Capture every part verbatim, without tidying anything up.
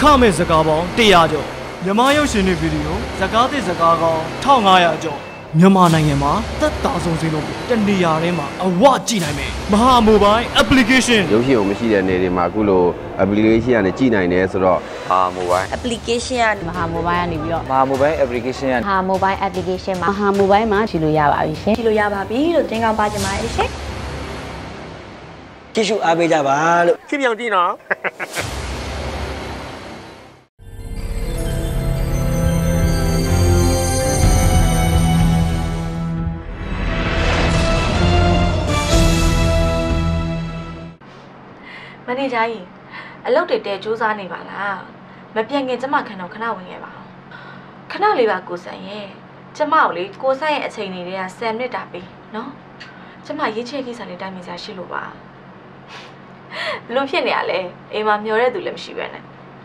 မဲ့စကားပေါင်းတရာကျော်မြန်မာရုပ်ရှင်တွေဗီဒီယိုစကားသစ်စကားကောင်းတစ်ထောင်ငါးရာကျော်မြန်မာနိုင်ငံမှာသက်သာဆုံးစင်းလို့တနေရာထဲမှာအဝကြည့်နိုင်မယ်မဟာမိုဘိုင်း application ရုပ်ရှင်ကိုမရှိတဲ့နေတွေမှာအခုလို application ကနေကြည့်နိုင်တယ်ဆိုတော့ဟာမိုဘိုင်း application ကမဟာမိုဘိုင်းကနေပြီးတော့မဟာမိုဘိုင်း application ကမဟာမိုဘိုင်း application မှာမဟာမိုဘိုင်းမှာကြည့်လို့ရပါပြီရှင်ကြည့်လို့ရပါပြီလို့တင်ကောင်းပါကြပါရဲ့ရှင်ကြည့်ရှုအားပေးကြပါလို့ခင်ဗျာကြည့်နော်မန်နေဂျာကြီးအလုပ်တွေတဲစူးစမ်းနေပါလားမပြတ်ငင်ကျမခဏတော့ခဏဝင်ခဲ့ပါခဏလေးပါကိုဆန်ရဲ့ကျမကိုလေကိုဆန်ရဲ့အချိန်တွေကဆယ်မိနစ်တာပေးနော်ကျမရေးချဲကိစ္စလေးတိုင်းမြင်စားရှိလို့ပါဘလို့ဖြစ်နေရလဲအိမ်မှာမျောတဲ့သူလည်းမရှိပဲနဲ့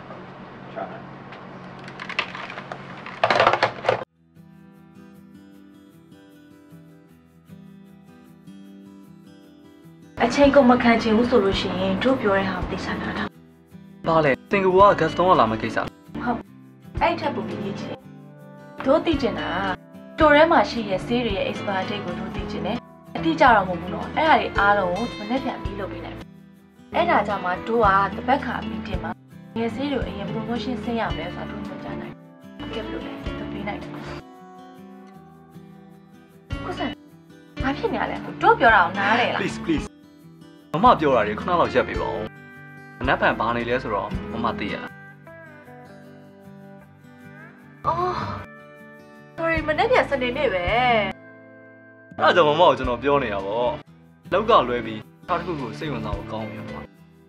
အချိန်ကိုမခံချင်ဘူးဆိုလို့ရှိရင်တို့ပြောတဲ့ဟာသိချင်တာတော့ဘာလဲစင်ကာပူကဂတ်စတုံးကလာမယ့်ကိစ္စဟုတ်အဲ့ထက်ပုံပြီးရေးချင်တို့သိချင်တာတိုထဲမှာရှိရဲ့ဆေးတွေရဲ့ expire date ကိုတို့သိချင်တယ်အတိအကျတော့မဟုတ်ဘူးနော်အဲ့ဒါတွေအားလုံးကိုမနေ့ပြန်ပြီးလုပ်ပေးနိုင်အဲ့ဒါကြောင့်မှတို့ကတပတ်ခါအပြီးတင်မှာငယ်ဆေးတွေအရင် promotion ဆင်းရမယ်ဆိုတာတို့ညွှန်ကြားနိုင်ကဲဘလို့လဲတို့ပေးနိုင်တယ်ကိုစံဘာဖြစ်နေရလဲတို့ပြောတာကိုနားလေလား please please မမပြောတာတွေခဏလောက်ရက်ပေးပါဦးအနက်ဖန်ဘာနေလဲဆိုတော့မမသိရလားအော် sorry မနေ့ပြန်စနေနေ့ပဲအဲ့ဒါကြောင့်မမကိုကျွန်တော်ပြောနေရပါဘောလောက်ကလွဲပြီးတစ်ခုခုစိတ်ဝင်စားဖို့ကောင်းပြီပါ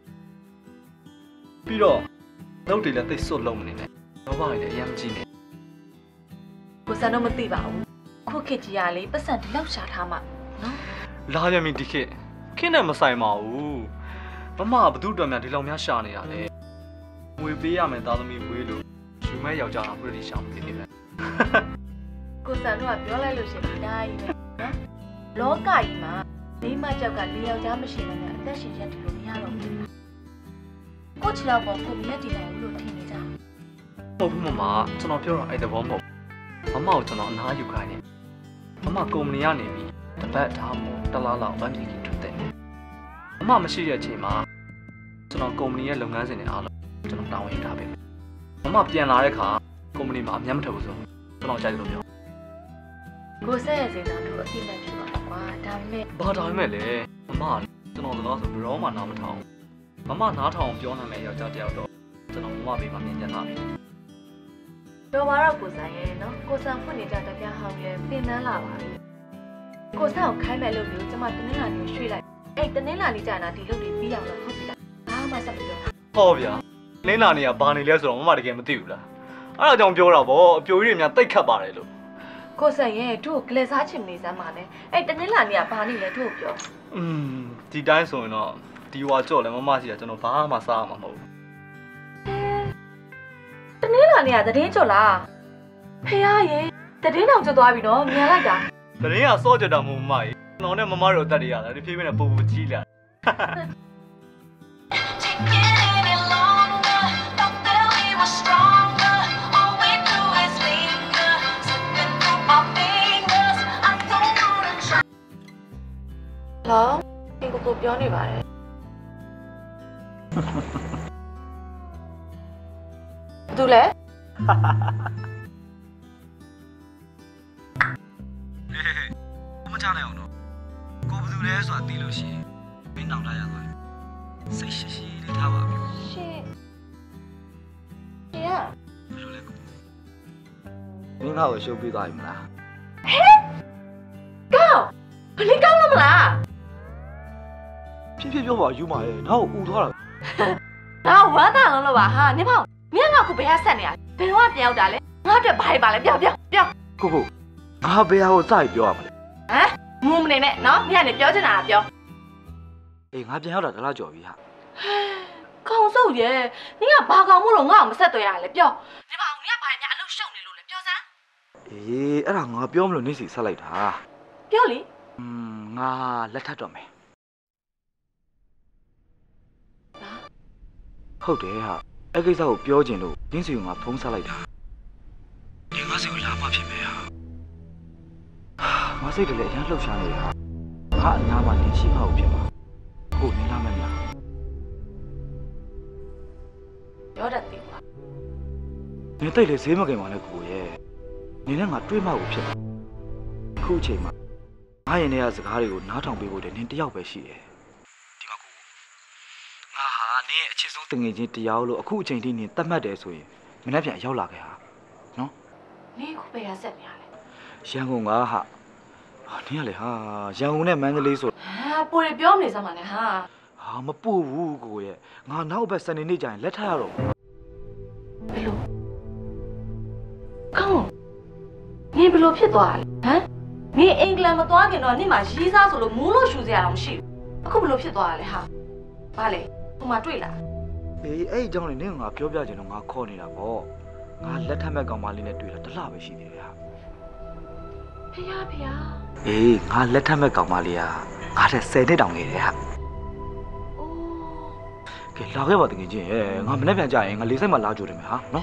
ပြီးတော့လုပ်တွေလည်းသိစွတ်လုံးမနေနဲ့တော့ဘာလဲအရင်ကြည့်နေကိုစံတော့မသိပါဘူးခုခေတ်ကြီးကလေပတ်စံဒီလောက်ရှာထားမှနော်လာရမင်းဒီခေတ်ခင်းနဲ့မဆိုင်ပါဘူးမမဘသူ့တော်များဒီလောက်များရှာနေရလဲငွေပေးရမယ်သားသမီးဝေးလို့ယူမဲ့ယောက်ျားကပြည့်တိရှာမဖြစ်နေပဲကိုစံတို့ကပြောလိုက်လို့ရှိရင်ဒီတိုင်းပဲနော်လောကကြီးမှာမိမကြောက်ကလေးယောက်ျားမရှိတဲ့နဲ့အသက်ရှင်ရက်တည်လို့မရတော့ဘူးကိုချီတော့ပေါ်ကိုမြတ်တည်နိုင်ဘူးလို့ထင်နေကြဟုတ်ဘူးမမကျွန်တော်ပြောတော့အဲ့တဘောမဟုတ်မမကိုကျွန်တော်အနားယူခိုင်းနေမမကုမ္ပဏီကနေပြီးတပတ်ထားမို့တလားလောက်ဗန်းပြည်ကြီးထွက်တယ်မမမရှိတဲ့အချိန်မှာကျွန်တော်ကုမ္ပဏီရဲ့လုပ်ငန်းစဉ်တွေအားလုံးကျွန်တော်တာဝန်ယူထားပေးမမပြန်လာတဲ့အခါကုမ္ပဏီမှာအများမထဘူးဆိုကျွန်တော်ကြိုက်တယ်လို့ပြောကိုဆက်ရဲ့စိတ်ဓာတ်တို့အသိမှတ်ပြုပါကွာဒါပေမဲ့ဘာဒါပေမဲ့လေမမကျွန်တော်ကတော့ဆိုဘရောမှနားမထောင်မမနားထောင်ပြောနိုင်မယ့်ယောက်ျားတယောက်တော့ကျွန်တော်မမဘေးမှာမြင်ကြတာပဲတော်ပါတော့ကိုဆိုင်ရဲ့နော်ကိုဆန်ဖွင့်နေကြတပြားဟောင်းရဲ့ပင်နှန်းလာပါပြီကိုဆန်ကိုခိုင်းမဲ့လို့မျိုးကျမတနင်္လာနေ့ရွှေ့လိုက်အဲ့တနင်္လာနေ့ကြာနာဒီလုပ်တွေပြီးအောင်လို့ဟုတ်ပြီလားဘာမှဆက်မပြောဟောဗျာတနင်္လာနေ့ကဘာနေလဲဆိုတော့မမတကယ်မသိဘူးလားအဲ့ဒါကြောင့်ပြောတာဗောအပြိုကြီးတွေများတိတ်ခတ်ပါတယ်လို့ကိုဆန်ရဲ့တို့ကလေးစားချင်နေစမ်းပါနဲ့အဲ့တနင်္လာနေ့ကဘာနေလဲတို့ပြောอืมဒီတိုင်းဆိုရင်တော့ဒီဝါကြော့လဲမမရှိတာကျွန်တော်ဘာမှစားမှာမဟုတ်ဘူးတနင်္လာနေ့ကတည်င်းကြော်လားဖေရရဲ့တည်င်းအောင်ကျွတ်သွားပြီနော်မြန်လိုက်တာတည်င်းကစောကြတာမဟုတ်မကြီးကျွန်တော်နဲ့မမတို့အသက်တွေရတယ်ဒီဖြည်းဖြည်းနဲ့ပူပူကြီးလာလောဒီကိုကိုပြောနေပါတယ်သူလဲမချနိုင်အောင်တော့ကိုဘယ်သူလဲဆိုတာသိလို့ရှိရင်မင်းနောက်လာရသွားတယ်စိတ်ရှိရှိလေးထားပါမျိုးရှင်းရှင်းရဘယ်လိုလဲကိုမင်းငါ့ကိုရှုပ်ပေးသွားပြီမလားဟဲ့ကောင်းဘယ်ကောင်းလို့မလားဖြည်းဖြည်းပြောပါယူမာရဲ့နောက်ဦးသွားတာငါဝမ်းသာလုံးလို့ပါဟာနေဖောင်းမင်းငါ့ကိုဘယ်ကဆက်နေရဘယ်တော့ပြန်ရောက်တာလဲငါ့အတွက်ဘာတွေပါလဲပြောပြောပြောကိုကိုငါဘယ်ဟာကိုစပြီးပြောရမလဲဟမ်မူမနေနဲ့နော်မင်းကနေပြောချင်တာပြောအေးငါပြန်ရောက်တာတလားကြော်ပြီဟာကောင်းစုပ်ရဲ့နင်ကဘာကောင်မို့လို့ငါ့ကိုမဆက်သွဲရလဲပြောနေဖောင်းနင်ကဘာညာအလုပ်ရှုပ်နေလို့လဲပြောစမ်းအေးအဲ့ဒါငါပြောမလို့နေစီဆက်လိုက်တာပြောလေอืมငါလက်ထပ်တော့မယ်ဟုတ်တယ်ဟာအဲ့ကိစ္စကိုပြောချင်လို့ရင်းစီကငါဖုန်းဆက်လိုက်တာဒီငါစိတ်ကိုလာမှဖြစ်မယ်ဟာငါစိတ်တလည်းအရန်လှုပ်ရှားနေတာငါအနာမှာတင်ရှိမှဟုတ်ဖြစ်မှာဟုတ်နေလားမလားပြောတတ်သေးပါနေတိတ်လေဈေးမကင်ပါနဲ့ကိုရဲ့နေနဲ့ငါတွေးမှကိုဖြစ်မှာအခုအချိန်မှာငါရင်ထဲကစကားတွေကိုနားထောင်ပေးဖို့တည်းနင်တယောက်ပဲရှိတယ်ဒီမှာကိုငါဟာနင်ရဲ့အချစ်ဆုံးတငယ်ချင်းတရားလို့အခုအချိန်ထိနင်တတ်မှတ်တယ်ဆိုရင်မနေ့ပြန်ရောက်လာခဲ့ဟာနော်နင်ခုပဲရဆက်များလေရန်ကုန်ကဟာနင်ကလေဟာရန်ကုန်နဲ့မန္တလေးဆိုဟာပိုရပြောမနေစမ်းပါနဲ့ဟာဟာမပို့ဘူးကိုရဲ့ငါနောက်ဘက်စနေနေ့ကျရင်လက်ထပ်ရတော့ဘယ်လိုကောင်းနင်ဘယ်လိုဖြစ်သွားလဲဟမ်နင်အင်္ဂလန်မသွားခင်တော့နင်မှာရီးစားဆိုလို့မူးလို့ရှူစရာတော့မရှိဘူးအခုဘယ်လိုဖြစ်သွားလဲဟာဘာလဲဟိုမှာတွေ့လားအေးအဲ့အကြောင်းလေးနင်ငါပြောပြချင်တော့ငါခေါ်နေတာပေါ့ငါလက်ထပ်မဲ့ကောင်မလေးနဲ့တွေ့တာတစ်လပဲရှိသေးတယ်ဟာဖျားဖျားအေးငါလက်ထပ်မဲ့ကောင်မလေးကငါတဲ့ဆယ်နှစ်တောင်နေတယ်ဟာအိုးကဲလာခဲ့ပါတကယ်ချင်းရဲ့ငါမနေ့ပြန်ကြရင်ငါလေးစိတ်မှလာကြိုတယ်မယ်ဟာနော်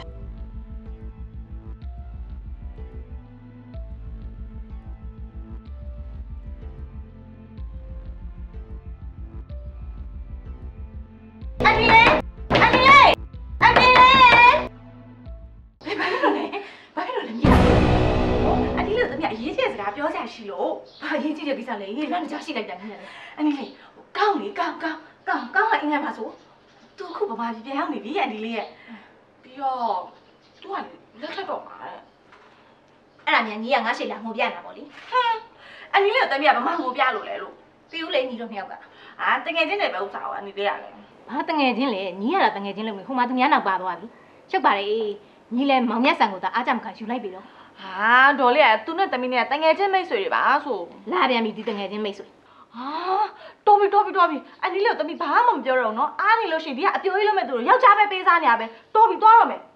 ရှိလို့ဘာရေးကြည့်တဲ့ကိစ္စလဲရေးလမ်းကြားရှိလိုက်တာနည်းနည်းအန်ဒီလေးကောင်းလေကောင်းကောင်းကောင်းကောင်းကအင်္ဂလိပ်မှာဆိုသူခုဗမာပြည်ပြန်ရောက်နေပြီအန်ဒီလေးရဲ့ပြီးတော့သူကလက်ထပ်တော့မှာတဲ့အဲ့ဒါမြန်ကြီးကငါရှိလာငိုပြနေတာပေါ့လေဟမ်အန်ဒီလေးကတမီးကဗမာငိုပြလို့လဲလို့ပြီးဦးလေညီတို့နှစ်ယောက်ကအာတငယ်ချင်းတွေပဲဥစားအောင်အန်ဒီလေးရတယ်ဘာတငယ်ချင်းလဲညီရတာတငယ်ချင်းလို့မဟိုမှာသူများနောက်ပါသွားပြီချုပ်ပါလေညီလဲမောင်မြတ်ဆန်ကိုသာအားကြမခါယူလိုက်ပြီတော့ဟာဒေါ်လေးကသူနဲ့တမီးနဲ့တငယ်ချင်းမိတ်ဆွေတွေပါဆိုလာပြန်ပြီဒီတငယ်ချင်းမိတ်ဆွေဟာတော်ပြီတော်ပြီတော်ပြီအန်ဒီလေးကိုတမီးဘာမှမပြောတော့နော်အားနေလို့ရှိရင်ဒီကအပြိုးကြီးလုံးမဲ့သူတို့ယောက်ျားပဲပေးစားနေရပဲတော်ပြီသွားတော့မယ်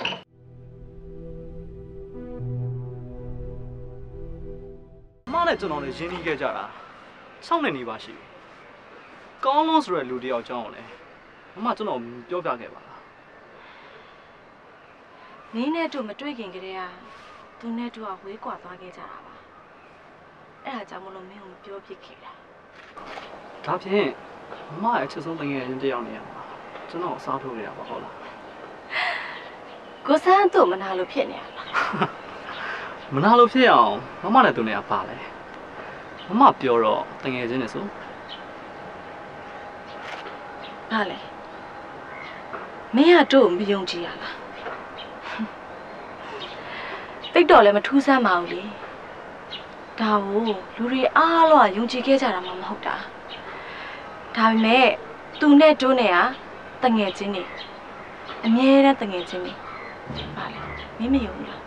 မနဲ့ကျွန်တော်လည်းရင်းနှီးခဲ့ကြတာ၆နှစ်နေပါရှိပြီကောင်းလို့ဆိုရလူတယောက်အကြောင်းလည်းမမကျွန်တော်ပြောပြခဲ့ပါလားနင်းနဲ့တို့မတွေ့ခင်ကတည်းကသူနဲ့တို့ကဝေးကွာသွားခဲ့ကြတာပါအဲ့ဒါကြောင့်မလို့မင်းကိုပြောပြခဲ့တာဒါဖြင့်မမရဲ့အချစ်ဆုံးတငယ်ချင်းတယောက်နေရမှာကျွန်တော်အစားထိုးရပါဟုတ်လားကိုစန်းတို့မနာလို့ဖြစ်နေရလားမနာလို့ဖြစ်အောင်မမနဲ့သူနဲ့ကပါလဲမမပြောတော့တငယ်ချင်းနေဆိုဟာလေမင်းကတို့မယုံကြည်ရလားတိတ်တော့လည်းမထူးဆန်းပါဘူးလေဒါကိုလူတွေအားလုံးကယုံကြည်ခဲ့ကြတာမှမဟုတ်တာဒါပေမဲ့သူနဲ့တိုးနဲ့ကတငယ်ချင်းနေအမြဲတမ်းတငယ်ချင်းနေပါလေမင်းမယုံဘူးလား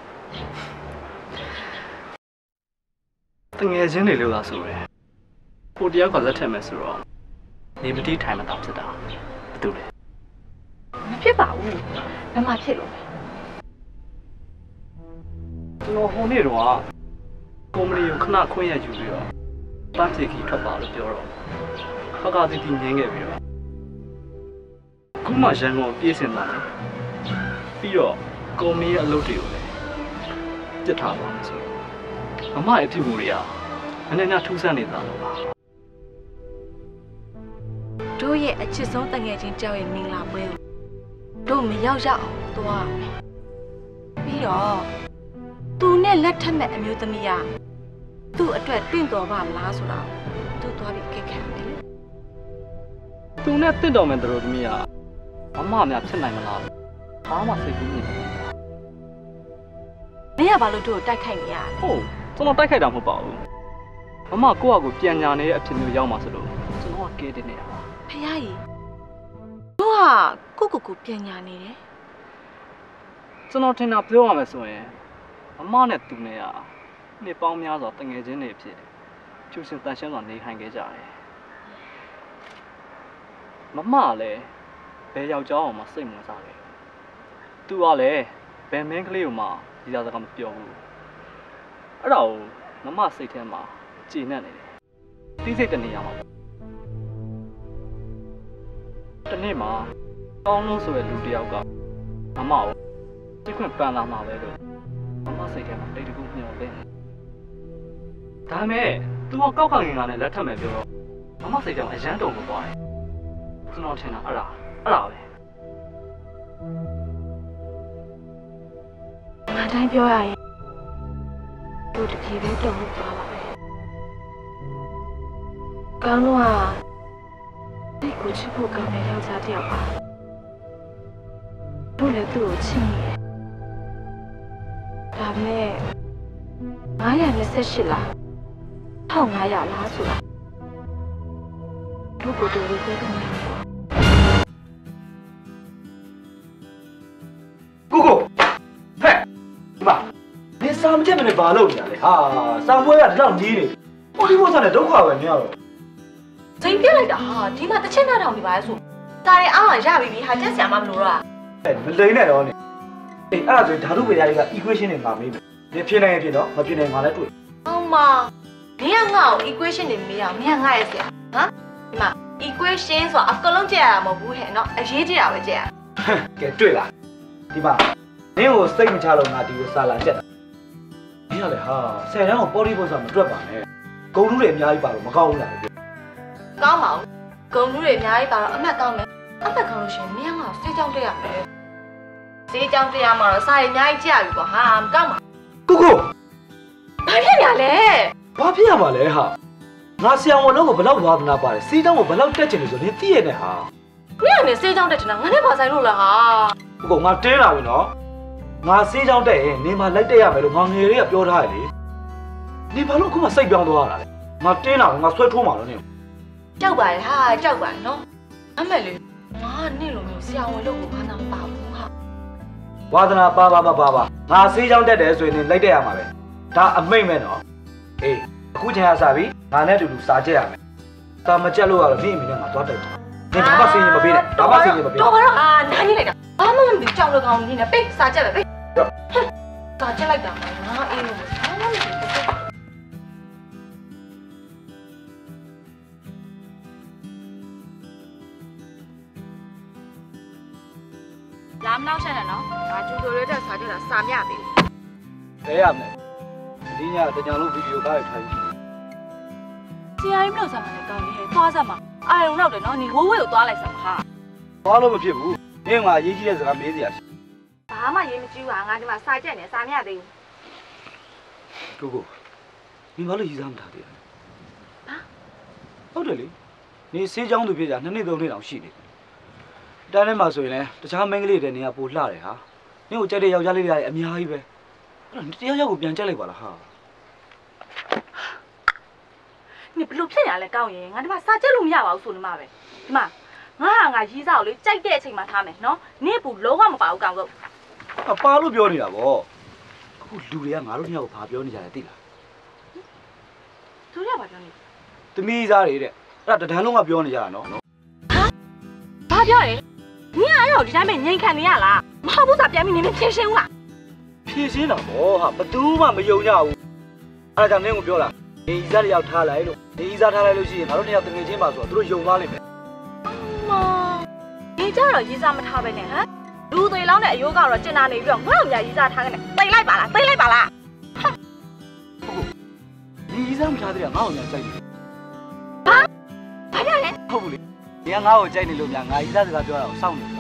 တငယ်ချင်းတွေလို့သာဆိုရယ်ကိုတယောက်ကလက်ထက်မယ်ဆိုတော့နေမတိထိုင်မတော့ဖြစ်တာဘာတူလဲမဖြစ်ပါဘူးဘယ်မှာဖြစ်လို့ကျွန်တော်ဟိုနေ့တော့ကုမ္ပဏီကိုခဏခွင့်ရယူပြီးတော့ပန်းဖြေခီထွက်ပါလို့ပြောတော့ခါကားတီတီငင်းခဲ့ပြီးတော့ခုမှရန်ကုန်ပြေးစင်သွားတယ်ပြီးတော့ကုမ္ပဏီရဲ့အလုပ်တွေကိုလည်းပြစ်ထားပါမယ်ဆိုတော့မမရဲ့ဖြစ်မှုတွေကအနေနဲ့ထူးဆန်းနေတာလို့ပါတို့ရဲ့အချစ်ဆုံးတငယ်ချင်းကြောက်ရဲ့မင်္ဂလာပွဲကိုတို့မရောက်ရအောင်သွားမယ်ပြီးတော့သူနဲ့လက်ထက်မဲ့အမျိုးသမီးကသူ့အတွက်တင့်တော်ပါမလားဆိုတာသူသွားပြီးကြက်ခံတယ်သူနဲ့တင့်တော်မဲ့တို့သမီးကမမများဖြစ်နိုင်မလားဘာမှစိတ်ကူးနေတယ်မင်းကဘာလို့တို့ကိုတိုက်ခိုက်နေရလဲဟုတ်ကျွန်တော်တိုက်ခိုက်တာမဟုတ်ပါဘူးမမကိုယ့်အကူပြန်ညာနေတဲ့အဖြစ်မျိုးရောက်မှာဆိုလို့ကျွန်တော်ကကဲတင်နေတာပါဖယားကြီးတို့ကကိုကိုကိုပြန်ညာနေတယ်ကျွန်တော်ထင်တာပြောရမယ်ဆိုရင်မမနဲ့သူနဲ့ကနှစ်ပေါင်းများစွာတငယ်ချင်းတွေဖြစ်ကျူရှင်တန်ရှင်းစွာနေထိုင်ခဲ့ကြတယ်မမလည်းဘယ်ယောက်ျားအောင်မှစိတ်ဝင်စားတယ်သူကလည်းဘယ်မင်းကလေးကိုမှဒီစားစကားမပြောဘူးအဲ့ဒါကိုမမစိတ်ထဲမှာကြည်နက်နေတယ်တိစိတ်တနေရမှာတနေ့မှာကောင်းလို့ဆိုရလူတယောက်ကမမကိုဒီခွင့်ပန်လာမှာပဲလို့မမစိတ်ထဲမှာတိတ်တကူမျောပဲဒါမဲ့ तू ကကောက်ခေါင်ရင်ကလည်းလက်ထပ်မယ်ပြောတော့မမစိတ်ထဲမှာအရန်တုံလို့သွားတယ်ကျွန်တော်ထင်တာအဲ့ဒါအဲ့ဒါပဲငါတိုင်းပြောရရင်သူတပြေပဲတုံလို့သွားပါပဲကောင်းတော့ဒီကိုချစ်ဖို့ကောင်းတဲ့ယောက်ျားတစ်ယောက်ပါတို့လည်းသူ့ကိုချစ်နေတယ်ဒါမဲ့ငါးရာနဲ့ဆက်ရှိလားတစ်ထောင်ငါးရာလားဆိုတာတို့ကိုတို့လေးပြောနေတယ်ကိုကိုဟဲ့ဒီမှာနေစာမချက်မနဲ့ဘာလုပ်နေရလဲဟာစာပွဲကဒီလောက်ကြီးနေဟိုဒီဘောစားနဲ့ဒုက္ခပဲမရတော့စိတ်ပြလိုက်တာဟာဒီမှာတစ်ချက်နားထောင်နေပါလေဆိုဒါတွေအားရပြီပြီဟာကြက်ဆရာမမလို့တော့အဲ့မလိမ့်နဲ့တော့နေအေးအဲ့ဒါဆိုဓာတုဝေဒတွေက equation တွေမှာမေးမယ်ဒီဖြစ်နိုင်ရင်ဖြစ်တော့မဖြစ်နိုင်ငါလည်းတွေ့အောင်မနင်ကငါ့ကို equation တွေမေးအောင်နင်ကငါ့ရဲ့ဆရာဟမ်ဒီမှာ equation ဆိုတာအကလုံးကြက်ရတာမဟုတ်ဘူးဟဲ့နော်အရေးကြီးတာပဲကြက်ရကဲတွေ့လားဒီမှာနင်းကိုစိတ်မချလို့ငါဒီကိုစာလာချက်တာနင်းကလည်းဟာဆယ်တန်းကိုပေါ်လီဘောစားမတွက်ပါနဲ့ဂုံလူတွေအများကြီးပါလို့မကောင်းဘူးလားပြောကောင်းပါဦးဂုံလူတွေအများကြီးပါတော့အမှတ်ကောင်းမယ်အမှတ်ကောင်းလို့ရှိရင်နင်ကငါ့ကိုစေးကြောင်းတက်ရမယ်စေးကြောင်းတက်ရမှာတော့စာရီအများကြီးကြက်ရပြီပေါ့ဟာမကောင်းပါကိုကိုဘာဖြစ်ရလဲဘာဖြစ်ရမှာလဲဟာငါဆရာဝန်လုံးကိုဘယ်လောက်ဝါသနာပါတယ်စီးတောင်းကိုဘယ်လောက်တက်ချင်လို့ဆိုနင်းသိရနဲ့ဟာနင်ကလည်းစေးကြောင်းတက်ချင်တာငါနဲ့ပါဆိုင်လို့လားဟာကိုကိုငါတင်းလာပြီနော်ငါစီးတောင်းတက်ရင်နင်းမလိုက်တက်ရမယ်လို့ငါငယ်လေးကပြောထားရလေနင်းဘာလို့အခုမှစိတ်ပြောင်းသွားတာလဲငါတင်းလာငါဆွဲထိုးမှာလို့နင်းကြောက်ပါလေဟာကြောက်ပါနော်အမေလေးငါနင့်လိုမျိုးဆရာဝန်လို့ကိုဘာသာမပါဘူးဟာဝါသနာပါပါပါပါပါငါစီးတောင်းတက်တယ်ဆိုရင်နင်းလိုက်တက်ရမှာပဲဒါအမိတ်မဲ့နော်အေးအခုချိန်ကစပြီငါနဲ့အတူတူစားကြရမယ်ဒါမကြက်လို့ကတော့နင်းအမိနဲ့ငါသွားတက်တယ်နင်ဘာမှစီးရင်မပေးနဲ့ဘာမှစီးရင်မပေးတော့ဘာလို့အာနားကြီးလိုက်တာဘာမှမသိကြောက်လို့ကောင်းနေနဲ့ပိတ်စားချက်ပဲပိတ်စားချက်လိုက်တာငါအေးလို့ဘာမှမသိလာမနောက်ဆက်နဲ့နော်ငါကျူတိုရဲတဲ့စားချက်တာစာမြပြီလဲရမယ်ဒီညတကြံလို့ဗီဒီယိုကားရိုက်ထိုင်ကြည့်ဆရာကြီးမလို့စားမှလည်းကောင်းနေဟဲ့သွားစားမှာအာရုံနောက်တယ်နော်နေဝိုးဝိုးကိုသွားလိုက်စားမှာဟာသွားလို့မဖြစ်ဘူးနင်းကအရေးကြီးတဲ့စကားမေးစရာရှိဘာမှရေးမကြည့်ပါငါဒီမှာစာချက်နေစာမြသေးကိုကိုနင်ဘာလို့ရည်စားမထားသေးလဲဟာဟုတ်တယ်လေနေစေးချောင်းသူဖြစ်ကြနှစ်နှစ်သုံးနှစ်တောင်ရှိနေတန်းထဲမှာဆိုရင်လည်းတခြားမိန်းကလေးတွေနေကပိုလှတယ်ဟာနင်ကိုကြိုက်တဲ့ယောက်ျားလေးတွေအများကြီးပဲအဲ့တော့တယောက်ယောက်ကိုပြန်ကြက်လိုက်ပါလားဟာနေဘလို့ဖြစ်ရလဲကောင်းရင်ငါဒီမှာစာချက်လို့မရပါဘူးဆိုနေမှာပဲဒီမှာငါဟာငါရေးစားကိုလေကြိုက်တဲ့အချိန်မှာထားမယ်နော်နေဘူးလုံးဝမပါဘူးကောင်းဆုံးအပါလို့ပြောနေတာဗောအခုလူတွေကငါတို့ညောက်ကိုဘာပြောနေကြလဲသိလားသူရပါပြောနေသမီးသားတွေတဲ့အဲ့ဒါတန်းလုံးကပြောနေကြတာနော်ဘာပြောလဲနင်အားရောဒီတိုင်းပဲငြိမ်ခံနေရလားမဟုတ်ဘူးဆိုပြန်ပြီးနင်ဖြေရှင်းဦးလားဖြည့်ရှင်းတာဗောဟာဘသူမှမယုံကြဘူးအဲ့ဒါကြောင့်နင်းကိုပြောလားနေဤစားတယောက်ထားလိုက်လို့နေဤစားထားလိုက်လို့ရှိရင်ငါတို့နှစ်ယောက်တငယ်ချင်းပါဆိုတော့သူတို့ယုံသွားလိမ့်မယ်မဒီကြတော့ရေးစားမထားပဲနဲ့ဟမ်လူသေးလောင်းတဲ့အယိုးကတော့ကျင်နာနေပြီးတော့ငါ့ကိုညာရေးစားထားခဲ့တယ်တိတ်လိုက်ပါလားတိတ်လိုက်ပါလားဒီဤစားမထားသေးတာငါ့ကိုညာကြိုက်တယ်ဘာပြောလဲဟုတ်ဘူးလေဒီကငါ့ကိုကြိုက်နေလို့ညာငါဤစားစကားပြောတာကိုစောင့်နေတာ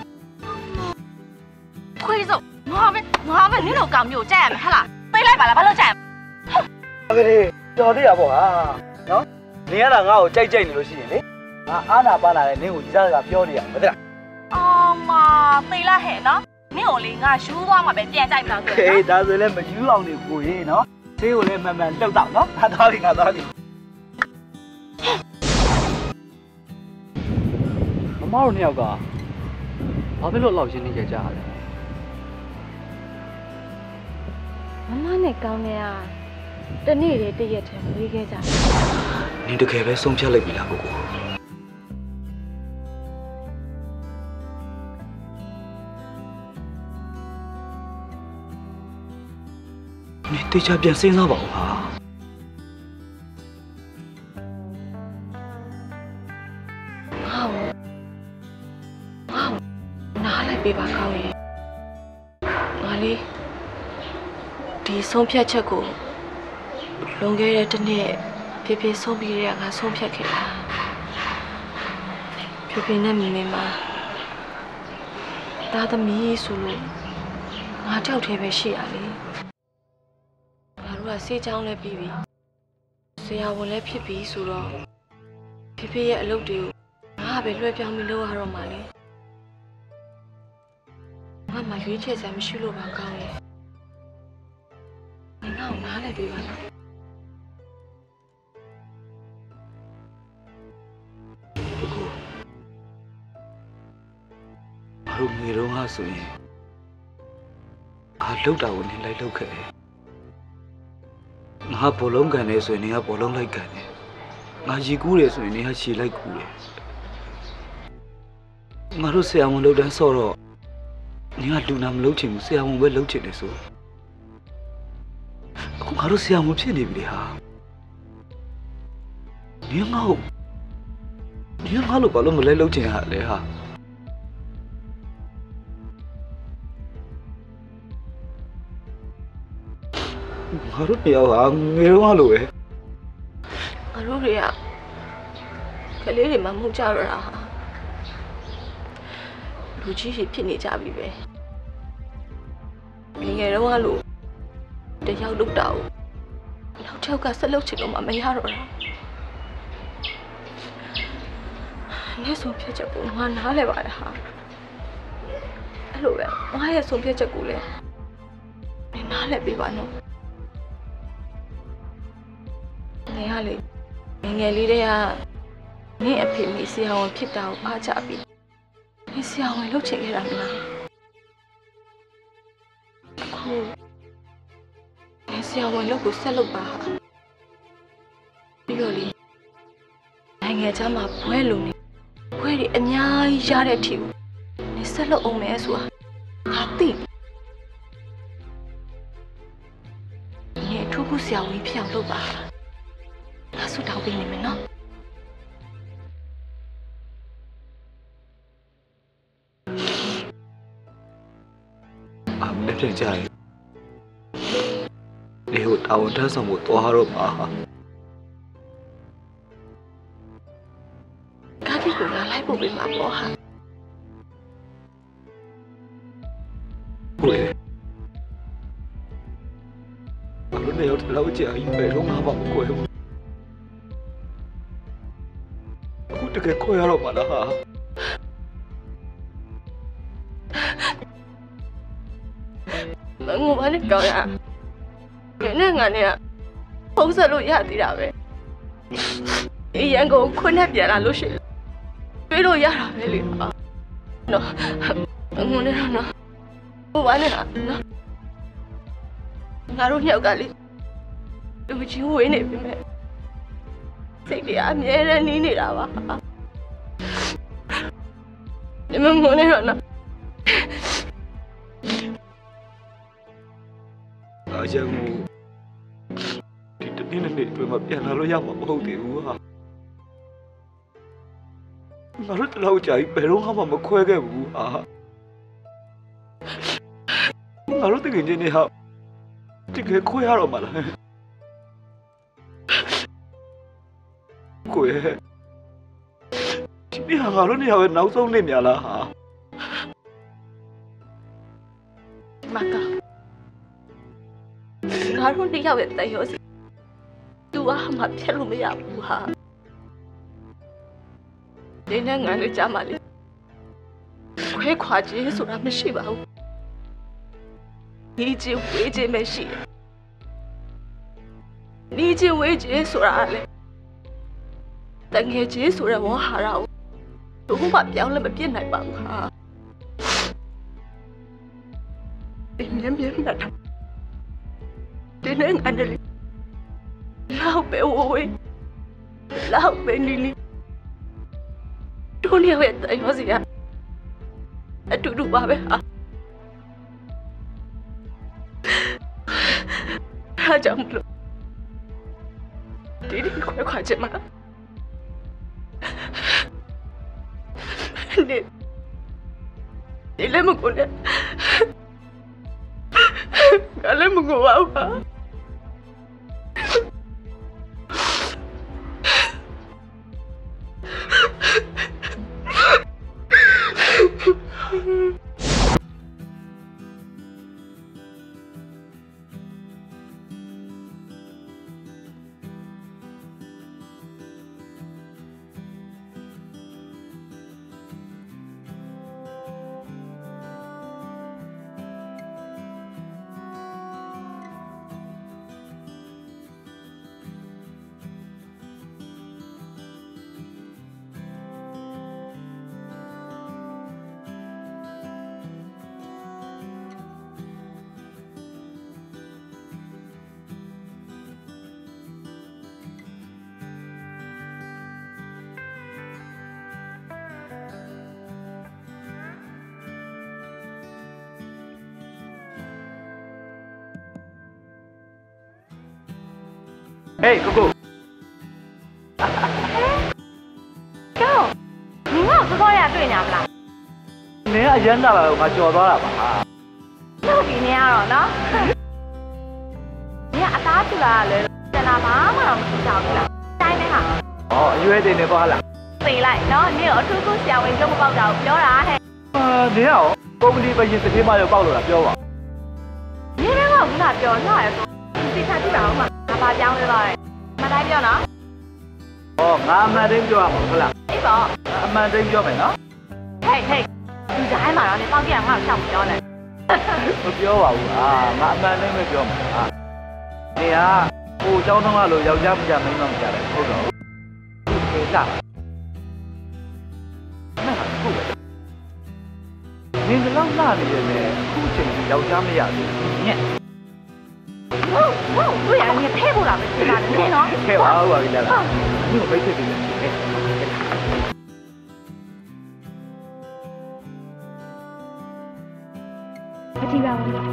ခွေးစုပ်ငါပဲငါပဲနင်တို့ကောင်မျိုးကြိုက်ရမယ်ဟဟလားတိတ်လိုက်ပါလားဘာလို့ကြိုက်ရမလဲကလေးတော်သေးရပေါ့ဟာနော်နင်ကငါ့ကိုကြိုက်ကြိုက်နေလို့ရှိရင်လေငါအာနာပါနာနဲ့နင်ကိုဤစားစကားပြောနေရမသိလားအော်မသိလားဟဲ့နော်နင့်ကိုလေငါယူသွားမှာပဲပြန်ကြိုက်မလားဆိုဟေးဒါဆိုလည်းမယူအောင်နေကိုရေးနော်ဆေးကိုလည်းမှန်မှန်လှုပ်တော့နော်ငါသားပြီငါသားပြီမမတို့နှစ်ယောက်ကဘာဖြစ်လို့လောက်ရင်းနေကြကြရလဲမမနဲ့ကောင်းနေရတနေ့တည်းတရက်တည်းမွေးခဲ့ကြတယ်နင်တကယ်ပဲဆုံးဖြတ်လိုက်ပြီလားကိုကိုနင်တေချာပြန်စဉ်းစားပါဦးဟာငါ့ကိုငါ့ကိုနားလိုက်ပေးပါကောင်းရင်လေးဒီဆုံးဖြတ်ချက်ကိုလွန်ခဲ့တဲ့တစ်နှစ်ဖေဖေဆုံးပြီးတဲ့ငါဆုံးဖြတ်ခဲ့တာဖေဖေနဲ့မိမေမှာသားသမီးဆိုလို့ငါကြောက်သေးပဲရှိရလေငါတို့ကစေးချောင်းလည်းပြီးပြီဆရာဝန်လည်းဖြစ်ပြီဆိုတော့ဖေဖေရဲ့အလုပ်တွေကိုငါပဲလွှဲပြောင်းပြီးလုပ်ရတော့မှလေငါမှရွေးချယ်စရာမရှိလို့ပါကောင်းရဲ့ငါ့ကိုနားလည်ပေးပါလားဘာလို့ငေတော့ဟာဆိုရင်ငါလှုပ်တာကိုနေလိုက်လှုပ်ခဲ့တယ်ငါဘောလုံးကန်နေဆိုရင်နေကဘောလုံးလိုက်ကန်တယ်ငါရီကူးတယ်ဆိုရင်နေကခြေလိုက်ကူးတယ်ငါတို့ဆရာဝန်လှုပ်တန်းဆော့တော့နေကလူနာမလှုပ်ချင်ဘူးဆရာဝန်ပဲလှုပ်ချင်တယ်ဆိုအခုငါတို့ဆရာဝန်ဖြစ်နေပြီလေဟာနေငါ့ကိုနေငါ့လို့ဘာလို့မလဲလှုပ်ချင်ရလဲဟာငါတို့တယောက်ဟာငယ်တော့လို့ပဲငါတို့တွေကကလေးတွေမှမှုကြတော့တာဟာလူကြီးကြီးဖြစ်နေကြပြီပဲငယ်ငယ်တော့လို့တယောက်လုပ်တာကိုနောက်ထောက်ကဆက်လုပ်ချင်လို့မှမရတော့တာနေဆုံးဖြတ်ချက်ကိုငါနားလဲပါလားဟာအဲ့လိုပဲငါရဲ့ဆုံးဖြတ်ချက်ကိုလည်းနားလဲပေးပါနော်နေရလေငယ်လေးတည်းကနင့်အဖေမိဆရာဝန်ဖြစ်တာကိုအားကြပြီးနေဆရာဝန်လုပ်ချင်ခဲ့တာမလားအခုနေဆရာဝန်လုပ်ကိုဆက်လုပ်ပါပြီးတော့လေနိုင်ငံခြားမှာဘွဲလုံနေဘွဲတွေအများကြီးရတဲ့အထိကိုနေဆက်လုပ်အောင်မယ်ဆိုတာငါသိနေထူးခုဆရာဝန်ဖြစ်အောင်လုပ်ပါငါဆူတောင်းပေးနေမယ်နော်အမလည်းပြန်ကြရင်လေဟိုတာဝန်ထမ်းဆောင်ဖို့သွားတော့မှာကားကြီးကိုငါလိုက်ဖို့ပေးမှာပေါ့ဟာဟုတ်လေဘာလို့နေတော့လောက်ကြရင်ဘယ်တော့မှမကိုယ်ဘူးအခုတကယ်ကိုရတော့မှာလားဟာမငိုပါနဲ့ကောင်းရနည်းငါနဲ့ဖုံးဆက်လို့ရသေးတာပဲအရန်ကိုခွနဲ့ပြန်လာလို့ရှိရင်တွေးလို့ရတာပဲလေနော်ငိုနေတော့နော်ဟိုပါနဲ့နော်ငါတို့ညောက်ကလေလူကြီးဝေးနေပြီမဲ့စိတ်တွေအမြဲတမ်းနေနေတာပါဒီမငိုနေတော့နော်အားရမှုဒီတနေ့နဲ့တွေ့မှပြန်လာလို့ရမှာမဟုတ်သေးဘူးဟာငါတို့တလောက်ကြာပြီဘယ်တော့မှမခွဲခဲ့ဘူးဟာငါတို့တကယ်ချင်းနေဟာတကယ်ခွဲရတော့မှာလားကိုယ်ဒီနေ့ဟာငါတို့နေရာပဲနောက်ဆုံးနေမြလားဟာမကငါတို့နှစ်ယောက်ရဲ့တယောစီသူကမှဖြတ်လို့မရဘူးဟာဒီနဲ့ငါတို့ကြားမှာလေခွဲခွာခြင်းဆိုတာမရှိပါဘူးဒီချင်းဝေးခြင်းမရှိဒီချင်းဝေးခြင်းဆိုတာလေတငယ်ချင်းဆိုတဲ့ဝါဟာရကိုသူ့ဘာပြောင်းလဲမပြစ်နိုင်ပါဘူးဟာဒီမြင်မြင်တာဒီနဲ့ငါတို့လောက်ပဲဝေးလောက်ပဲနီလီတို့နေရဲ့တိုင်ရောစီကအတူတူပါပဲဟာဟာကြောင့်မလို့ဒီဒီခွဲခွာချင်မှာနေဒီလည်းမကိုနဲ့ငါလည်းမကူပါဘူးပါ Hey, Coco. ကျောင်းနင်ကစောစောရတွေ့နေမလားနင်ကအရန်လာပါတော့ငါကြော်သွားတာပါဟုတ်ပြီနင်ကတော့နော်နင်ကအသားတူလာလဲတနာမှမတော့မကြောက်ဘူးလားတိုင်းမဲဟာ။အော်အရွယ်တင်နေပါလားသိလိုက်နော်နင်ကိုအထူးကိုဆရာဝန်လုံးမပေါက်တာကိုပြောတာဟဲ့။အာနင်ရောကုမ္ပဏီပဲရင်တစ်သေးမှရောက်ပေါက်လို့လားပြောပါနင်လည်းကခုနပြောလှရဲဆိုသိချာကြည့်ပါဦးမှာငါပါကြောင်းလဲတော့မတိုင်းပြောနော်။အော်ငါအမှန်တိုင်းပြောရမှာဟုတ်လားအေးပေါ့။အမှန်တိုင်းပြောမယ်နော်ဟဲ့ဟဲ့ဒီတိုင်းမှာတော့နင်ပေါက်ကြရငါ့ကိုရှောက်ပြောနေ။မပြောပါဘူး။အာငါအမှန်တိုင်းပဲပြောမှာ။ဟာ။နင်ကဟိုเจ้าတော့လို့ယောက်ျားမကြမိန်းမမကြတယ်ဟုတ်တော့ဘူး။ဒီကေကနားဟုတ်တယ်။နင်ကလောက်လာနေတယ်နဲ့အခုချိန်ကြီးယောက်ျားမရဘူး။ညက်ဟုတ်ဟုတ်တွေ့ရရင်ထဲဖို့လာမယ်ဒီမှာနင်နော်ခဲ့ပါဦးပါပြီလား။ဒီကိုပိတ်ဖြစ်ပြီလေ။ဟဲ့မကြည့်ပါဘူးဒီ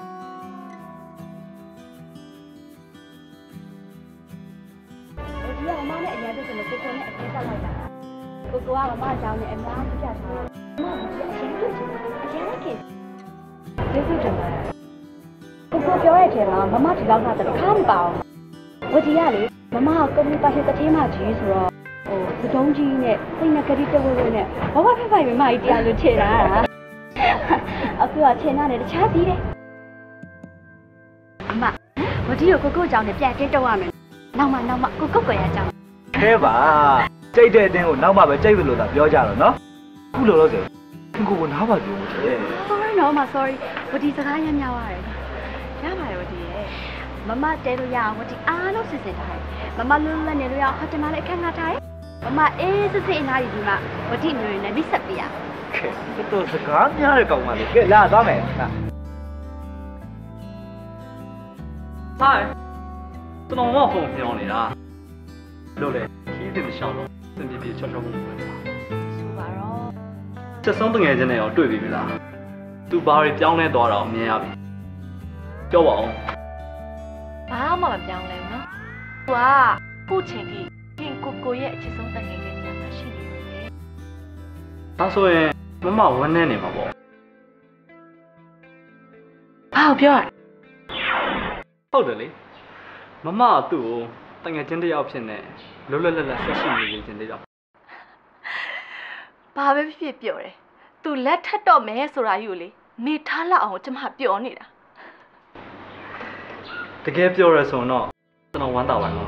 ကမမနဲ့အရင်ကဆိုလို့ကိုကိုနဲ့အကျဉ်းဆက်လိုက်တာကိုကိုကမမအကြောင်းနဲ့အများကြီးပြထားတယ်မမကအရင်တွေ့ချင်အရင်ကခင်ကျေးဇူးတင်ပါတယ်ကိုကိုပြောရတဲ့မှာမမဒီလောက်သာတစ်ခါမပါအောင်ဝကြီးရလေမမကကုမ္ပဏီပါရှင်တစ်ထင်းမှကြီးဆိုတော့ဟိုစတုံးကြီးနဲ့စိတ်နဲ့ကတိတဝဲဝဲနဲ့ဘဝဖက်ဖိုင်မမကြီးတရားလို့ထည့်တာအခုကထင်ရတယ်တခြားသေးတယ်အမဝကြီးကိုကိုကိုအကြောင်းနဲ့ပြန်တင်းတော့ရမယ်နောက်မှနောက်မှကိုကိုကိုရအကြောင်းခဲပါကြိတ်တဲ့အတင်းကိုနောက်မှပဲကြိတ်လို့သာပြောကြတော့နော်အခုလောလောဆယ်ခင်ကိုကနားပါပြောတယ် sorry နော်မ sorry ဝတီစကားရမ်းများပါတယ်ရပါတယ်ဝတီရဲ့မမတဲလို့ရအောင်ဝတီအားလုံးစစ်စစ်ထားတယ်မမလွတ်လပ်နေလို့ရအောင်ဟိုတယ်မှာလည်းအခန်းငါထားတယ်မမအေးစစ်စစ်အနားယူပြီးမှဝတီမျိုးနဲ့မိဆက်ပေးရခဲတော်စကားများတဲ့ကောင်မလေးကဲလာသွားမယ်ဟာဟာကျွန်တော်ကဖုန်းပြောနေတာလို့လေခီးတင်ရှောင်းတော့စင်ပြေပြေချောချောမှုပဲဆိုပါတော့ချက်ဆုံးတငယ်ချင်းနဲ့ရောတွေ့ပြီမလားသူဘာတွေပြောင်းလဲသွားတာကိုမြင်ရပြီပြောပါဦးဘာမှမပြောင်းလဲဘူးနော်သူကခုချိန်ထိခင်ကိုကိုရဲ့အချစ်ဆုံးတငယ်ချင်းနေရာမှာရှိနေလို့ပဲဒါဆိုရင်မမဝန်းနေနေမှာပေါ့ဘာကိုပြောရဟုတ်တယ်လေမမကသူ့ကိုတငယ်ချင်းတစ်ယောက်ဖြစ်နေလွတ်လွတ်လပ်လပ်ဆက်ရှိနေခြင်းတစ်ယောက်ဘာပဲဖြစ်ဖြစ်ပြောတယ်သူလက်ထပ်တော့မယ်ဆိုတာယူလေမေထားလောက်အောင်ကျွန်မပြောနေတာတကယ်ပြောရဆိုတော့ကျွန်တော်ဝမ်းသာပါမှာပါ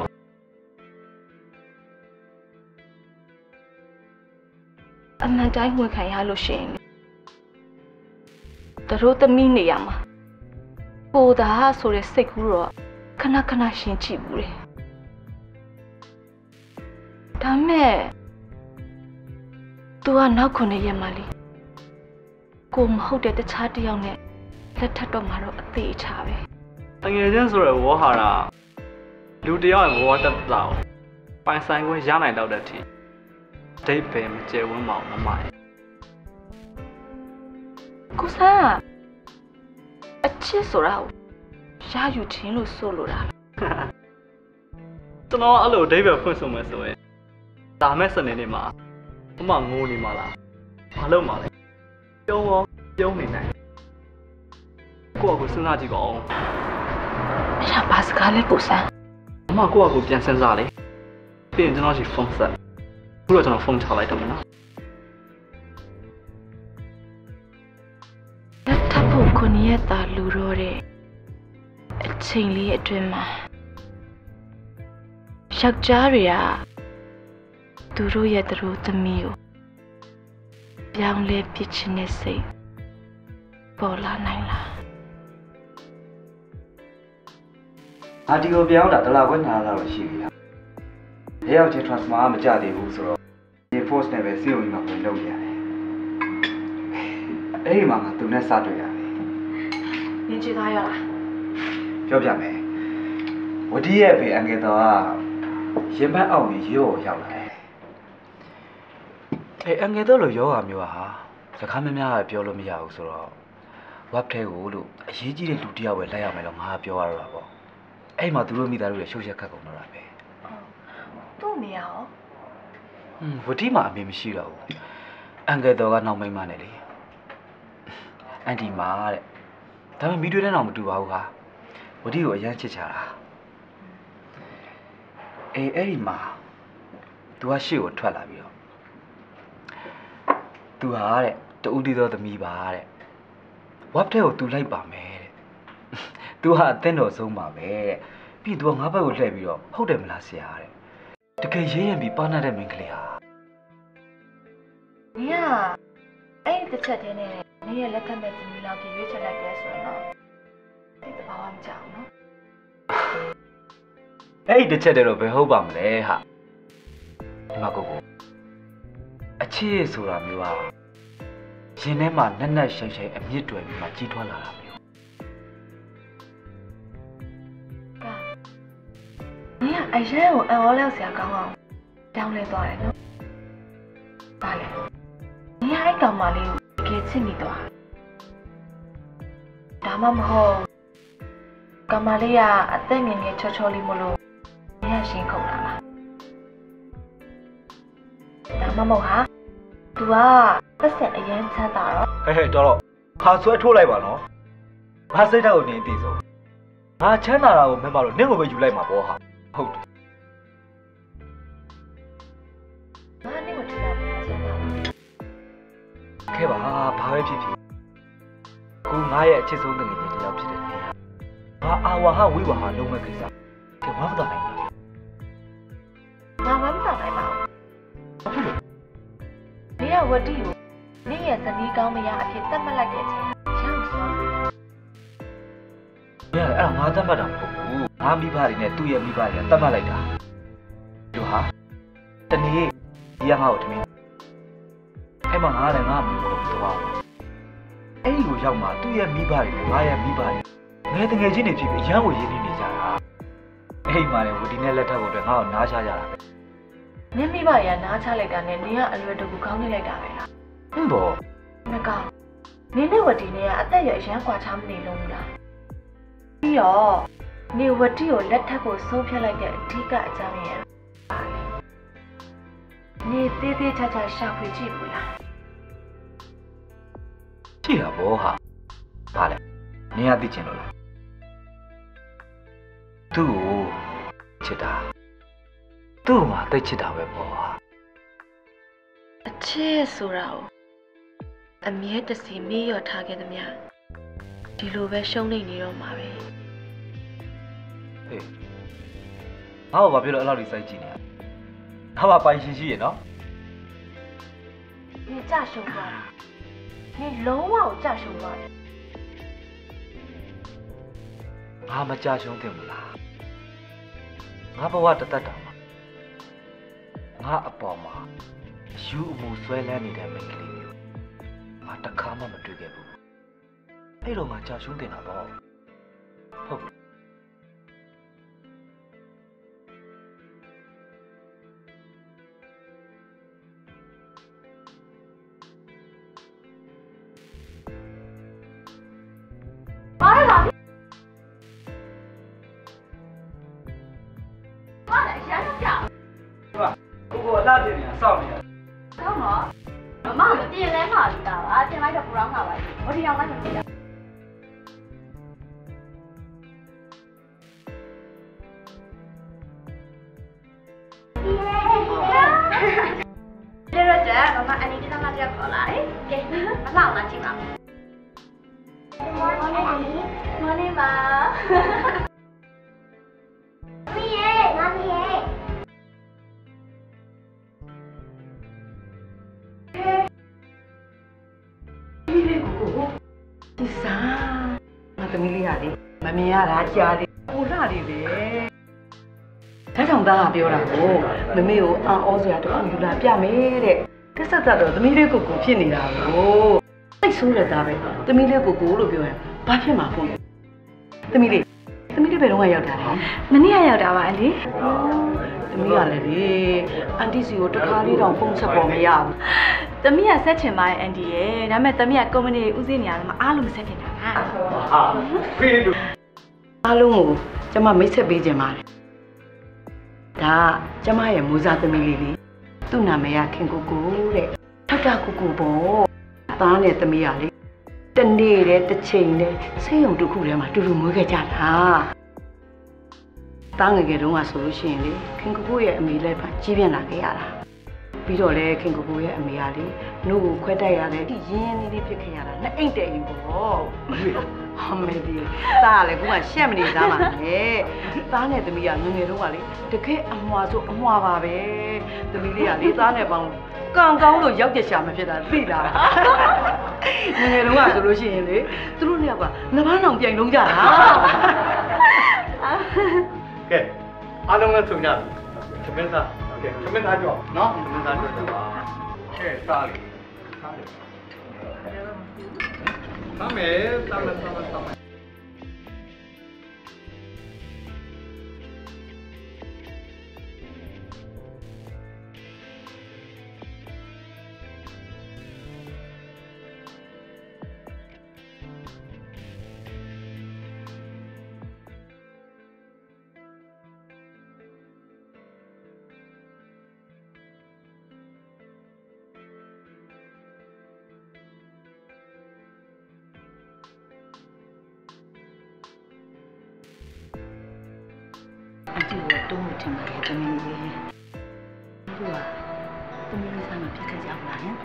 အမှန်တိုင်းဝင်ခံရလို့ရှိရင်သူတို့သမီးနေရမှာကိုသာဆိုတဲ့စိတ်ကူးတော့ခဏခဏရှင်းကြည့်ဘူးလေဒါမဲ့သူကနောက်ခုနှစ်ရက်မှလေကိုမဟုတ်တဲ့တခြားတစ်ယောက်နဲ့လက်ထပ်တော့မှာတော့အသေးအချာပဲတငယ်ချင်းဆိုရယ်ဝေါ်ဟာတာလူတစ်ယောက်ရဲ့ဝေါ်တက်တာကိုပိုင်ဆိုင်ခွင့်ရနိုင်တော့တဲ့အထိဒိတ်ပဲမကျဲဝန်းမအောင်မမရဲ့ကိုဆန်းကအချစ်ဆိုတာကိုရယူခြင်းလို့ဆိုလိုတာကျွန်တော်အဲ့လိုဒိတ်ပဲဖွင့်ဆိုမယ်ဆိုရင်ဒါမဲ့စနေနေ့မှာမမငိုနေမှာလားမလုပ်မှာလဲပြုံးရောပြုံးနေနိုင်ကကိုယ့်အကိုစဉ်းစားကြည့်ပါဦးအဲ့ဒါဘာစကားလဲကိုစံအမကိုယ့်အကိုပြန်စဉ်းစားလေပြီးရင်ကျွန်တော်ရှိဖုန်းဆက်ခုတော့ကျွန်တော်ဖုန်းချလိုက်တော့မယ်နော်လက်ထပ်ဖို့ခုနှစ်ရက်သာလူတော့တဲ့အချိန်လေးအတွင်းမှာယောက်ျားတွေကသူတို့ရဲ့သူတို့သမီးကိုပြောင်းလဲပြစ်ချင်တဲ့စိတ်ပေါ်လာနိုင်လားအာဒီကိုပြောင်းတာတလားခွဲနာလာတော့ရှိပြီလား။ရဲရောက်ချင်း transfer မကြသေးဘူးဆိုတော့ဒီ force နဲ့ပဲစီအိုကြီးမှာဝင်လုပ်ရတယ်။အဲ့ဒီမှာငါသူနဲ့စတွေ့ရတယ်နင်ကြည့်သားရလား။ပြောပြမယ်။ဝဒီရဲ့ဖေအငယ်တော်ကရင်ဘတ်အောင်ကြီးရိုးရောက်လာတယ်။အဲ့အငယ်တော်လိုယောဂမျိုးဟာစကားမများပြောလို့မရဘူးဆိုတော့ web ထဲကိုလို့အရေးကြီးတဲ့လူတစ်ယောက်ပဲလိုက်ရမယ်လို့ငါပြောရတော့ပေါ့။အဲ့မှာသူတို့မိသားစုရဲ့ရှုပ်ရက်ခတ်ကုန်တော့တာပဲသူ့နေရအောင်။ဟွန်းဝဒီမှာအမေမရှိတော့ဘူး။အငယ်တော်ကနောက်မိမနဲ့လေ။အန်တီမာတဲ့။ဒါပေမဲ့မိတွေ့တဲ့နောက်မတူပါဘူးဟာ။ဝဒီကိုအရန်ချစ်ချတာ။အေးအဲ့ဒီမှာ तू ကရှေ့ကိုထွက်လာပြီးတော့ तू ဟာတဲ့တူဦးတီးသောသမီးပါတဲ့ web ထဲကို तू လိုက်ပါမယ်တဲ့ तू ဟာအသင်းတော်ဆုံးပါပဲတဲ့ပြီး तू ကငါးဘက်ကိုလှည့်ပြီးတော့ဟုတ်တယ်မလားဆရာတဲ့တကယ်ရေးရင်ပြီးပါနာတဲ့မင်းကလေးဟာနင်ကအဲ့ဒီတစ်ချက်တည်းနဲ့နင်ရဲ့လက်ထပ်မဲ့သမီးလောက်ကြီးရွေးချယ်လိုက်တယ်ဆိုရင်တော့ဒီတဘာဝမကြောက်နော်အဲ့ဒီတစ်ချက်တည်းတော့ဘယ်ဟုတ်ပါမလဲဟာဒီမှာကိုကိုအချစ်ဆိုတာမျိုးဟာရင်ထဲမှာနက်နက်ရှိုင်ရှိုင်အမြင့်တွယ်ပြီးမှကြီးထွားလာတာမျိုးနင်ကအရန်ကိုအံ့ဩလောက်စရာကောင်းအောင်ပြောင်းလဲသွားတယ်နော်ဘာလဲနင်အဲ့ကောင်မလေးကိုတကယ်ချစ်မိသွားဒါမှမဟုတ်ကောင်မလေးကအသက်ငယ်ငယ်ချောချောလေးမလို့နင်ကရှင်းခုန်လာလားဒါမှမဟုတ်ဟာ तू ကပတ်စံအရန်ချမ်းသာတော့ဟဲ့ဟဲ့တော်တော့ခါဆွဲထိုးလိုက်ပါနော်ဘာစိတ်ဓာတ်ကိုနင်းသိဆုံးငါချမ်းသာတာကိုမင်းမလို့နင့်ကိုပဲယူလိုက်မှာပေါ့ဟာဟုတ်တယ်ငါနဲ့မတူတာဘူးချမ်းသာပါခဲ့ပါဘာပဲဖြစ်ဖြစ်ကိုငါရဲ့အချစ်ဆုံးတငယ်ချင်းတစ်ယောက်ဖြစ်တဲ့နေရာဘာအာဝါဟဝိဝါဟာလုံးဝကိစ္စကဲဘာမှမတော်နိုင်ဘူးငါမမတော်နိုင်ပါဘူးနေရဝတိကိုနေရဲ့ဇနီးကောင်းမရအဖြစ်သတ်မှတ်လိုက်တဲ့အချိန်ရအောင်ဆို။ညအဲ့ဒါငါသတ်မှတ်တာမဟုတ်ဘူး။ငါမိဘတွေနဲ့သူ့ရဲ့မိဘတွေကသတ်မှတ်လိုက်တာ။တို့ဟာတနေ့ဒီကငါ့ကိုတမင်းအဲ့မှာငါလည်းငါ့မိကိုတော့အဲ့ဒီကိုရောက်မှသူ့ရဲ့မိဘတွေနဲ့ငါရဲ့မိဘတွေငယ်တငယ်ချင်းတွေဖြစ်ပြီးရန်ကိုရင်းနှီးနေကြတာ။အဲ့မှာလည်းဝတီနဲ့လက်ထပ်ဖို့အတွက်ငါ့ကိုနားချကြတာပဲနင်းမိဘရနားချလိုက်တာနဲ့နင်းကအလွယ်တကူကောင်းနေလိုက်တာပဲလား။ဟုတ်တော့မကောင်းနင်းနဲ့ဝတီနဲ့ကအသက်အရွယ်အရန်ကွာခြားမနေလုံးဘူးလားပြီးတော့နေဝတီကိုလက်ထပ်ဖို့ဆုံးဖြတ်လိုက်တဲ့အဓိကအကြောင်းရင်းပါလေနေသေးသေးချာချာရှာဖွေကြည့်ဘူးလားကြည့်တာဗောဟာ။ဘာလဲ။နင်ကသိချင်လို့လား။သူ့ကိုချစ်တာသူ့မှာသိချစ်တာပဲဗောဟာအချစ်ဆိုတာကိုအမြဲတစေမေးရထားခဲ့သမျှဒီလိုပဲရှုံးနေနေတော့မှာပဲ။ဟေး။ငါ့ကိုဘာဖြစ်လို့အဲ့လောက်ကြီးစိုက်ကြည့်နေရလဲ။ငါ့ဘာပိုင်ရှင်ရှိရနော်နေကြရှုံးသွားတာနေလုံးဝကိုကြရှုံးသွားတယ်။ငါမကြရှုံးတယ်မလား။ငါဘဝတသက်တာမှာငါအပေါ်မှာယူအမှုဆွဲလန်းနေတဲ့မိန်းကလေးမျိုးငါတစ်ခါမှမတွေ့ခဲ့ဘူး။အဲ့တော့ငါကြရှုံးတင်တာပေါ့။ဟုတ် ကိုကိုအလှပြင်နေတာစောင့်နေတာကောင်းတော့မမမပြင်လဲမှာလို့တာပါပြင်လိုက်တော့ပူရောင်းမှာပါဘာဒီအောင်လိုက်မဖြစ်တာမမအန်ဒီတန်းလာကြောက်ခေါ်လာတယ်ကဲမလောက်လာကြည့်ပါဦး Good morning Annie Morning ပါမီးရဲ့ငါမီးရဲ့ဒီစားငါသမီးလေးကလေမမြင်ရတာကြားလေပူလာလေလေဒါကြောင့်သားကပြောတာကိုမမေကိုအံ့ဩစရာတခုယူလာပြမယ်တဲ့တက်ဆက်သက်တော့သမီးလေးကိုကိုဖြစ်နေတာကိုသိဆိုးရတာပဲသမီးလေးကိုကိုလို့ပြောရင်ဘာဖြစ်မှာဖို့သမီးလေးသမီးလေးဘယ်တော့မှရောက်တာလဲမနေ့ကရောက်တာပါအန်ဒီသမီးကလည်းလေအန်တီစီကိုတခါလေးတော့ပုံဆက်ပေါ်မရဘူးသမီးကဆက်ချင်ပါတယ်အန်ဒီရဲ့ဒါပေမဲ့သမီးကကုမ္ပဏီဦးစီးနေရတယ်မှာအားလုံးဆက်ချင်တာဟာဖေးလို့အားလုံးကိုကျမမိတ်ဆက်ပေးခြင်းပါတယ်ဒါကျမရဲ့မူစားသမီးလေးလေးသူ့နာမည်ကခင်ကိုကိုတဲ့ထောက်တာကိုကိုပေါ့သားနဲ့သမီးကလေတနေ့တဲ့တစ်ချိန်နဲ့ဆေးရုံတစ်ခုထဲမှာတူတူမွေးခဲ့ကြတာသားငယ်ငယ်တုန်းကဆိုလို့ရှိရင်လေခင်ကိုကိုရဲ့အမေလည်းပါကြီးပြန့်လာခဲ့ရတာပြီးတော့လေခင်ကိုကိုရဲ့အမေကလေနှုတ်ကိုခွဲတိုက်ရတယ်ဒီရင်းလေးလေးဖြစ်ခဲ့ရတာနဲ့အိတ်တဲ့ရင်ပေါ့ဟမ်မေဒီသားကလည်းခုမှရှက်မနေသားပါနဲ့သားနဲ့သမီးကငငယ်တုန်းကလေတကယ်အမွာဆိုအမွာပါပဲသမီးလေးကလေသားနဲ့ပေါင်းကံကောင်းလို့ရောက်ကြရှာမဖြစ်တာသိလားငငယ်တုန်းကဆိုလို့ရှိရင်လေသူတို့နှစ်ယောက်ကနဘာနောင်ပြိုင်လုံးကြတာကဲအားလုံးလည်းဆုံကြပြီသမင်းသားโอเคသမင်းသားကြောနော်သမင်းသားကြောပါကဲစားလေစားလေစားမယ်စားမယ်စားမယ်စားမယ်အကျိုးတော့တုံးမထင်ပါဘူးသမီးလေးဒီကသမီးလေးစားမဖြစ်ခဲ့ကြဘူးလားဟင်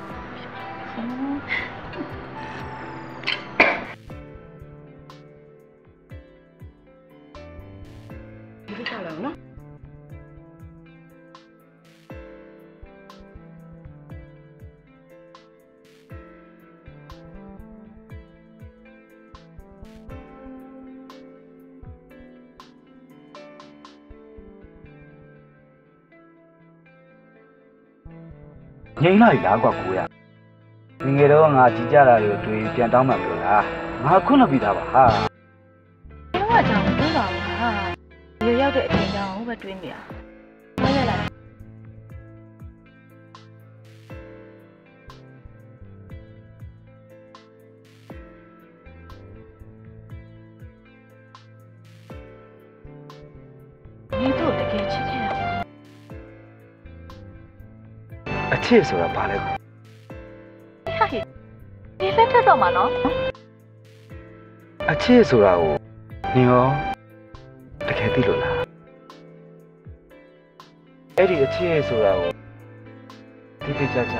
ဒီကလာနော်ငိမ့်လိုက်လားကွာကိုရငငယ်တော့ငါကြည်ကြတာတွေကိုတွေ့ပြန်တောင်းမှပြောတာငါခွင့်လုပ်ပြီးသားပါဟာတော့ကြောင်တွန်းပါဘူးဟာရေရောက်တဲ့အချိန်ကြောင်ပဲတွင်းနေတာမရလား你都得给吃开了。 အချစ်ဆိုတာဘာလဲကွာဟာဟိဒီလက်ထက်တော့မှာနော်အချစ်ဆိုတာကိုနင်ရောတကယ်သိလို့လားအဲ့ဒီအချစ်ဆိုတာကိုတိတိကျကျ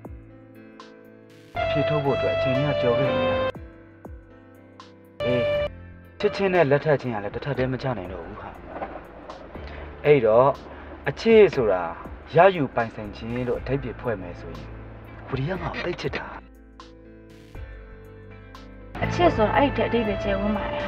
အဖြစ်ထုတ်ဖို့အတွက်အချိန်ကြီးကြော်ခဲ့နေတာအေးချစ်ချင်းနဲ့လက်ထပ်ချင်းကလည်းတစ်ထပ်တည်းမချနိုင်တော့ဘူးဟာအဲ့တော့အချစ်ဆိုတာရယူပိုင်ဆိုင်ခြင်းလို့အဓိပ္ပာယ်ဖွဲ့မယ်ဆိုရင်ဝိရိယမှာသိချစ်တာအချစ်ဆိုတာအဲ့ဒီအတိတ်ပဲကျဲဝန်းပါတယ်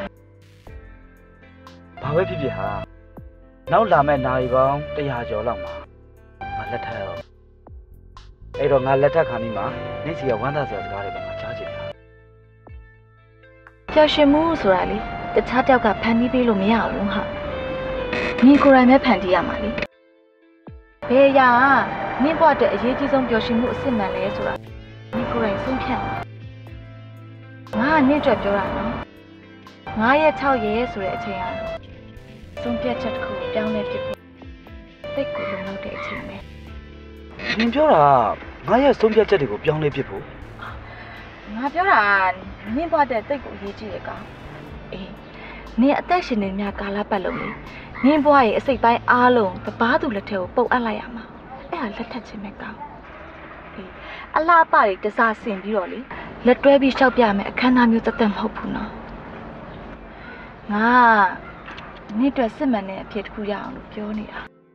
ဘာပဲဖြစ်ဖြစ်ဟာနောက်လာမဲ့နာရီပေါင်းတရာကျော်လောက်မှာငါလက်ထပ်ရောအဲ့တော့ငါလက်ထပ်ခါနီးမှာနေ့စီကဝမ်းသာစရာစကားတွေပဲငါကြားချင်တာပျော်ရွှင်မှုဆိုတာလေတခြားတယောက်ကဖန်တီးပေးလို့မရဘူးဟာညီကိုယ်တိုင်ပဲဖန်တီးရမှာလေဘယ်ရာနင့်ဘဝအတွက်အရေးကြီးဆုံးပျော်ရွှင်မှုအစစ်မှန်လဲဆိုတာညီကိုယ်တိုင်ဆုံးဖြတ်ငါကနင့်အတွက်ပြောတာနော်ငါရဲ့၆ရဲဆိုတဲ့အချိန်ဟာဆုံးဖြတ်ချက်တစ်ခုပြောင်းလဲဖြစ်ဖို့တိတ်ကိုလုံလောက်တဲ့အချိန်ပဲနင်ပြောတာငါရဲ့ဆုံးဖြတ်ချက်တွေကိုပြောင်းလဲဖြစ်ဖို့ငါပြောတာနင့်ဘဝအတွက်တိတ်ကိုအရေးကြီးတယ်ကောင်အေးနင်အသက်ရှင်နေမြကာလပတ်လုံးလေနင်ဘဝရဲ့အစိတ်ပိုင်းအားလုံးတပားသူလက်ထဲကိုပုတ်အပ်လိုက်ရမှာအဲ့ဒါလက်ထက်ချင်းပဲကောင်ဟအလားအပတွေတစားဆင်ပြီးတော့လေလက်တွဲပြီးရှောက်ပြမယ်အခမ်းအနားမျိုးတသက်မဟုတ်ဘူးနော်ငါနေ့အတွက်စစ်မှန်တဲ့အဖြစ်တစ်ခုရအောင်လို့ပြောနေတာ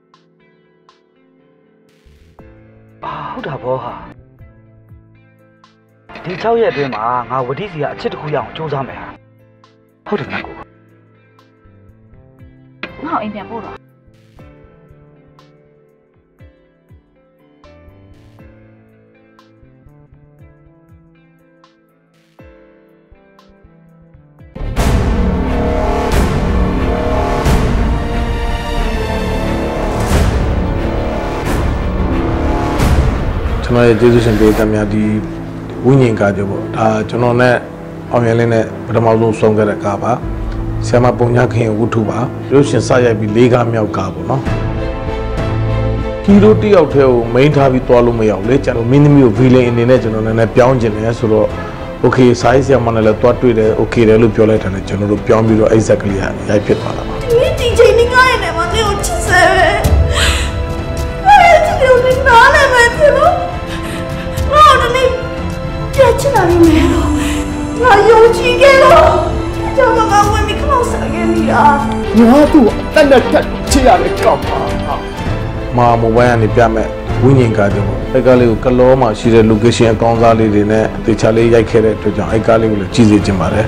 အာဟုတ်တာဘောဟာဒီ၆ရက်အတွင်းမှာငါဝတိစီကအချစ်တစ်ခုရအောင်စူးစမ်းမယ်ဟာဟုတ်တယ်နော်ကိုငါ့ကိုအိမ်ပြန်ပို့တော့ကျွန်တော်ရဲ့ကျေးဇူးရှင်ပေးတဲ့များဒီဝိညာဉ်ကားကြပေါ့ဒါကျွန်တော်နဲ့အောင်ရလင်းနဲ့ပထမဆုံးဆုံးခဲ့တဲ့ကားပါဆရာမပုံညာခင်ဝုထုပါရုပ်ရှင်စရိုက်ပြီးလေးကားမြောက်ကားပေါ့နော်ဟီရိုတယောက်တည်းကိုမိန်းထားပြီးသွားလို့မရဘူးလေကျွန်တော်မင်းသမီးကိုဗီလင်အနေနဲ့ကျွန်တော်လည်းပြောင်းကျင်တယ်ဆိုတော့โอเคဆိုင်းဆရာမနဲ့လည်းသွားတွေ့တယ်โอเคတယ်လို့ပြောလိုက်တယ်ကျွန်တော်တို့ပြောင်းပြီးတော့ exactly ရိုက်ဖြစ်သွားတာပါဒီဒီချိန်နေငါ့ရဲ့နေမှာကျွန်တော်ချစ်စဲပဲအဲ့ဒီလိုနေနားလည်းမသိဘူးငါတို့နေကြက်ချင်တာမင်းတော့ငါယုံကြည်ခဲ့တော့ကျွန်တော်ကဝင်ပြီးခေါင်းစားခဲ့မိတာငါတို့အသက်နဲ့တက်ချရတဲ့ကောက်ပါမာမိုဘိုင်းကနေပြမဲ့ဝိညာဉ်ကားကြောင့်အဲ့ကားလေးကိုကလောမှာရှိတဲ့ location အကောင်းစားလေးတွေနဲ့တေချာလေးရိုက်ခဲ့တဲ့အတွက်ကြောင့်အဲ့ကားလေးကိုလည်းကြည့်စေချင်ပါတယ်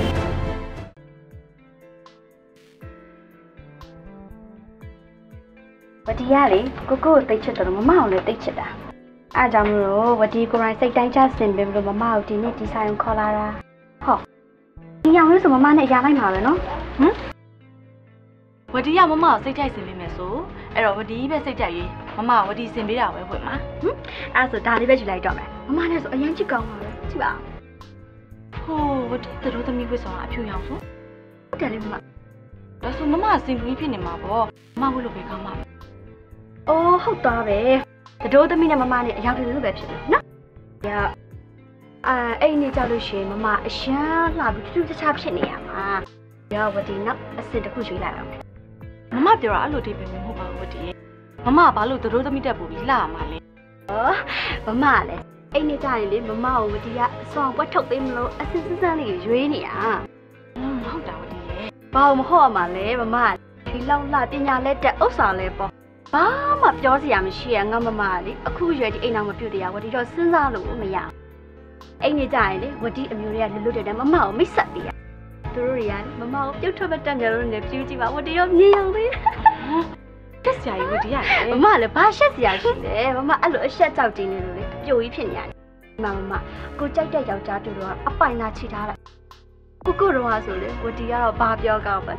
ဝတီရလေကိုကိုကိုတိတ်ချစ်တယ်မမအောင်လည်းတိတ်ချစ်တာအားကြောင့်မလို့ဝတီကိုရိုင်းစိတ်တိုင်းချစင်ပြီးလို့မမကိုဒီနေ့ဒီဆိုင်ကိုခေါ်လာတာဟောဒီအောင်လို့ဆိုမမနဲ့အရာလိုက်မှာပဲနော်ဟမ်ဝတီကမမကိုစိတ်ကြိုက်ဆင်ပေးမယ်ဆိုအဲ့တော့ဝတီပဲစိတ်ကြိုက်ရေးမမဝတီဆင်ပေးတာပဲဖွင့်မှာဟမ်အဲ့ဆိုဒါလေးပဲယူလိုက်တော့မယ်မမနဲ့ဆိုအရင်ချစ်ကောင်းပါပဲကြည့်ပါဟိုဝတီတို့သမီးဝစ်ဆောင်အဖြူရောင်ဆိုဟုတ်တယ်လေမမဒါဆိုမမစင်ပြီးဖြစ်နေမှာပေါ့မမဝစ်လို့ပဲကောင်းမှာအော်ဟုတ်သားပဲတတိုးသမီးနဲ့မမနဲ့အယောက်တူတူပဲဖြစ်တယ်နော်။ဒါအာအဲ့ဒီနေ့ကြောက်လို့ရှိရင်မမအရှမ်းလှပြီးတူတူချာဖြစ်နေရမှာ။ရောဝတီနောက်အစ်စ်တစ်ခုရွေးလိုက်အောင်မမပြောတာအဲ့လိုတိတ်ပဲမဟုတ်ပါဘူးဝတီရဲ့မမဘာလို့တို့သမီးတက်ပူပြီးလှရမှာလဲ။အော်မမလည်းအဲ့ဒီနေ့ကျရင်လေမမကိုဝတီကအစောင်းပွက်ထုတ်ပေးမလို့အစ်စ်စစမ်းလေးရွေးနေရ။ဟုတ်တာဝတီရဲ့ဘာလို့မဟုတ်ရမှာလဲမမဒီလောက်လှပညာလက်တက်ဥစ္စာလဲပေါ့။ဘာမှပြောစရာမရှိရငါမမလေအခုရွယ်ဒီအိမ်အောင်မပြုတ်တရားဝတီတော့စဉ်းစားလို့မရအိမ်နေကြရင်လေဝတီအမျိုးတွေကလွတ်လွတ်တယ်မမကိုမိတ်ဆက်ပေးရသူတို့တွေကမမကိုပြုတ်ထွက်မတက်ကြလို့နေပြူးကြည့်ပါဝတီတော့မြင်အောင်သေးတက်စရာကြီးဝတီရတယ်မမလည်းဘာရှက်စရာရှိလဲမမအဲ့လိုအရှက်ကြောက်တင်းနေလို့လေအပြိုကြီးဖြစ်နေရတယ်မမမကိုကြိုက်တဲ့ယောက်ျားတူတော့အပိုင်သာချီထားလိုက်ကိုကိုတော့ဆိုလေဝတီကတော့ဘာပြောကောင်းပဲ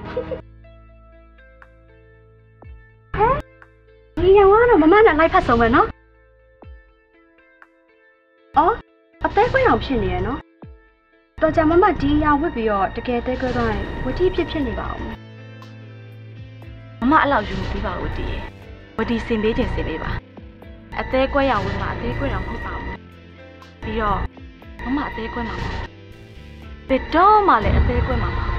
ဒီရောင်ကတော့မမနဲ့လိုက်ဖက်ဆုံးမယ်နော်။အော်အသေးခွင့်အောင်ဖြစ်နေရနော်။တော်ကြမမဒီရောင်ဝစ်ပြီးတော့တကယ်သေးခွဲသွားရင်ဝတီဖြစ်ဖြစ်နေပါအောင်မမအဲ့လောက်ယူမပြီးပါဘူးဝတီရဲ့ဝတီစင်ပေးခြင်းစင်ပေးပါအသေးကွဲရောင်ဝင်မှာအသေးကွဲရောင်မဟုတ်ပါဘူးပြီးတော့မမအသေးကွဲမှာမဟုတ်ဘယ်တော့မှလည်းအသေးကွဲမှာမဟုတ်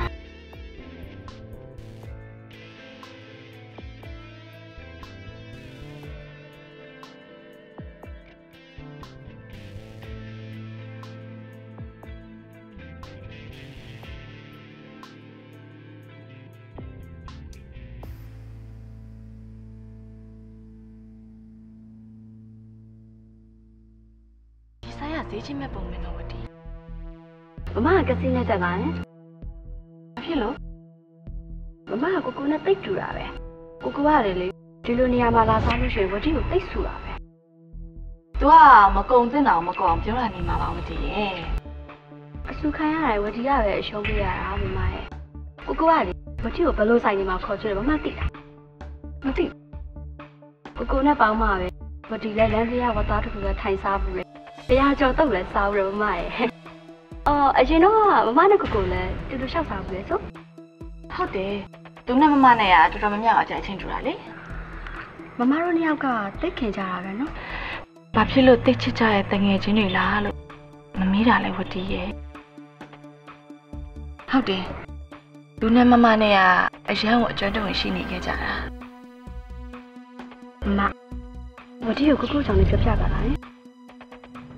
ဈေးချင်းမဲ့ပုံနဲ့တော့ဝတီမမကစီးနဲ့တက်ပါနဲ့ဘာဖြစ်လို့မမကကိုကိုနဲ့တိတ်တူတာပဲကိုကိုကလေလေဒီလိုနေရာမှာလာစားလို့ရှိရင်ဝတီကိုတိတ်ဆူတာပဲ तू ကမကုံတင်တာမကုံအောင်ပြောတာနေမှာပါဝတီရဲ့အဆူခံရတယ်ဝတီကပဲအရှုံးပေးရတာမမရဲ့ကိုကိုကလေဝတီကိုဘယ်လိုဆိုင်နေမှာခေါ်ချင်တယ်မမသိတာမသိကိုကိုနဲ့ပေါင်းမှာပဲဝတီလည်းလမ်းစရာဝသားတစ်ခုကထိုင်စားဘူးလေတရားကျော်တော့လည်းစားဘူးမမရဲ့အော်အရင်တော့မမနဲ့ကိုကိုလည်းတူတူလျှောက်စားဘူးလေဆိုဟုတ်တယ်သူနဲ့မမနဲ့ကတော်တော်များများအကြိုက်ချင်းတူတာလေမမတို့နှစ်ယောက်ကတိတ်ခင်ကြတာပဲနော်ဘာဖြစ်လို့တိတ်ချစ်ကြရဲ့တငယ်ချင်းတွေလားလို့မမေးတာလဲဝတီရဲ့ဟုတ်တယ်သူနဲ့မမနဲ့ကအရန်ကိုအကျွမ်းတုံရှိနေခဲ့ကြတာမဝတီကိုကိုကိုကြောင့်လည်းပြောပြပါလား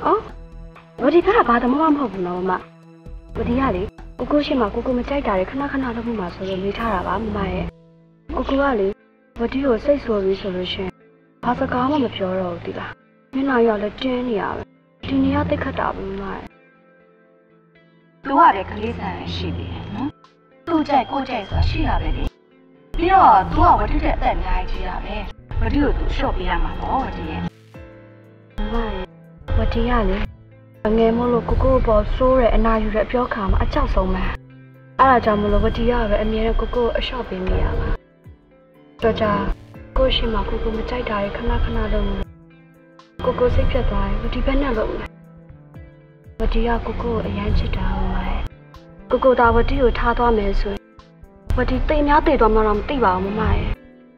哦，我这个爸的妈妈不能嘛，我这样哩，我过去嘛，姑姑们在家里看那看那都不嘛说的没差了吧，妈耶，姑姑啊哩，我这有谁说没说的选，怕是干嘛没漂亮的啦，你那要来真的啊，真的要得可大不嘛？ 都话的可里山是的，嗯，都在国在说需要的哩，比如都话我这在在哪去啊呗，我这有都少别嘛，我这。 妈耶，我这样哩。ငယ်မို့လို့ကိုကိုပေါ်ဆိုးတဲ့အနာယူတဲ့အပြောခါမှာအကြောက်ဆုံးပဲအဲ့ဒါကြောင့်မလို့ဝတီရပဲအမြဲတမ်းကိုကိုအလျှော့ပေးနေရပါတော့ကြကိုရှိမှကိုကိုမကြိုက်တာရခဏခဏလုံးကိုကိုစိတ်ပြတ်သွားရင်ဝတီဘက်နဲ့လုံးမယ်ဝတီရကိုကိုအရန်ချစ်တာဟောမယ်ကိုကိုသာဝတီကိုထားသွားမယ်ဆိုရင်ဝတီတိမ်များတိတ်သွားမှတော့မသိပါဘူးမမရဲ့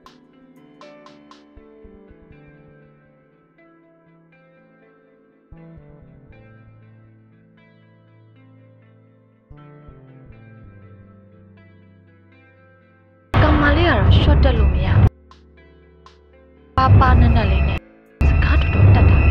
ရှော့တက်လို့မရပါပါနဲ့နဲ့လေးနဲ့စကားတော်တော်တက်တာပဲ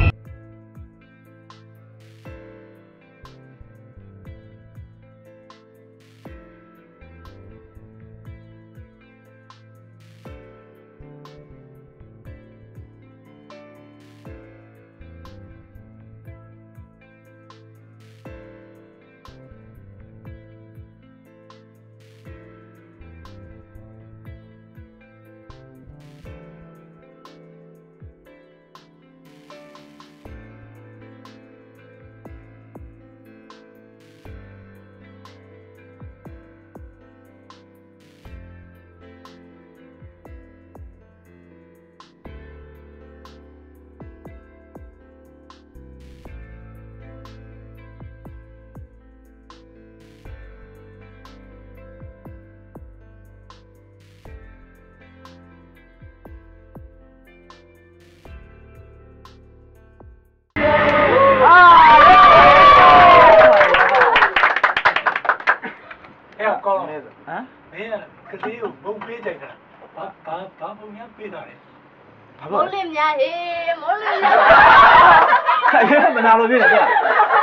ကလေးကိုဘုံပေးတယ်ခလားဘာဘာဘာဘုံများပေးတာလဲဘာမိုးလင်းများဟေးမိုးလင်းများခိုင်ရမနာလို့ပြည့်တယ်ကွာ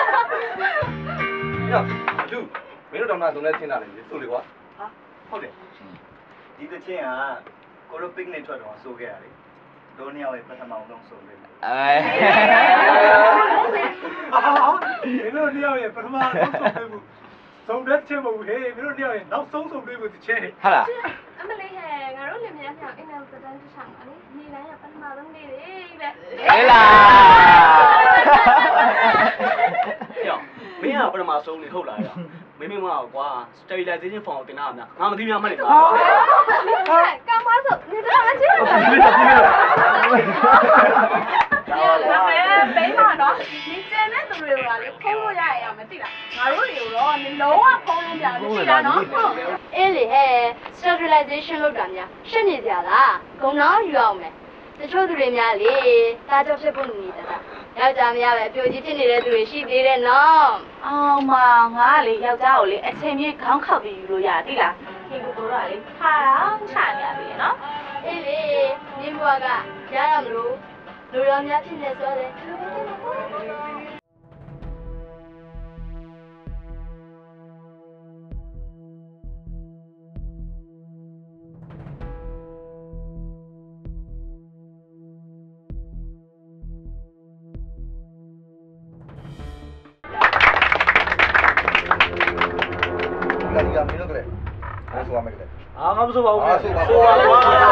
ညလူမင်းတို့တောင်မှသုံးလဲထင်းတာလေဆိုလေကွာဟာဟုတ်တယ်ဒီတစ်ချင်းကကိုတို့ picnic ထွက်တော့ဆိုခဲ့ရလေတို့နှစ်ယောက်ရဲ့ပထမဆုံးဆိုလေအဲမင်းတို့နှစ်ယောက်ရဲ့ပထမဆုံးဆိုခဲ့မှုသုံးတဲ့ချင်းမဟုတ်ဟေးမင်းတို့နှစ်ယောက်ရဲ့နောက်ဆုံးဆုံးတွေ့မှုတစ်ချင်းဟာလားအမလေးဟဲ့ငါတို့လင်မယားဆောင်အိမ်နောက်စတန်းတစ်ဆောင်ပါလေဒီလိုင်းကပထမဆုံးနေတယ်တဲ့ဟဲ့လားယောမင်းကပထမဆုံးနေဟုတ်လားယောမင်းမမကွာ sterilization form ကိုတင်တာအများငါမသိများမှတ်နေပါကံပါဆိုနေတော့အချင်းပါပြီပြီပြီလာမယ်ဘေးမှာနော်ဒီကျန်တဲ့သူတွေကလေဖုံးလို့ရရမသိလားငါတို့တွေကိုတော့နေလုံးဝဖုံးလို့မရဘူးသိလားနော်အေးလေဟဲ့ sterilization လုပ်တာများရှင်းနေကြလားဂုံတော့ယူအောင်မယ်တချို့သူတွေများလေတားကြောဖြစ်ဖို့နေနေတာယောက်ျားမရပဲအပြိုကြီးဖြစ်နေတဲ့သူတွေရှိသေးတယ်နော်အောင်မငါကလေယောက်ျားကိုလေအချိန်ကြီးခေါင်းခောက်ပြီးယူလို့ရသိလားဒီကိုတို့ကလေခါတော့ချနေရပြီနော်အေးလေဒီဘွားကရရမလို့လူတော်များဖြစ်နေဆိုတယ်လာဒီကမင်းတို့ကလေးအားဆိုရမယ်ကလေးအာငါမဆိုပါဘူးအားဆိုပါဆိုပါဆိုပါဆိုပါ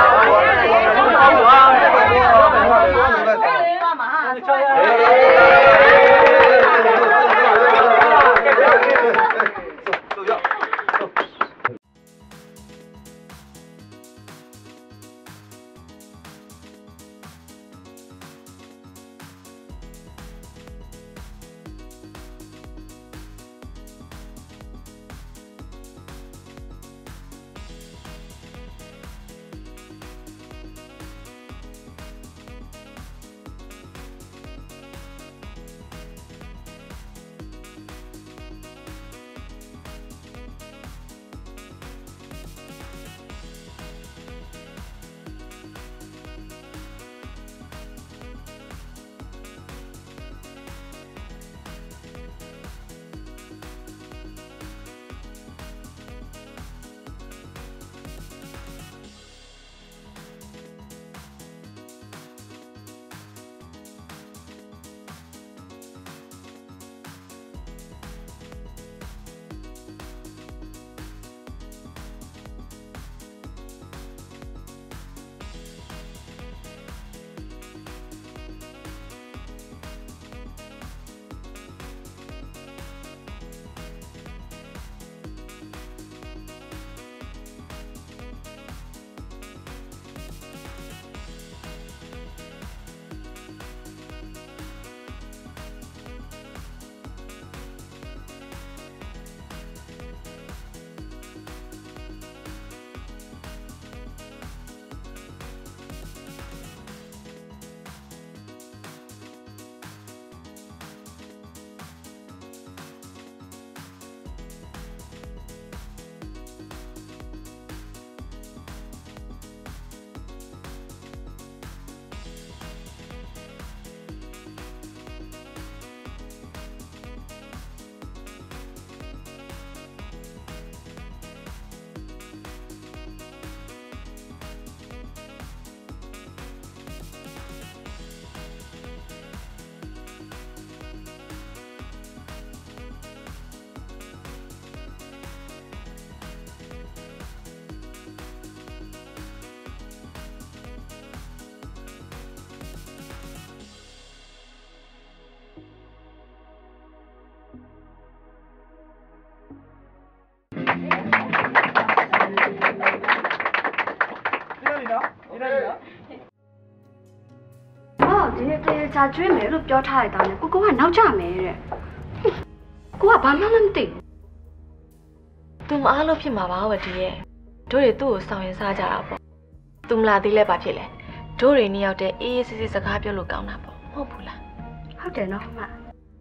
စာကျွေးမယ်လို့ပြောထားလိုက်တာနဲ့ကိုကိုကနောက်ကျမယ်တဲ့ကိုကဘာမှမသိဘူးသူမအားလို့ဖြစ်မှာပါဝတီရဲ့တို့တွေသူ့ကိုဆောင်ရင်စားကြတာပေါ့သူမလာသေးလဲပါဖြစ်လဲတို့တွေနှစ်ယောက်တည်းအေးအေးဆေးဆေးစကားပြောလို့ကောင်းတာပေါ့မဟုတ်ဘူးလားဟုတ်တယ်နော်မ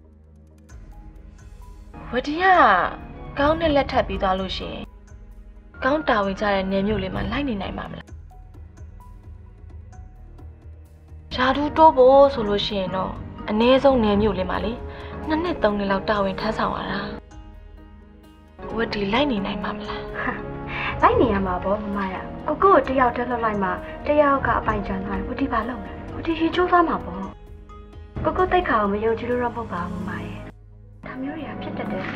ဝတီကကောင်းတဲ့လက်ထပ်ပြီးသွားလို့ရှိရင်ကောင်းတာဝင်ကြတဲ့နေမျိုးလေးမှာလိုက်နေနိုင်မှာမလားဓာတူတိုးဖို့ဆိုလို့ရှိရင်တော့အနည်းဆုံးနေမျိုးလေးမှာလေနှစ်နှစ်သုံးနှစ်လောက်တာဝန်ထမ်းဆောင်ရတာဝတီလိုက်နေနိုင်မှာမလားလိုက်နေရမှာပေါ့မမရကိုကိုကိုတယောက်တည်းလှုပ်လိုက်မှတယောက်ကအပိုင်ချန်သွားဝတီပါလုံးဝတီရှိချိုးသားမှာပေါ့ကိုကိုတိတ်ခါအောင်မယုံကြည်လို့တော့မဟုတ်ပါဘူးမမရဒါမျိုးတွေကဖြစ်တတ်တယ်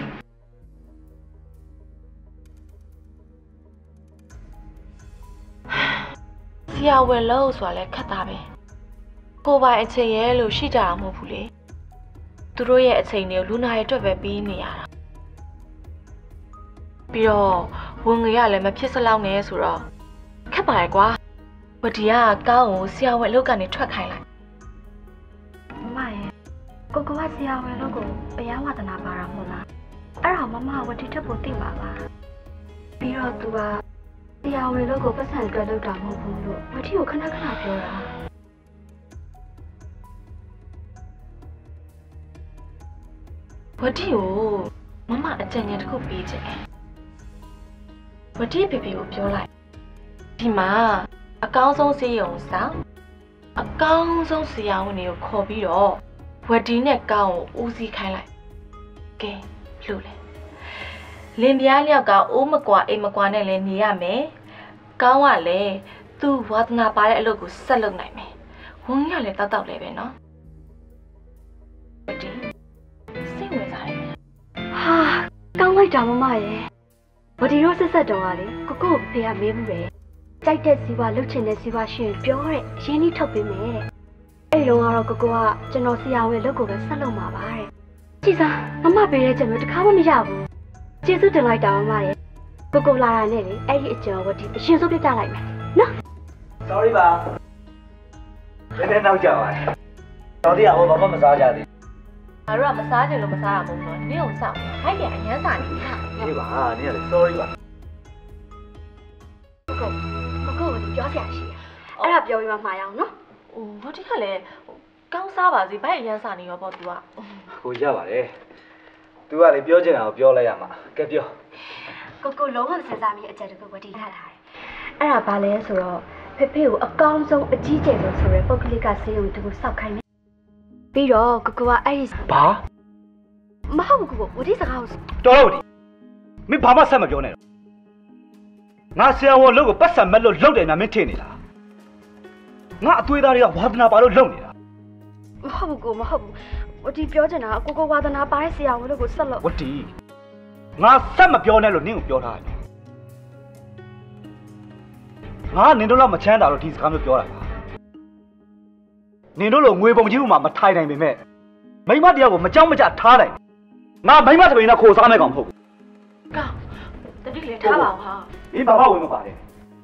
ဆရာဝန်လို့ဆိုတာလည်းခက်တာပဲကိုပိုင်အချိန်ရဲ့လို့ရှိကြတာမဟုတ်ဘူးလေသူတို့ရဲ့အချိန်တွေကိုလူနာရဲ့အတွက်ပဲပြီးနေရတာပြီးတော့ဝန်ငွေရလည်းမဖြစ်စလောက်နဲ့ဆိုတော့ခက်ပါရဲ့ကွာဝတီကကောင်းကိုဆရာဝန်အလုပ်ကနေထွက်ခိုင်းလိုက်မမရဲ့ကိုကိုကဆရာဝန်လို့ကိုဘရားဝဒနာပါတာမဟုတ်လားအဲ့ဒါမမဝတီထပ်ဖို့သိမှာပါပြီးတော့သူကဆရာဝန်လို့ကိုပတ်စံအတွက်လုပ်တာမဟုတ်ဘူးလို့ဝတီကိုခဏခဏပြောတာဝတီကိုမမအကြံဉာဏ်တစ်ခုပေးချင်တယ်ဝတီဖေဖေကိုပြောလိုက်ဒီမှာအကောင်းဆုံးဆေးရုံဆောင်အကောင်းဆုံးဆရာဝန်တွေကိုခေါ်ပြီးတော့ဝတီနဲ့ကောင်းကိုဦးစီးခိုင်းလိုက်ကဲလို့လေလင်ပြားလျောက်ကအိုးမကွာအိမ်မကွာနဲ့လည်းနေရမယ်ကောင်းကလည်းသူ့ဝါသနာပါတဲ့အလုပ်ကိုဆက်လုပ်နိုင်မယ်ဝန်ကလည်းတောက်တောက်လေးပဲနော်ဝတီစိတ်ဝင်စားတယ်ဟာကောင်းလိုက်တာမမရဲ့ဝတီတို့ဆက်ဆက်တော်ကလေကိုကိုကိုဖေကမေးမှုတယ်ကြိုက်တဲ့စီဝါလှုပ်ချင်တဲ့စီဝါရှင်ပြောတဲ့ရင်းနှီးထုတ်ပေးမယ်တဲ့အဲ့လုံးကတော့ကိုကိုကကျွန်တော်ဆရာဝန်လုပ်ကိုပဲဆက်လုပ်မှာပါတဲ့ကြည်စားမမပေးတဲ့ချက်မျိုးတခါမှမရဘူးကျေးဇူးတင်လိုက်တာမမရဲ့ကိုကိုလာတာနဲ့လေအဲ့ဒီအကျော်ဝတီအရှင်ဆုံးပြပြလိုက်မယ်နော် sorry ပါနည်းနည်းနောက်ကြပါတော်တရားဟောဘာမှမစားကြသေးငါတို့ကမစားကြလို့မစားရဘူးနော်နင်းအောင်စောင့်ဟိုက်ပြန်အញ្ញမ်းစာနေဟာဒီပါနည်းရလေ sorry ပါကိုကိုကိုကိုပြောစရာရှိတယ်အဲ့ဒါပြောပြီးမှမှားရအောင်နော်ဟိုဘာတိကလည်းကောင်းစားပါစေဘိုက်အញ្ញမ်းစာနေရောပေါ့ तू ကကိုရပါတယ် तू ကလေပြောချင်တာကိုပြောလိုက်ရမှာကဲပြောကိုကိုလုံးဝစဉ်းစားမိအကြက်တကူဝတီထားတာအဲ့ဒါဘာလဲဆိုတော့ဖေဖေကိုအကောင်းဆုံးအကြီးကျယ်ဆုံးဆိုရဲပုတ်ကလေးကဆေးရုံတကူစောက်ခိုင်းမယ်ပြီးတော့ကိုကိုကအဲ့ဒီဘာမဟုတ်ဘူးကိုဝတီစကားကိုတော်တော့ဝတီမင်းဘာမှဆက်မပြောနဲ့တော့ငါဆရာဝန်လုပ်ကိုပတ်စံမဲ့လို့လုပ်တယ်နာမင်းထင်နေလားငါအသွေးသားတွေကဝါသနာပါလို့လုပ်နေတာမဟုတ်ဘူးကိုမဟုတ်ဘူးဝတီပြောချင်တာကိုကိုဝါသနာပါတဲ့ဆရာဝန်လို့ကိုဆက်လို့ဝတီငါဆက်မပြောနဲ့လို့နင်းကိုပြောထားတယ်ငါနင်တို့လောက်မချမ်းသာလို့ဒီစကားမျိုးပြောတာပါနင်တို့လိုငွေပုံကြီးဥမှာမထိုင်နိုင်ပေမဲ့မိမတယောက်ကိုမကြောက်မကြထားနိုင်ငါမိမတပင်းနဲ့ခိုးစားမဲ့ကောင်မဟုတ်ဘူးကောင်းတတိလေးထားပါဦးဟာဒီဘာမှဝင်မပါနဲ့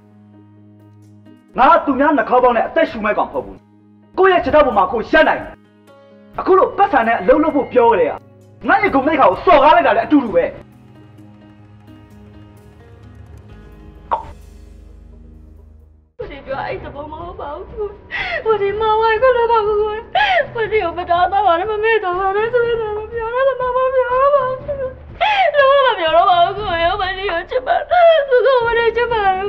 ငါသူများနှာခေါင်းပေါင်းနဲ့အသက်ရှူမဲ့ကောင်မဟုတ်ဘူးကိုယ့်ရဲ့ခြေထောက်ပေါ်မှာကိုရှက်နိုင်အခုလိုပတ်စံနဲ့အလုံးလုံးဖို့ပြောကြတယ်ငါ့ရဲ့ဂုဏ်သိက္ခာကိုစော်ကားလိုက်တာလည်းအတူတူပဲပြောအဲ့တဘောမဟုတ်ပါဘူး။ဝဒီမဝိုင်ကိုလည်းပါဘူး။ဝဒီကိုမတော်တော့ပါနဲ့မမေ့တော့ပါနဲ့ဆိုရင်မပြောတော့မမပြောတော့ပါဘူး။လောမပြောတော့ပါဘူးကိုရောဝဒီကိုချစ်ပါ။ကိုကိုဝဒီချစ်ပါဝ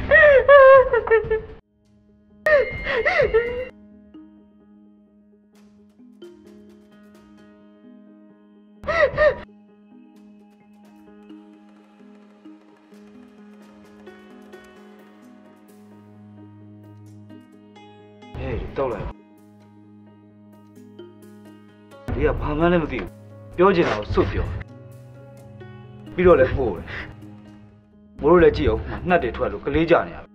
ဒီတောက်လိုက်ဒီကဘာမှလည်းမသိဘူးပြောချင်တာကိုစွတ်ပြောပြီးတော့လည်းပို့တယ်မိုးတို့လည်းကြည့်အောင်နှက်တွေထွက်လို့ကလေးကြနေရ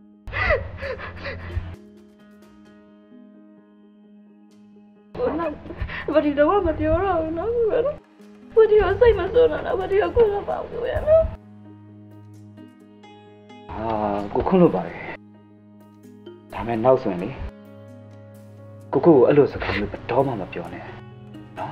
ဝဒီတော့မပြောတော့ဘူးနော်ဝဒီကိုစိတ်မဆိုးတော့ဝဒီကိုခွင့်လို့ပါဘူးရနော်အာကိုခွင့်လို့ပါတယ်ဒါမဲ့နောက်ဆိုရင်လေကိုကိုကိုအဲ့လိုစကားမျိုးတော့မှမပြောနဲ့နော်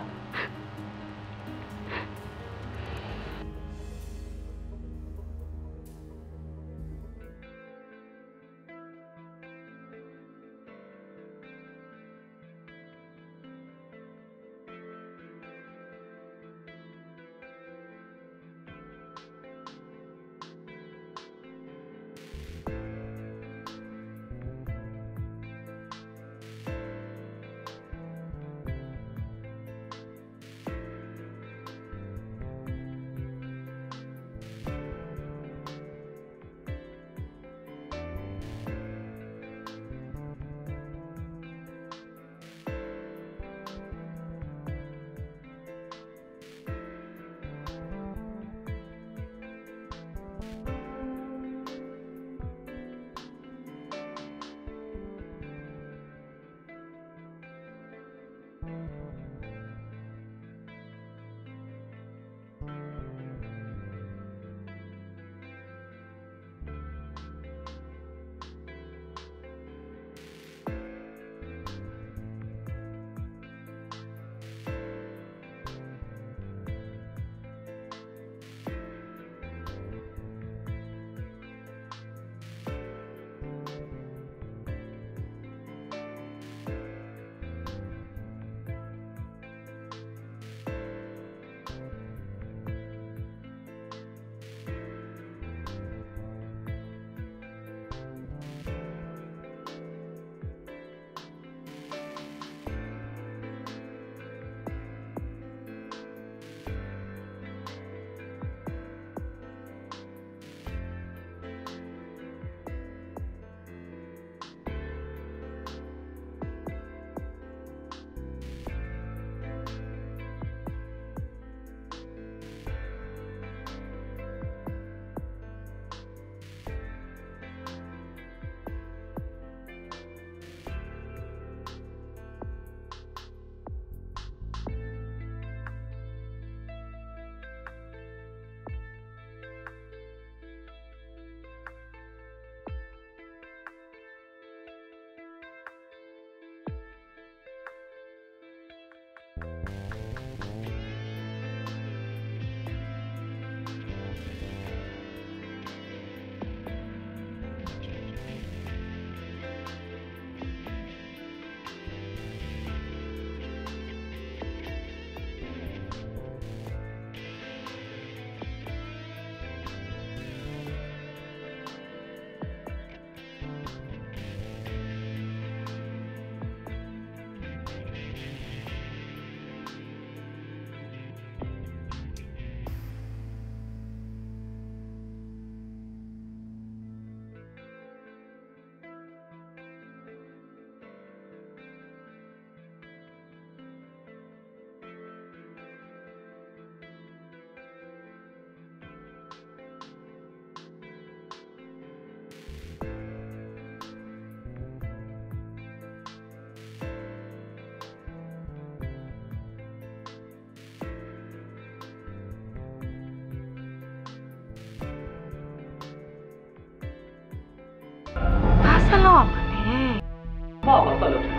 ဆက်လောက်အောင်ပါနဲ့မအောင်ဆက်လို့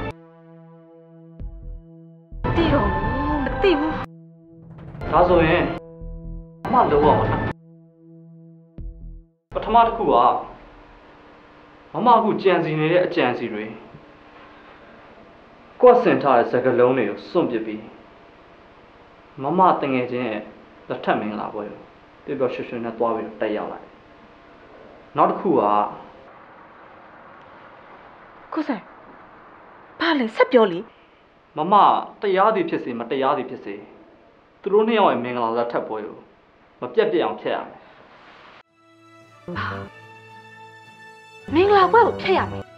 တီးတော့မသိဘူးဒါဆိုရင်အမလုံးအောင်ပါပထမတစ်ခုကမမအခုကြံစီနေတဲ့အကြံစီတွေကွက်စင်ထားတဲ့စကားလုံးတွေကိုစွန့်ပစ်ပြီးမမတငယ်ချင်းရဲ့လက်ထက်မင်္ဂလာပွဲကိုပြပြရွှွှွှွှွှွှွှွှွှွှွှွှွှွှွှွှွှွှွှွှွှွှွှွှွှွှွှွှွှွှွှွှွှွှွှွှွှွှွှွှွှွှွှွှွှွှွှွှွှွှွှွှွှွှွှွှွှွှွှွှွှွှွှွှွှွှွှွှွှွှွှွှွှွှွှွှွှွှွှွှွှွှွှွှွှွှွှွှွှွှွှွှွှွှွှွှွှွှွှွှွကိုဆိုင်ဘာလဲဆက်ပြောလေမမတရားသည်ဖြစ်စေမတရားသည်ဖြစ်စေသူတို့နှစ်ယောက်ရဲ့မင်္ဂလာလက်ထက်ပွဲကိုမပြတ်ပြတ်အောင်ဖျက်ရမယ်မင်္ဂလာပွဲကိုဖျက်ရမယ်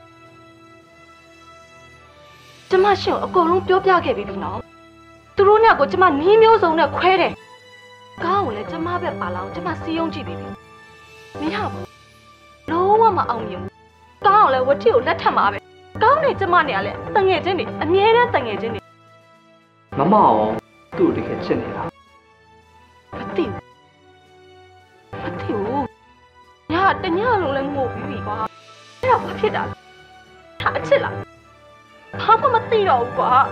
ကျမရှင်ကိုအကုန်လုံးပြောပြခဲ့ပြီပြီနော်သူတို့နဲ့ကိုကျမနီးမျိုးစုံနဲ့ခွဲတယ်ကားကိုလည်းကျမပဲပါလာအောင်ကျမစီးယုံကြည့်ပြီပြီမရဘူးလုံးဝမအောင်မြင်ဘူးကားကိုလည်းဝတိကိုလက်ထပ်မှာပဲကောင်းတယ်ကျမနဲ့ကလည်းတငယ်ချင်းတွေအမြဲတမ်းတငယ်ချင်းတွေမမရောသူ့ကိုတကယ်ချစ်နေတာမသိဘူးမသိဘူးညာတညလုံးလည်းငိုပြီးပြီကွာအဲ့ဒါဘာဖြစ်တာလဲဒါအချစ်လားဘာမှမသိတော့ဘူးကွာ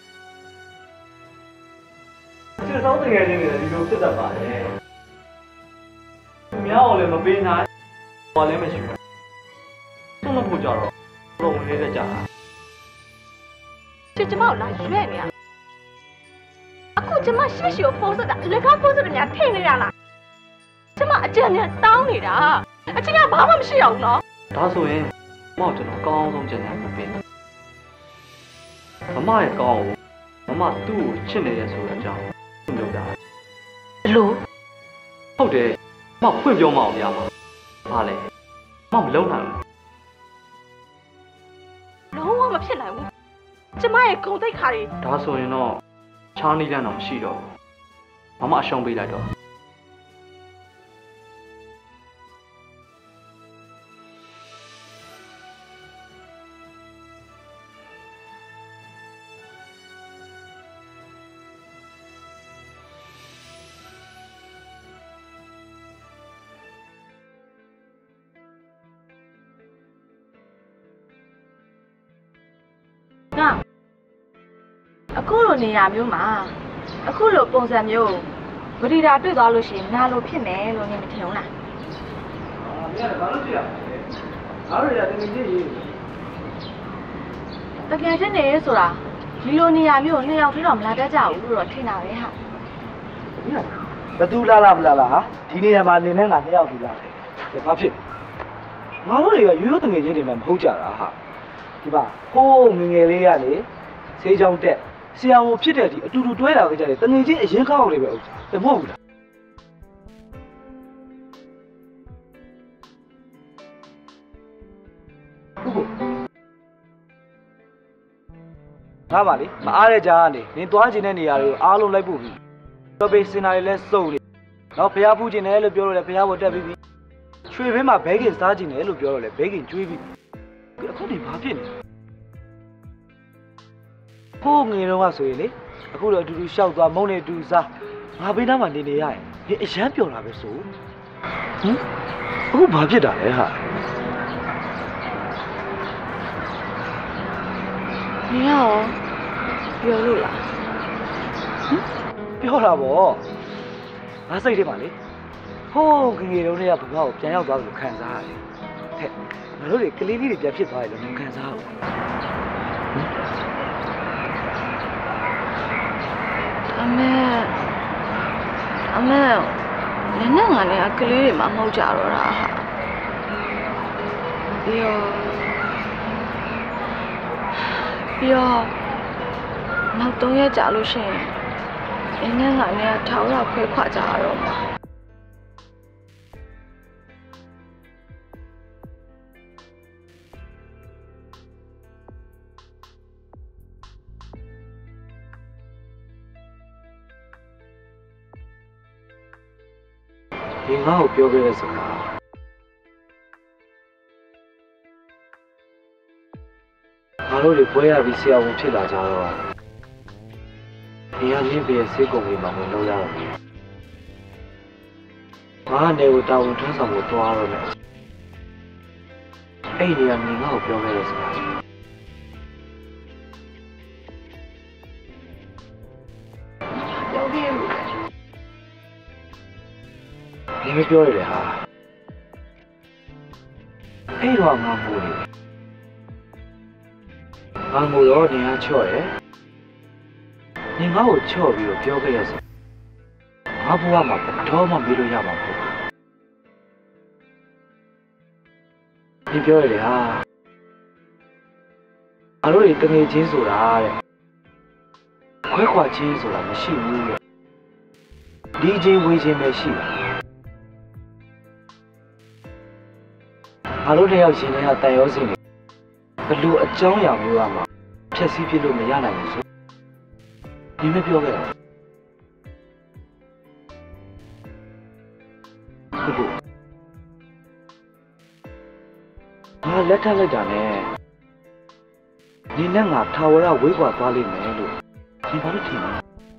这个招生眼睛里的有这个吧嘞？苗嘞没背难，我嘞没学，怎么不教了？我问你在家。 这怎么来学呢？အခုကျမရှိရှိကိုပုံစတာလက်ကားပုံစတာများထိနေရလားကျမအကျဉ်းနဲ့တောင်းနေတာအချင်းကဘာမှမရှိအောင်နော်ဒါဆိုရင်မောင်ကျွန်တော်ကောင်းဆုံးကျန်တဲ့ကိုပေးတယ်မမရဲ့ကောင်းကိုမမသူ့ကိုချစ်နေရဆိုတဲ့အကြောင်းသူ့ပြောတာလို့ဟုတ်တယ်မဖွင့်ပြောမအောင်ဗျာဘာလဲမမလုံးနိုင်ဘူးလုံးဝမဖြစ်နိုင်ဘူးကျမရဲ့ဂုဏ်သိက္ခာတွေဒါဆိုရင်တော့ချားနီးလန်းတော့မရှိတော့မမအရှုံးပေးလိုက်တော့ငါအခုလိုနေရာမျိုးမှာအခုလိုပုံစံမျိုးဗတိတာတွေ့သွားလို့ရှိရင်နာလိုဖြစ်မယ်လို့နင်မထင်ဘူးလားအာမင်းကဘာလို့ကြည့်ရလဲငါတို့ရတမင်ကြီးရေးတကယ်ချင်းနေဆိုတာဒီလိုနေရာမျိုးနှစ်ယောက်တည်းတော့မလာတတ်ကြဘူးလို့တော့ထင်တာပဲဟာဘသူလာလာမလာလာဟာဒီနေရာမှာနေနဲ့ငါနှစ်ယောက်ဒီလာတယ်ဘာဖြစ်ငါတို့တွေကရိုးရိုးတငယ်ချင်းတွေမှမဟုတ်ကြတာဟာဒီပါဟိုးငငယ်လေးရလေဆေးချောင်းတက်ဆရာဝန်ဖြစ်တဲ့ဒီအတူတူတွဲလာကြတယ်တငယ်ချင်းအရင်ကောက်အောင်လေးပဲဥစ္စာတမဟုတ်ဘူးလားဟုတ်ဘူးငါပါလေမအားတဲ့ကြားကနေနင်သွားခြင်းတဲ့နေရာတွေကိုအားလုံးလိုက်ဖို့ပြီတော့ပေးစင်နာတွေလဲစုံနေတော့ဖျားဖူးခြင်းတယ်လို့ပြောတော့လေဖျားပေါ်တက်ပြီးပြီရွှေဘင်းမှာဘဲကင်စားခြင်းတယ်လို့ပြောတော့လေဘဲကင်ကျွေးပြီးအခုဒီဘာဖြစ်နေကိုငယ်တော့ကဆိုရင်လေအခုတော့အတူတူရှောက်သွားမုန်းနေတူစားငါဘေးနားမှာနေနေရရင်ဒီအရန်ပျော်တာပဲဆိုဟမ်အခုဘာဖြစ်တာလဲဟာနေရောပြောလို့လားဟမ်ပြောတာပေါ့ငါစိတ်ထဲမှာလေဟိုးငငယ်တုန်းကဘဘကိုပြန်ရောက်သွားလို့ခံစားရတယ်ဟဲ့ငါတို့တွေကလေးလေးတွေပြန်ဖြစ်သွားတယ်လို့ခံစားရအမေအမေနည်းနည်းငါနဲ့ကလေးတွေမှမဟုတ်ကြတော့တာဟာပြီးတော့ပြီးတော့နောက်သုံးရက်ကြာလို့ရှိရင်အင်းနဲ့ငါနဲ့ကထောင်တော့ခွဲခွာကြရတော့မှာဒီငါ့ကိုပြောခဲ့တဲ့စကားငါတို့တွေပွဲရပြီးဆရာဝန်ဖြစ်လာကြတော့နေရာချင်းပြည့်ဆေးကုံလေးမှာဝင်လို့ရတော့တယ်ငါကနေကိုတာဝန်ထမ်းဆောင်ဖို့တွားတော့မယ်အဲ့ဒီနေရာမြင်ငါ့ကိုပြောခဲ့တဲ့စကားပြောခဲ့ဘူး你没表演的哈？哎，我俺母的，俺母老人家巧的，你俺我巧比我表个样子，俺不俺嘛不他妈没留下嘛不？你表演的哈？俺老的等你结束了嘞，快快结束了没洗污了，离经违经没洗了。ငါတို့တစ်ယောက်ရှင်တွေကတန်ရောစင်တွေဘလို့အကြောင်းအရာမျိုးကမှဖြည့်ဆည်းဖြစ်လို့မရနိုင်ဘူးဆိုဒီမပြောခဲ့တာဟုတ်ဘူးငါလက်ထပ်လိုက်တာနဲ့ဒီနဲ့ငါထာဝရဝေးကွာသွားလိမ့်မယ်လို့ဒီဘာလို့ထင်လဲ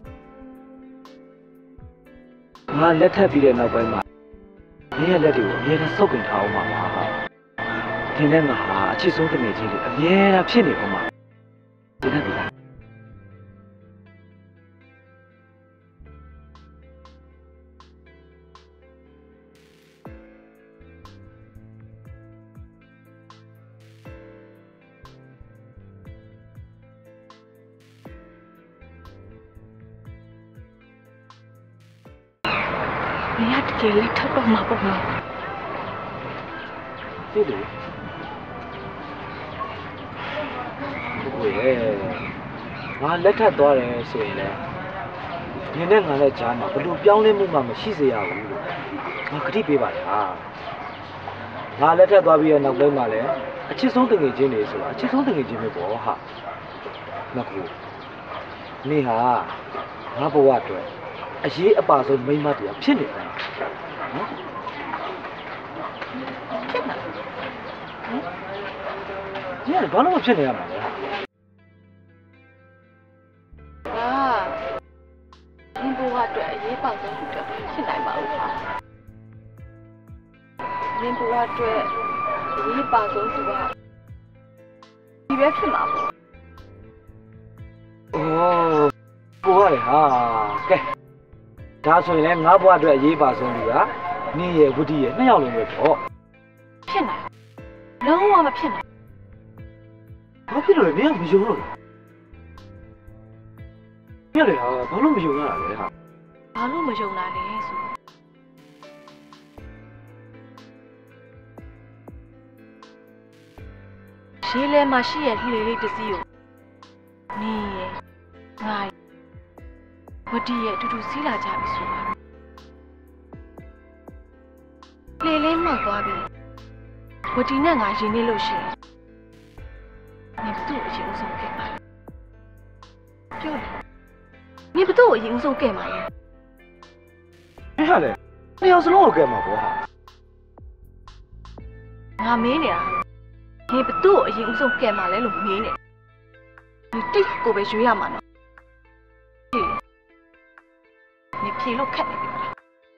ငါလက်ထပ်ပြီးတဲ့နောက်ပိုင်းမှာ你也来的我，你也少跟他嘛嘛哈。天天嘛哈，去送的那些的，你也骗你好嘛？ ဒီနေ့ဒီလား你还得给你他干嘛不嘛？ သိတယ်ဘယ်ရဲ့ငါလက်ထပ်သွားတယ်ဆိုရင်လည်းနင်းနဲ့ငါနဲ့ကြားမှာဘယ်လိုပြောင်းလဲမှုမှမရှိစေရဘူးလို့ငါခတိပေးပါလားငါလက်ထပ်သွားပြီးတဲ့နောက်ပိုင်းမှာလည်းအချစ်ဆုံးတငယ်ချင်းတွေဆိုတာအချစ်ဆုံးတငယ်ချင်းပဲပေါ့ဟာငါကူနေဟာငါဘဝအတွက်အရေးအပါဆုံးမိန်းမတရားဖြစ်နေတယ်နော် 你看，把那么骗人嘛？ 啊，你不话对，一帮子的，现在嘛有啥？你不话对，一帮子是吧？你别去嘛不？ 哦，不会哈，给，他说呢，我不话对，一帮子的啊，你也不对，那要弄个错。 骗人，人我们骗人。 ဘာဖြစ်လို့လဲမင်းကမယုံလို့လားပြလေဟာဘာလို့မယုံရတာလဲဟာဘာလို့မယုံတာလဲဆိုရှေးလဲမှာရှိရဲ့လှေလေးတစ်စီးကိုနေရဲ့ငါဝတီရဲ့အတူတူစီးလာကြပြီဆိုတော့လှေလေးမှောက်သွားပြီဝတီနဲ့ငါရင်နေလို့ရှိရင် 你不对我迎送干嘛？叫你，你不对我迎送干嘛呀？ 你看嘞，你要是让我干嘛不哈？ 我没呢，你不对我迎送干嘛来了没呢？你对我被追呀嘛呢？你皮肉看那个了。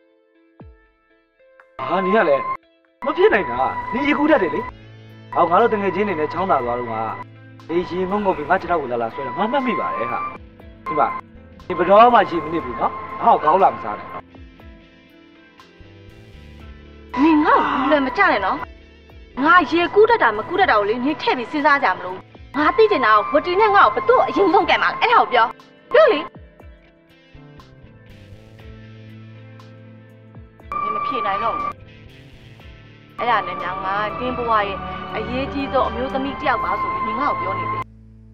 啊，你看嘞，我骗你呢，你一股的嘞。အော်ငါတို့တငယ်ချင်းတွေနဲ့ချောင်းသာသွားတော့ကအေးရှင်ငုံငုံပြီးငါခြေထောက်ကိုလာလာဆွဲတော့ငါမှတ်မိပါလေဟာဒီပါဒီဘတော်မှရှိမနစ်ဘူးနော်ဟောကောင်းလာမစားနဲ့နော်你ငါ့ကိုလည်းမကြနဲ့နော်ငါရေကူးတတ်တာမကူးတတ်တာကိုလေနေထည့်ပြီးစဉ်းစားကြမလို့ငါသိချင်တာကိုဝတီနဲ့ငါ့ကိုဘသူ့အရင်ဆုံးကံမှာလဲအဲ့ဒါကိုပြောပြောလေ你မဖြေနိုင်တော့ဘူးအဲ့ဒါနဲ့များငါတင်းဘွားရဲ့အရေးကြီးဆုံးအမျိုးသမီးတယောက်ပါဆိုပြီးညီငါ့ကိုပြောနေတယ်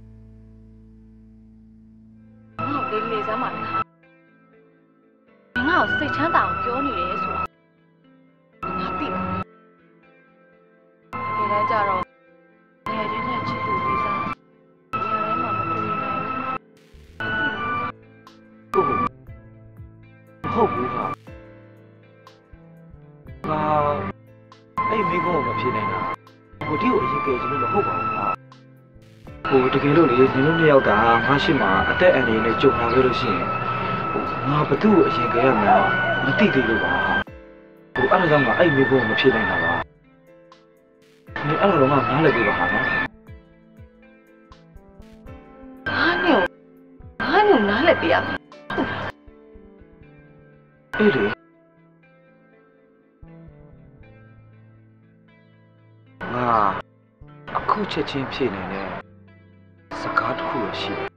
ငါ့ကိုလေးလေးစမ်းပါနဲ့ဟာညီငါ့ကိုစိတ်ချမ်းသာအောင်ပြောနေတယ်ဆိုတာငါသိပါတယ်တကယ်တမ်းကျတော့နေရာချင်းနဲ့ချစ်သူလေးစားနေရာထဲမှာမတွေ့နိုင်ဘူးဟုတ်ဘူးဟာငါအဲ့မိကုန်းကိုမဖြစ်နိုင်တာဟိုဒီကိုအရင်ကယ်ချင်လို့မဟုတ်ပါဘူးဟာဟိုတကယ်လို့လေညီတို့နှစ်ယောက်တာငါရှိမှအသက်အန္တရာယ်နဲ့ကြုံလာခဲ့လို့ရှိရင်ဟိုငါဘသူ့ကိုအရင်ကယ်ရမှာမသိသေးလို့ပါဟိုအဲ့ဒါကြောင့်ငါအဲ့မိကုန်းကိုမဖြစ်နိုင်တာပါဒီအဲ့လိုတော့ငါနားလည်ပြပါဟာနော်ဟာနေဟာနေနားလည်ပြရမယ်အေးလေငါအခုချက်ချင်းဖြစ်နေတဲ့စကားတစ်ခုရှိတယ်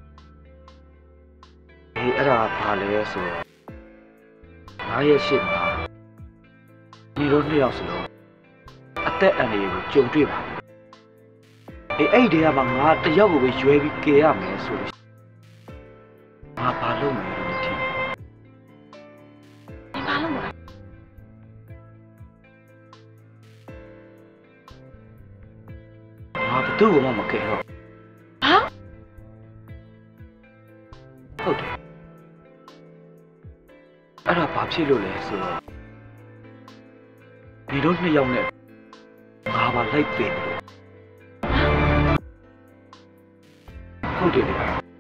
အေးအဲ့ဒါဘာလဲဆိုတော့ငါရဲ့ရှစ်မှာဒီလိုနှစ်ယောက်စလုံးအသက်အန္တရာယ်ကိုကြုံတွေ့ပါအေးအဲ့ဒီတည်းကမှငါတယောက်ကိုပဲရွေးပြီးကယ်ရမယ်ဆိုလို့ငါဘာလုပ်မယ်လို့ထင်你ဘာလို့မလဲငါဘသူ့ကိုမှမကယ်တော့ဟာဟုတ်တယ်အဲ့ဒါဘာဖြစ်လို့လဲဆိုတော့ဒီတို့နှစ်ယောက်နဲ့ငါပါလိုက်ပင်လို့ဟုတ်တယ်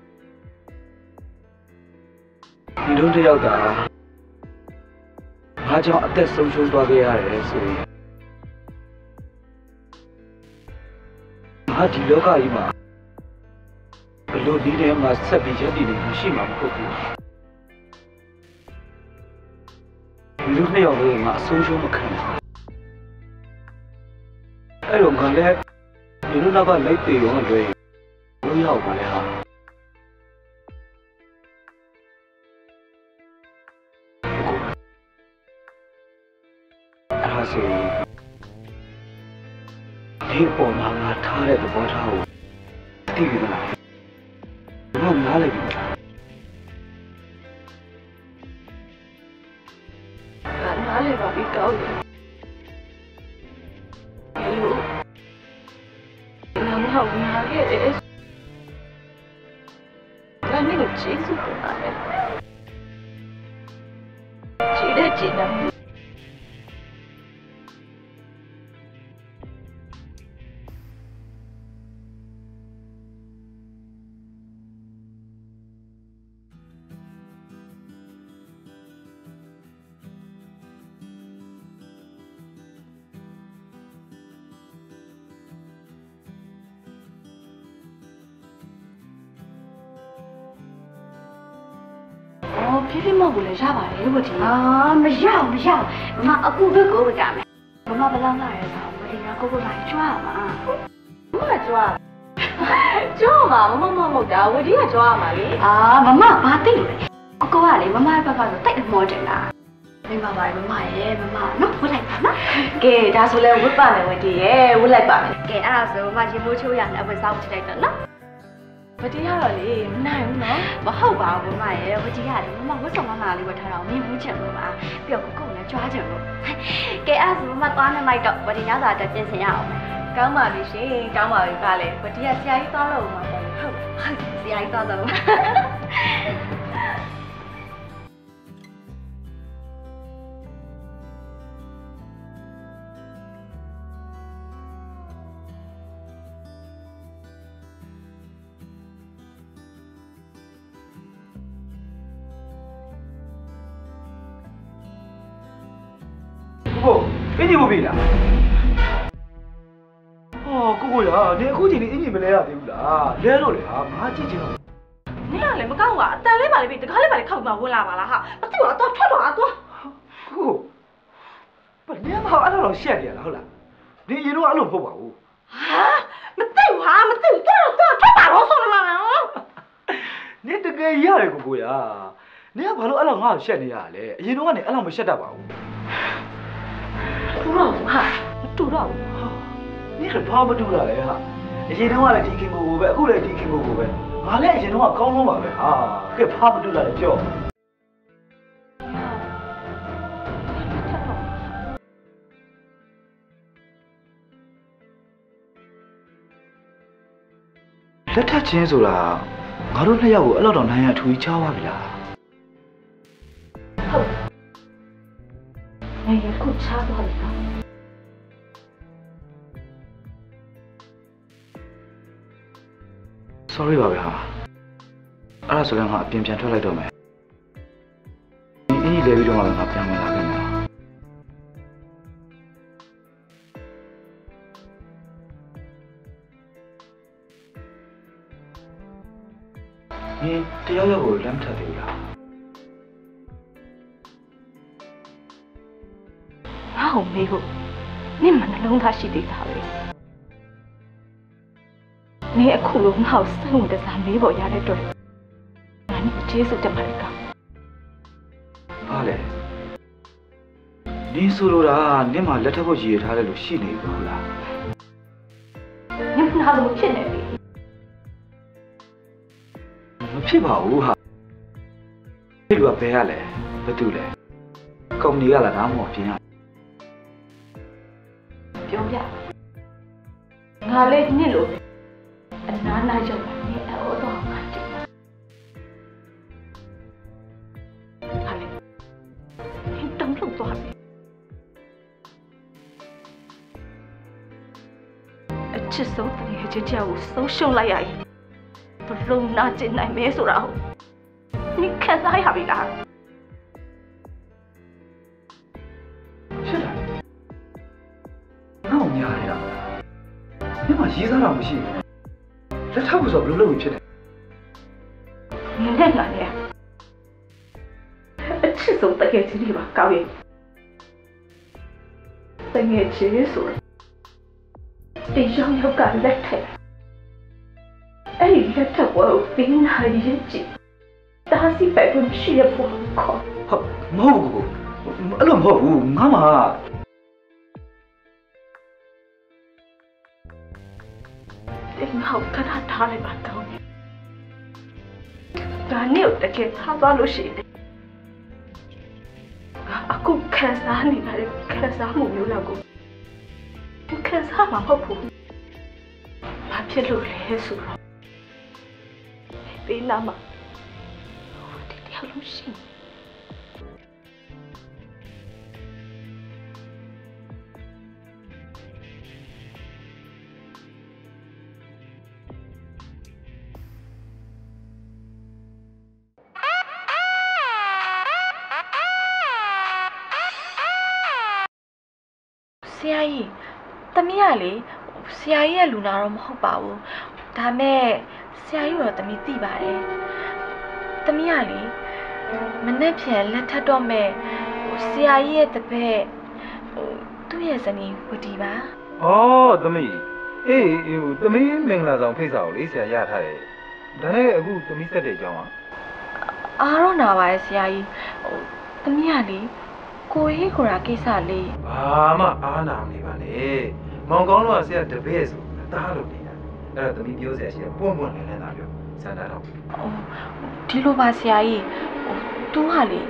ဒီတို့တစ်ယောက်သာငါကြောင့်အသက်ဆုံးရှုံးသွားခဲ့ရတယ်ဆိုရင်ငါဒီလောကကြီးမှာဘလို့ဒီထဲမှာဆက်ပြီးရက်တည်နေမှရှိမှာမဟုတ်ဘူးလူနှစ်ယောက်လုံးငါအဆုံးရှုံးမခံဘူးအဲ့တော့ငါလည်းဒီလိုနောက်ကလိုက်သေးရောတွေ့လို့ရောက်ပါလေဟာအဲ့ဒါဆိုဒီပေါ်မှာငါထားတဲ့သဘောထားကိုသိပြီမလားငါနားလိုက်ပြီမလားနားလေပါပြီကောင်းတယ်ငါမဟုတ်ငါရဲ့ဒါနဲ့ကိုချစ်စုပေါ်လာတယ်ချစ်တဲ့ချစ်တယ်ဖြည်းဖြည်းမောက်ကိုလည်းရပါတယ်ဘုရားအာမရမရမအကူပဲကိုကြမယ်မမဘလောက်လာရဲဆိုတော့ဒီကကိုကိုလိုက်ကြွားမှာမမကြွားကြွားမှာမမမမဟုတ်တာဝဒီကကြွားမှာလေအာမမဘာသိလို့လဲကိုကိုကလေမမရဲ့ဘက်ကဆိုတိတ်မောတယ်လားမင်းပါပါမမရဲ့မမနော်ဝတ်လိုက်ပါနော်ကဲဒါဆိုလဲဝတ်ပါမယ်ဝဒီရဲ့ဝတ်လိုက်ပါမယ်ကဲအဲ့ဒါဆိုမမရေမိုးချိုးရမယ်အဝတ်စားဝတ်လိုက်တော့နော်ဝတီရတော့လေမနိုင်ဘူးနော်မဟုတ်ပါဘူးမမရဲ့ဝတီရတယ်မမဝတ်ဆောင်မလာလေးဝတ်ထားတော့မြင်ဘူးချင်လို့ပါပြီးတော့ကိုကိုလည်းကြွားချင်လို့ကဲအဲ့ဒါဆိုမမသွားနေလိုက်တော့ဝတီရသာတက်ပြင်ဆင်ရအောင်ကောင်းပါပြီရှင်ကောင်းပါပြီပါလေဝတီရဆရာကြီးသွားလို့မှာပေါ့ဟုတ်ဟုတ်ဆရာကြီးသွားတော့ဟုတ်အင်ကြီးမပြီလားဟောကိုကိုရနေအခုချိန်นี้အင်ကြီးမလဲရသေးဘူးလားလဲတော့လေဟာငါကြည့်ချင်တော့နင်ကလည်းမကောင်းပါအတန်လေးပါလေပြီတကားလေးပါလေခောက်မှဝင်လာပါလားဟာမသိဘူးတော့ထွက်တော့အတော့ကိုဘာလဲမဟုတ်အဲ့လိုရှက်နေရလားဟုတ်လားဒီရင်တော့အဲ့လိုမဟုတ်ပါဘူးဟာမသိဘူးဟာမသိဘူးတော့တော့ထွက်ပါတော့ဆုံးလာနော်နင်တကယ်ရတယ်ကိုကိုရနင်ကဘာလို့အဲ့လိုငါ့ကိုရှက်နေရလဲအရင်တော့ကနေအဲ့လိုမရှက်တတ်ပါဘူးတူတော့ဟာတူတော့နင်ကဘာမတူတာလဲဟာအရင်တော့ကလည်းဒီခင်ကိုကိုပဲအခုလည်းဒီခင်ကိုကိုပဲငါလည်းအရင်တော့ကကောင်းလုံးပါပဲဟာကဲဘာမတူတာလဲပြောလက်ထပ်ချင်းဆိုတာငါတို့နှစ်ယောက်ကိုအဲ့လောက်တော့နိုင်ရထူကြီးချပါပြီလားဟုတ်နိုင်ရခုချသွားပြီလားsorry ပါဗျာအဲ့ဒါဆိုလည်းငါအပြင်ပြန်ထွက်လိုက်တော့မယ်ဒီအင်းကြီးလဲပြီးတော့မှငါပြန်ဝင်လာခဲ့မယ်ဒီတရားရောက်ကိုလမ်းထပ်သေးလားငါ့ကိုမေးဖို့နင့်မနှလုံးသားရှိသေးတာပဲနင်အခုလိုငါ့ကိုစိတ်ဝင်စားမေးဖို့ရတဲ့အတွက်ငါနင့်ကျေးဇူးတင်ပါတယ်ကောင်ဘာလဲနင်ဆိုလိုတာနင့်မှာလက်ထပ်ဖို့ရည်ရထားတယ်လို့ရှိနေပြီဟုတ်လားနင်နာလို့ဖြစ်နေပြီမဖြစ်ပါဘူးဟာဒီလူကဘယ်ရလဲဘာတူလဲကုမ္ပဏီကလားဒါမှမဟုတ်ပြင်ရပြောပြငါလေးနင့်လို့အနားနာရောက်ပါနဲ့အော်တော့ငါကြည့်ဟာလေဟင်တုံးလို့သွားပြီအချစ်ဆုံးတကယ်ချင်းကြောက်ဆုံးရှုံးလိုက်ရရင်ဘလုံးနာကျင်နိုင်မဲဆိုတာဟုတ်နင်ခံစားရပြီလားဖြစ်လာငါ့ကိုညားရတာဒီမှာရေးစားတာမရှိဘူးလက်ထပ်ဖို့ဆိုဘယ်လိုလုပ်ဖြစ်လဲနဲ့ငါနဲ့အချစ်ဆုံးတကယ်ချင်းတွေပါကောင်းရဲ့တကယ်ချင်းဆိုတေးရောက်ရောက်ကလက်ထက်အဲ့ဒီလက်ထက်ကိုတင်းလာရဲ့ကြည့်ဒါစီပဲကိုရှိရဖို့ခေါ်ဟုတ်မဟုတ်ဘူးအဲ့လိုမဟုတ်ဘူးငါမှတင်းဟောက်ကတာထားလိုက်ပါတော့ဒါနဲ့တကယ်ထားသွားလို့ရှိတယ်အခုခံစားနေတာလေခံစားမှုမျိုးလောက်ကိုခံစားမှာမဟုတ်ဘူးဘာဖြစ်လို့လဲဆိုတော့ဘေးနားမှာဒီတယောက်လုံးရှိဆရာကြီးသမီးကလေဆရာကြီးရဲ့လူနာတော့မဟုတ်ပါဘူးဒါမဲ့ဆရာကြီးတော့သမီးသိပါတယ်သမီးကလေမနေ့ပြန်လက်ထပ်တော့မဲ့ဆရာကြီးရဲ့တပည့်သူ့ရဲ့ဇနီးဝတီပါအော်သမီးအေးဟိုသမီးမင်္ဂလာဆောင်ဖိတ်စာကိုလေဆရာရထားတယ်ဒါနဲ့အခုသမီးဆက်တဲ့အကြောင်းอ่ะအားတော့နာပါရဲ့ဆရာကြီးဟိုသမီးကလေကိုရေးကိုရာကိစ္စလေးဘာမှအားနာမနေပါနဲ့မောင်ကောင်းတော့ဆရာတပည့်ဆိုတာတားလို့နေတာအဲ့တော့သမီးပြောစရာရှိတယ်ပွန့်ပွန့်လင်းလင်းသာပြောစမ်းတာတော့ဒီလိုပါဆရာကြီးဟိုတူးဟာလေ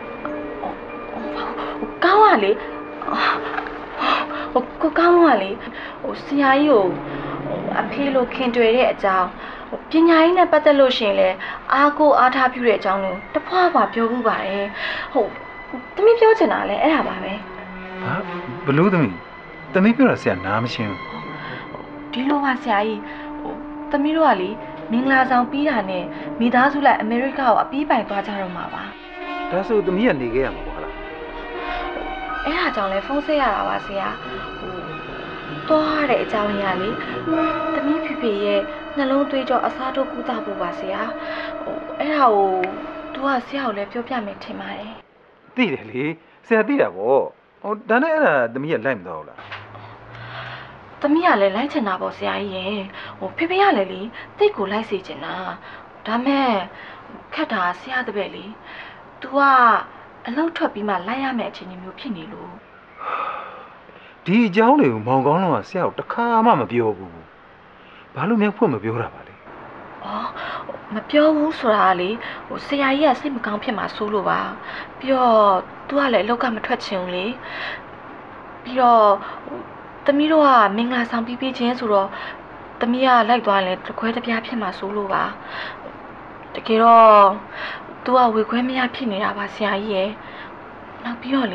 ကောင်းဟာလေဟိုကိုကောင်းကလေဟိုဆရာကြီးကိုအဖေလိုခင်တွေ့တဲ့အကြောင်းပညာရေးနဲ့ပတ်သက်လို့ရှင်လေအားကိုအားထားပြုတဲ့အကြောင်းလို့တဖွာပါပြောမှုပါတယ်ဟုတ်သမီးပြောချင်တာလဲအဲ့ဒါပါပဲဟာဘလို့သမီးသမီးပြောတာဆရာနားမရှင်းဘူးဒီလိုပါဆရာကြီးဟိုသမီးတို့ကလေမင်္ဂလာဆောင်ပြီးတာနဲ့မိသားစုလိုက်အမေရိကကိုအပြီးပိုင်သွားကြတော့မှာပါဒါဆိုသမီးကနေခဲ့ရမှာပေါ့လားအဲ့ဒါကြောင့်လဲဖုန်းဆက်ရတာပါဆရာဟိုသွားရတဲ့အကြောင်းရလေသမီးဖေဖေရဲ့နှလုံးသွေးကြောအစားထိုးကုသဖို့ပါဆရာဟိုအဲ့ဒါကိုသူကဆရာကိုလည်းပြောပြမယ်ထင်ပါတယ်သိတယ်လေဆရာသိတာပေါ့ဟိုဒါနဲ့အဲ့ဒါသမီးကလိုက်မတော့ဘူးလားသမီးကလည်းလိုက်ချင်တာပေါ့ဆရာကြီးရဲ့ဟိုဖေဖေကလည်းလေတိတ်ကိုလိုက်စေချင်တာဒါမဲ့ခက်တာဆရာတပည့်လေ तू ကအလောက်ထွက်ပြီးမှလိုက်ရမယ့်အခြေအနေမျိုးဖြစ်နေလို့ဒီအကြောင်းတွေကိုမောင်ကောင်းလုံးကဆရာကိုတခါမှမပြောဘူးဘာလို့များဖွင့်မပြောတာပါလဲအော်မပြောဘူးဆိုတာလေဟိုဆရာကြီးကစိတ်မကောင်းဖြစ်မှာစိုးလို့ပါပြီးတော့ तू ကလည်းအလောက်ကမထွက်ချင်ဘူးလေပြီးတော့သမီးတို့ကမင်္ဂလာဆောင်ပြီးပြီးချင်းဆိုတော့သမီးကလိုက်သွားရင်တခွဲတပြားဖြစ်မှာစိုးလို့ပါတကယ်တော့ तू ကဝေခွဲမရဖြစ်နေတာပါဆရာကြီးရဲ့နောက်ပြီးတော့လေ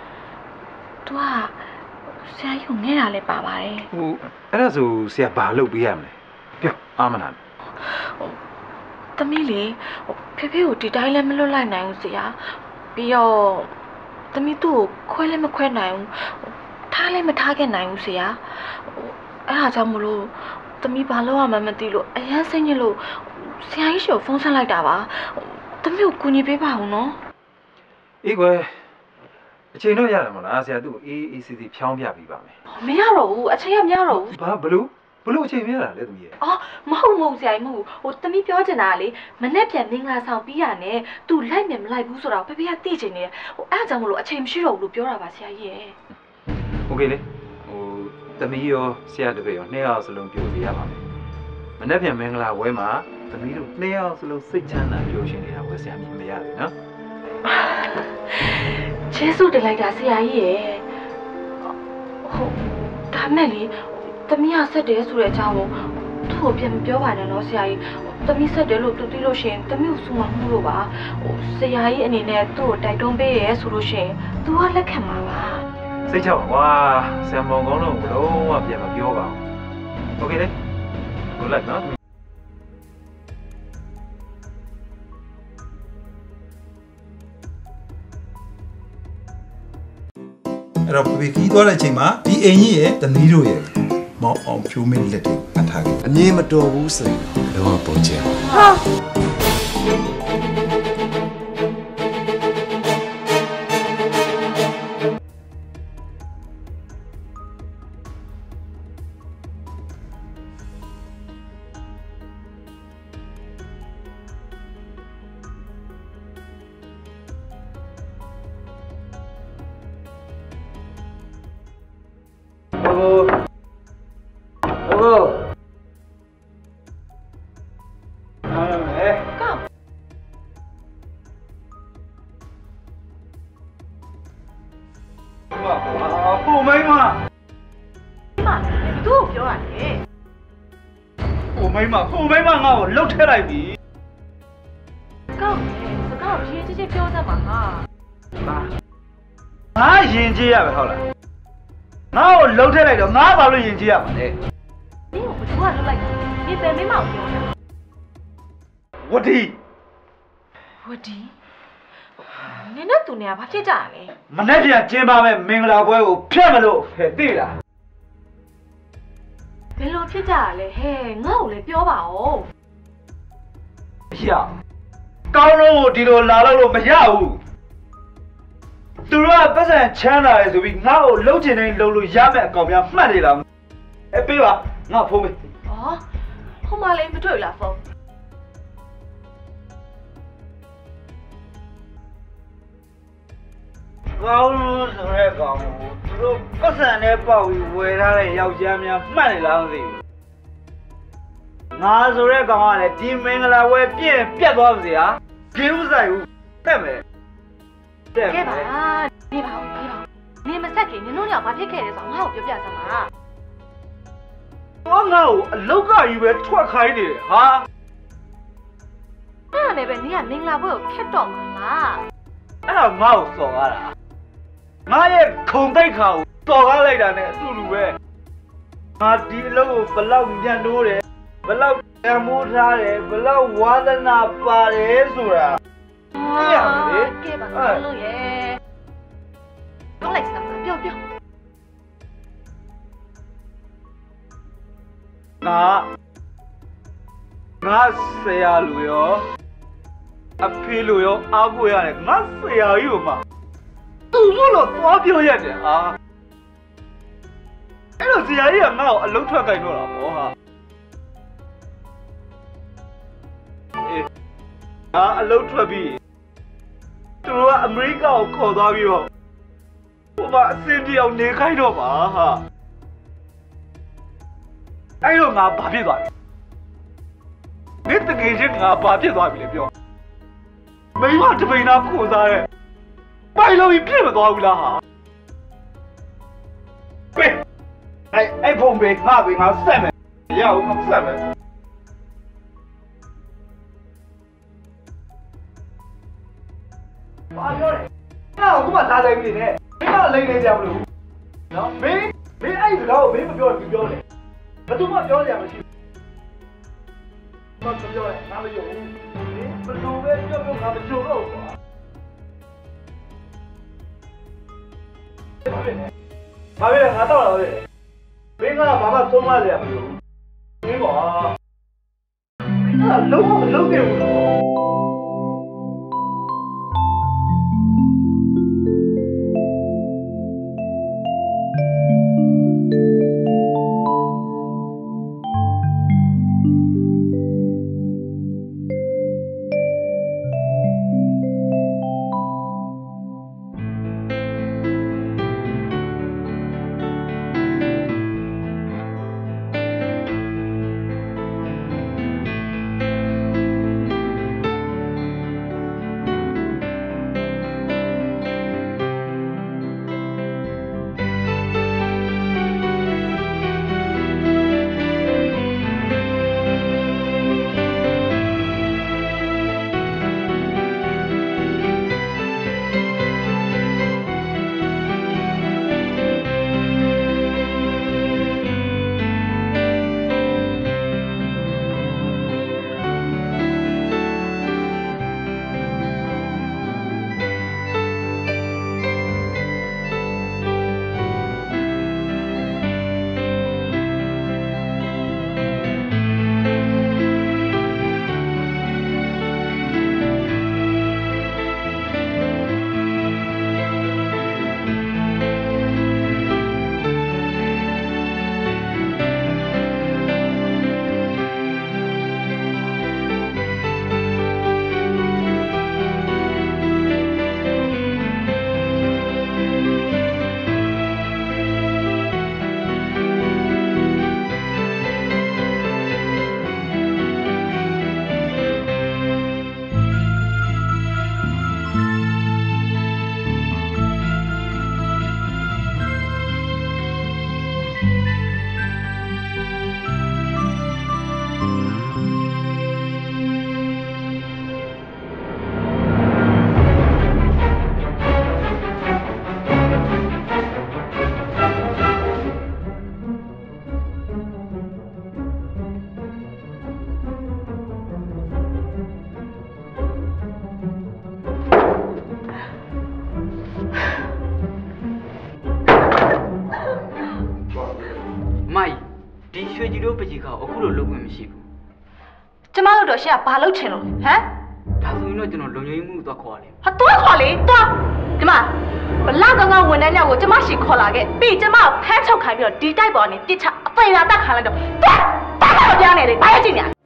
तू ကဆရာကြီးကိုငဲတာလည်းပါပါတယ်ဟိုအဲ့ဒါဆိုဆရာဘာလုပ်ပေးရမလဲပြောအာမနာသမီးလေဖေဖေကိုဒီတိုင်းလည်းမလွတ်လိုက်နိုင်ဘူးဆရာပြီးတော့သမီးသူ့ကိုခွဲလည်းမခွဲနိုင်ဘူးထားလည်းမထားခဲ့နိုင်ဘူးဆရာအဲ့ဒါကြောင့်မလို့သမီးဘာလုပ်ရမှမသိလို့အရန်စိတ်ညစ်လို့ဆရာကြီးရှောဖုန်းဆက်လိုက်တာပါသမီးကိုကူညီပေးပါဦးနော်အေးကွယ်အချိန်တော့ရတယ်မလားဆရာသူ့ကိုအေးအေးစီစီဖြောင်းပြပေးပါမယ်မရတော့ဘူးအချိန်ကမရတော့ဘူးဘာဘလို့ဘလို့အချိန်မရတာလဲသမီးရဲ့အော်မဟုတ်မဟုတ်ဆရာကြီးမဟုတ်ဘူးဟိုသမီးပြောချင်တာလေမနဲ့ပြန်မင်္ဂလာဆောင်ပြီးရနဲ့သူလိုက်မယ်မလိုက်ဘူးဆိုတော့ဖေဖေကသိချင်နေတယ်ဟိုအဲ့ဒါကြောင့်မလို့အချိန်မရှိတော့ဘူးလို့ပြောတာပါဆရာကြီးရဲ့โอเคလေဟိုသမီးရောဆရာတပည့်ရောနှစ်ယောက်စလုံးပြောစီရပါမယ်မနေ့ပြန်မင်္ဂလာဝဲမှာသမီးတို့နှစ်ယောက်စလုံးစိတ်ချမ်းသာပြောရှင်နေတာဝဲဆရာမြင်မရတယ်နော်ကျေးဇူးတင်လိုက်တာဆရာကြီးရဲ့ဟုတ်ဒါမဲ့လေသမီးကဆက်တယ်ဆိုတဲ့အကြောင်းကိုသူ့ကိုပြန်မပြောပါနဲ့နော်ဆရာကြီးသမီးဆက်တယ်လို့သူသိလို့ရှိရင်သမီးကိုစုမမှုလို့ပါဟိုဆရာကြီးအနေနဲ့သူ့ကိုတိုက်တွန်းပေးရဲဆိုလို့ရှိရင်သူကလက်ခံမှာပါစိတ်ချပါကွာဆံမောင်ကောင်းတော့ဘလုံးဝပြန်မပြောပါဘူးโอเคလေကိုလိုက်နော်အဲ့တော့ဖေဖေခီးသွားတဲ့အချိန်မှာဒီအိမ်ကြီးရဲ့သမီးတို့ရဲ့မောင်အောင်ဖြိုးမင်းလက်တွေအထားခဲ့အမြင်မတော်ဘူးဆိုရင်တော့ပေါ်ချင်ဟာမကိုမိမဒီမှာဘသူ့ကိုပြောရတယ်ကိုမိမကိုမိမငါ့ကိုလှုပ်ထည့်လိုက်ပြီကောင်းတယ်စကားကိုရေးချစ်ချစ်ပြောစမ်းပါဟာဟာငါယဉ်ကျေးရပဲဟုတ်လားငါ့ကိုလှုပ်ထည့်လိုက်တော့ငါဘာလို့ယဉ်ကျေးရမှာလဲနင်းကိုဘသူကလှုပ်လိုက်တာဒီပယ်မိမကိုပြောတာဝတီဝတီနင်းနဲ့သူနေကဘာဖြစ်ကြရလဲမနေ့ပြန်ကျင်းပါမဲ့မင်္ဂလာပွဲကိုဖျက်မလို့ဖယ်သိလားဘယ်လိုဖြစ်ကြရလဲဟဲ့ငါ့ကိုလည်းပြောပါဦးရကောင်းလုံးကိုဒီလိုလာလို့မရဘူးသူတို့ကပတ်စံချမ်းသာတယ်ဆိုပြီးငါ့ကိုလှုပ်ချင်တိုင်းလှုပ်လို့ရမယ့်အကောင်များမှတ်နေလားအဲပေးပါငါဖုန်းပေးဩဟိုမလေးမတွေ့လားဖုန်းကောင်းလို့ဆိုရဲကောင်ကိုသူတို့ပတ်စံနဲ့ပေါက်ပြီးဝယ်ထားတဲ့ယောက်ျားများမှတ်နေလားမသိဘူးငါဆိုရဲကောင်ကလည်းဒီမင်္ဂလာဝဲပြည့်ပြတ်သွားပါစေဟာဂိမ်းဥဆိုင်ဘူးတက်မယ်တက်မယ်ကဲပါနေပါဦးနေပါဦးနေမဆက်ခင်နင်တို့ရောက်ဘာဖြစ်ခဲ့လဲဆိုတော့ငါ့ကိုပြောပြစမ်းပါတော့ငါ့ကိုအလောက်ကကြီးပဲထွက်ခိုင်းနေတယ်ဟာအဲ့ဒါနဲ့ပဲနင်ကမင်္ဂလာပွဲကိုခက်တော့မှာလားအဲ့ဒါငါ့ကိုစော်ကားတာငါရဲ့ခုံတိတ်ခါကိုစော်ကားလိုက်တာနဲ့အတူတူပဲငါဒီအလုပ်ကိုဘလောက်ညံ့နိုးတယ်ဘလောက်တန်မိုးထားတယ်ဘလောက်ဝါသနာပါတယ်ဆိုတာသိရမလဲကဲပါလို့လို့ရဲ့တော့လိုက်စမ်းပြောပြောငါငါဆရာလူရောအဖေလူရောအားကိုရတယ်ငါဆရာကြီးကိုမှသူ့လို့သွားပြောရတယ်ဟာအဲ့တော့ဆရာကြီးကငါ့ကိုအလုံးထွက်ကြိုင်တော့တာပေါ့ဟာအေးငါအလုံးထွက်ပြီးသူတို့ကအမေရိကကိုခေါ်သွားပြီးတော့ဟိုမှာအစင်ပြေအောင်နေခိုင်းတော့ပါဟာအဲ့တော့ငါဘာဖြစ်သွားလဲမင်းတကယ်ချင်းငါဘာဖြစ်သွားပြီလဲပြောမိမတပိန်နာခိုးစားတဲ့ပိုင်လို့ပြည့်မသွားဘူးလားဟာပဲအဲ့အဲ့ဖုန်းပဲငါပဲငါဆက်မယ်ရအောင်ငါဆက်မယ်ဘာပြောလဲငါ့ကိုကလာလိုက်ပြီနဲ့မင်းကလိမ့်နေကြမလို့နော်မင်းမင်းအဲ့ဒီတော့မင်းမပြောဘူးပြောတယ်ဘယ်သူမှပြောကြရမရှိဘူးမပြောရဲငါမယုံဘူးဘယ်လိုပဲပြောပြောငါမယုံတော့ဘူးကွာဘာပဲငါတော့လာပဲမင်းကဘာမှသုံးမရမလို့မင်းကွာအဲ့လုံးဝမလုပ်ခဲ့ဘူးနော်ကြီးတို့ပကြီးကအခုလိုလုပ်ခွင့်မရှိဘူးကျမတို့တော့ရှေ့ကဘာလုပ်ချင်လို့ဟမ်ဒါဆိုရင်တော့ကျွန်တော်လုံငိမ့်မှုသွားခေါ်တယ်ဟာတော့ခေါ်လေတော့ဒီမှာဘလောက်ကောင်းကောင်းဝန်ထမ်းများကိုကျမရှိခေါ်လာခဲ့ပြီးကျမကိုဖမ်းချုပ်ခိုင်းပြီးတော့ဒီတိုက်ပေါ်ကနေပြစ်ချအပေလာတက်ခိုင်းလိုက်တော့တက်တက်တော့ပြောင်းနေလေဘာရကြည့်နေ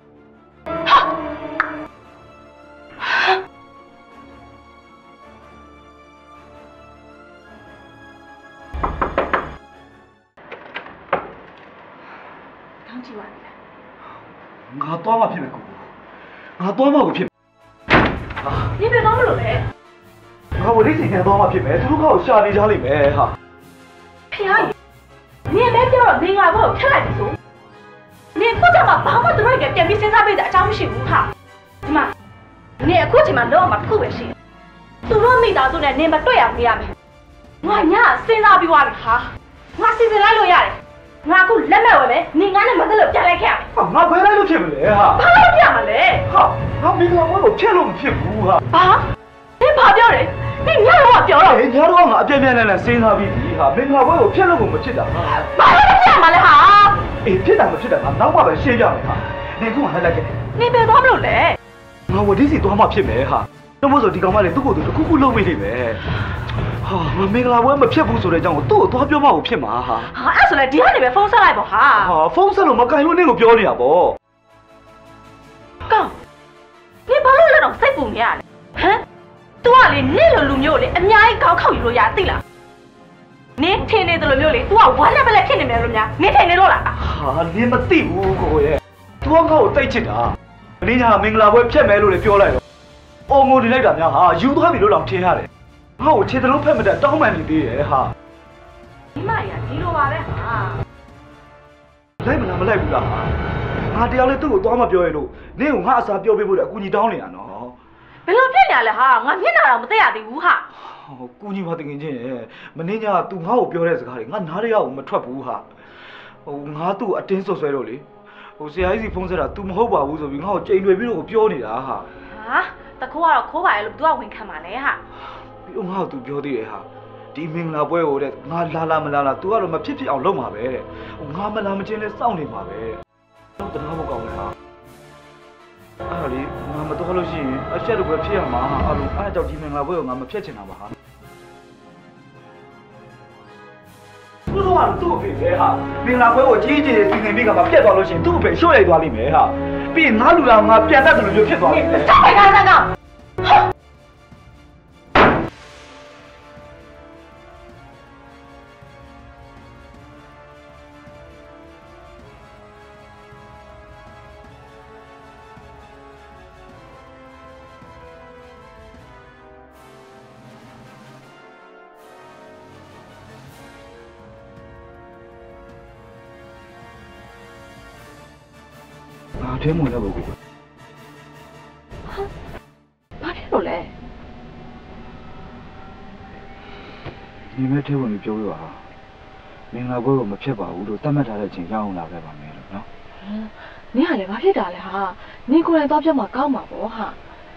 ငါသွားမှဖြစ်မယ်ကိုငါသွားမှကိုဖြစ်ဟာ你别当不了嘞！ ငါဝိသိစိတ်ထဲသွားမှဖြစ်မယ်သူတို့ကောရှာနေကြလိမ့်မယ်ဟာ偏阿姨，你也没叫了，另外我有骗来的说，你过这嘛，把我都那个点比身上背的张不是无哈，什么？你过这嘛，老嘛苦为谁？都说没打住呢，你们对呀对呀没？我伢身上比我的哈，我身上来了呀嘞。 ငါခုလက်မဲ့ဝယ်မယ်နင်ငါနဲ့မကလို့ပြန်လိုက်ခဲ့ရမယ်ဟာငါဘယ်လိုက်လို့ဖြစ်မလဲဟာဘာလို့ပြန်မလဲဟာငါမင်္ဂလာပွဲကိုဖျက်လို့မဖြစ်ဘူးဟာဘာနင်ဘာပြောလဲနင်ညတော့ပြောတော့ဟေးညတော့ငါအပြည့်ပြည့်နဲ့နဲ့စဉ်းစားပြီးပြီဟာမင်္ဂလာပွဲကိုဖျက်လို့ကိုမဖြစ်တာဟာဘာလို့ပြန်မလဲဟာအေးဖြစ်တာမဖြစ်တာငါနောက်မှပဲရှင်းပြမယ်ဟာနေခုမှလိုက်ခဲ့နင်ဘယ်သွားမလို့လဲငါဝဒီစီသွားမှဖြစ်မယ်ဟာတော့မို့ဆိုဒီကောင်မလေးသူ့ကိုယ်သူတစ်ခုခုလုံးမိနေပဲဟာငါမင်္ဂလာပွဲမဖြစ်ဘူးဆိုတဲ့အကြောင်းကိုသူ့ကိုသွားပြောမှကိုဖြစ်မှာဟာဟာအဲ့ဆိုလေဒီကနေပဲဖုန်းဆက်လိုက်ပေါ့ဟာဟာဖုန်းဆက်လို့မကင်လို့နင့်ကိုပြောနေတာပေါ့ကောင်နင်ဘာလို့လဲတော့စိတ်ပူနေရလဲဟမ် तू ကလေနင့်လိုလူမျိုးလေအများကြီးကောက်ခောက်ယူလို့ရသိလားနင်ထင်နေတယ်လို့မျိုးလေ तू ကဝမ်းနဲ့ပဲလက်ဖြစ်နေတယ်လို့များနင်ထင်နေလို့လားဟာနင်မသိဘူးကိုကိုရဲ့ तू ကငါ့ကိုတိတ်ချစ်တာမင်းညာမင်္ဂလာပွဲဖျက်မယ်လို့လေပြောလိုက်တော့အော်ငိုနေလိုက်တာများဟာယူသွားပြီလို့တော့ထင်ရတယ်ငါ့ကိုခြေသလုံးဖက်မတက်တောင်းပန်နေသေးရဲ့ဟာဒီမရဒီလိုပါပဲဟာလိုက်မလားမလိုက်ဘူးလားဟာငါတရားလေးသူ့ကိုသွားမပြောရလို့နင့်ကိုငါအစားပြောပေးဖို့လည်းအကူကြီးတောင်းနေတာနော်ဘယ်လိုဖြစ်နေရလဲဟာငါမျက်နှာတော့မသိရသေးဘူးဟာဟိုကူညီပါတကယ်ချင်းရဲ့မင်းညာ तू ငါ့ကိုပြောတဲ့စကားတွေငါနားရရအောင်မထွက်ဘူးဟာဟိုငါသူ့ကိုအတင်းဆွဆွဲတော့လေဟိုဆရာကြီးစီဖုန်းဆက်တာ तू မဟုတ်ပါဘူးဆိုပြီးငါ့ကိုကြိမ်တွေပြီးတော့ပြောနေတာဟာဟာတခိုးကတော့ခိုးပါရဲ့လို့ तू ကဝင်ခံပါလေဟာပြီးတော့ငါ့ကို तू ပြောသေးတယ်ဟာဒီမင်္ဂလာပွဲကိုတဲ့ငါလာလာမလာလာ तू ကတော့မဖြစ်ဖြစ်အောင်လုပ်မှာပဲတဲ့ဟိုငါမလာမချင်းလဲစောင့်နေမှာပဲတော့တနာဖို့ကောင်းတယ်ဟာအဲ့ဒါလေငါမတော်လို့ရှိရင်အချက်တော့ပဲဖြစ်ရမှာဟာအဲ့လိုအဲ့ကြောင့်ဒီမင်္ဂလာပွဲကိုငါမဖျက်ချင်တာပါဟာဘုရားကသူ့အဖေပဲဟာမင်္ဂလာပွဲကိုကြီးကြီးစီစဉ်ပြီးကမှပြတ်သွားလို့ရှိရင်သူ့အဖေရှော့ရိုက်သွားလိမ့်မယ်ဟာပြီးရင်ငါလူလာငါပြန်တတ်တယ်လို့ပြောဖြစ်သွားလိမ့်မယ်စောက်လိုက်တာစကားငါထဲမဝင်တော့ဘူးကိုဘာဖြစ်လို့လဲဒီမဲ့ထဲဝင်ပြီးပြောပြပါမင်္ဂလာပွဲကိုမဖြစ်ပါဘူးလို့တတ်မှတ်ထားတဲ့အချိန်ရအောင်လာခဲ့ပါမယ်လို့နော်နင်ကလည်းဘာဖြစ်တာလဲဟာနင်ကိုယ်တိုင်သွားပြတ်မှာကောင်းမှာပေါ့ဟာ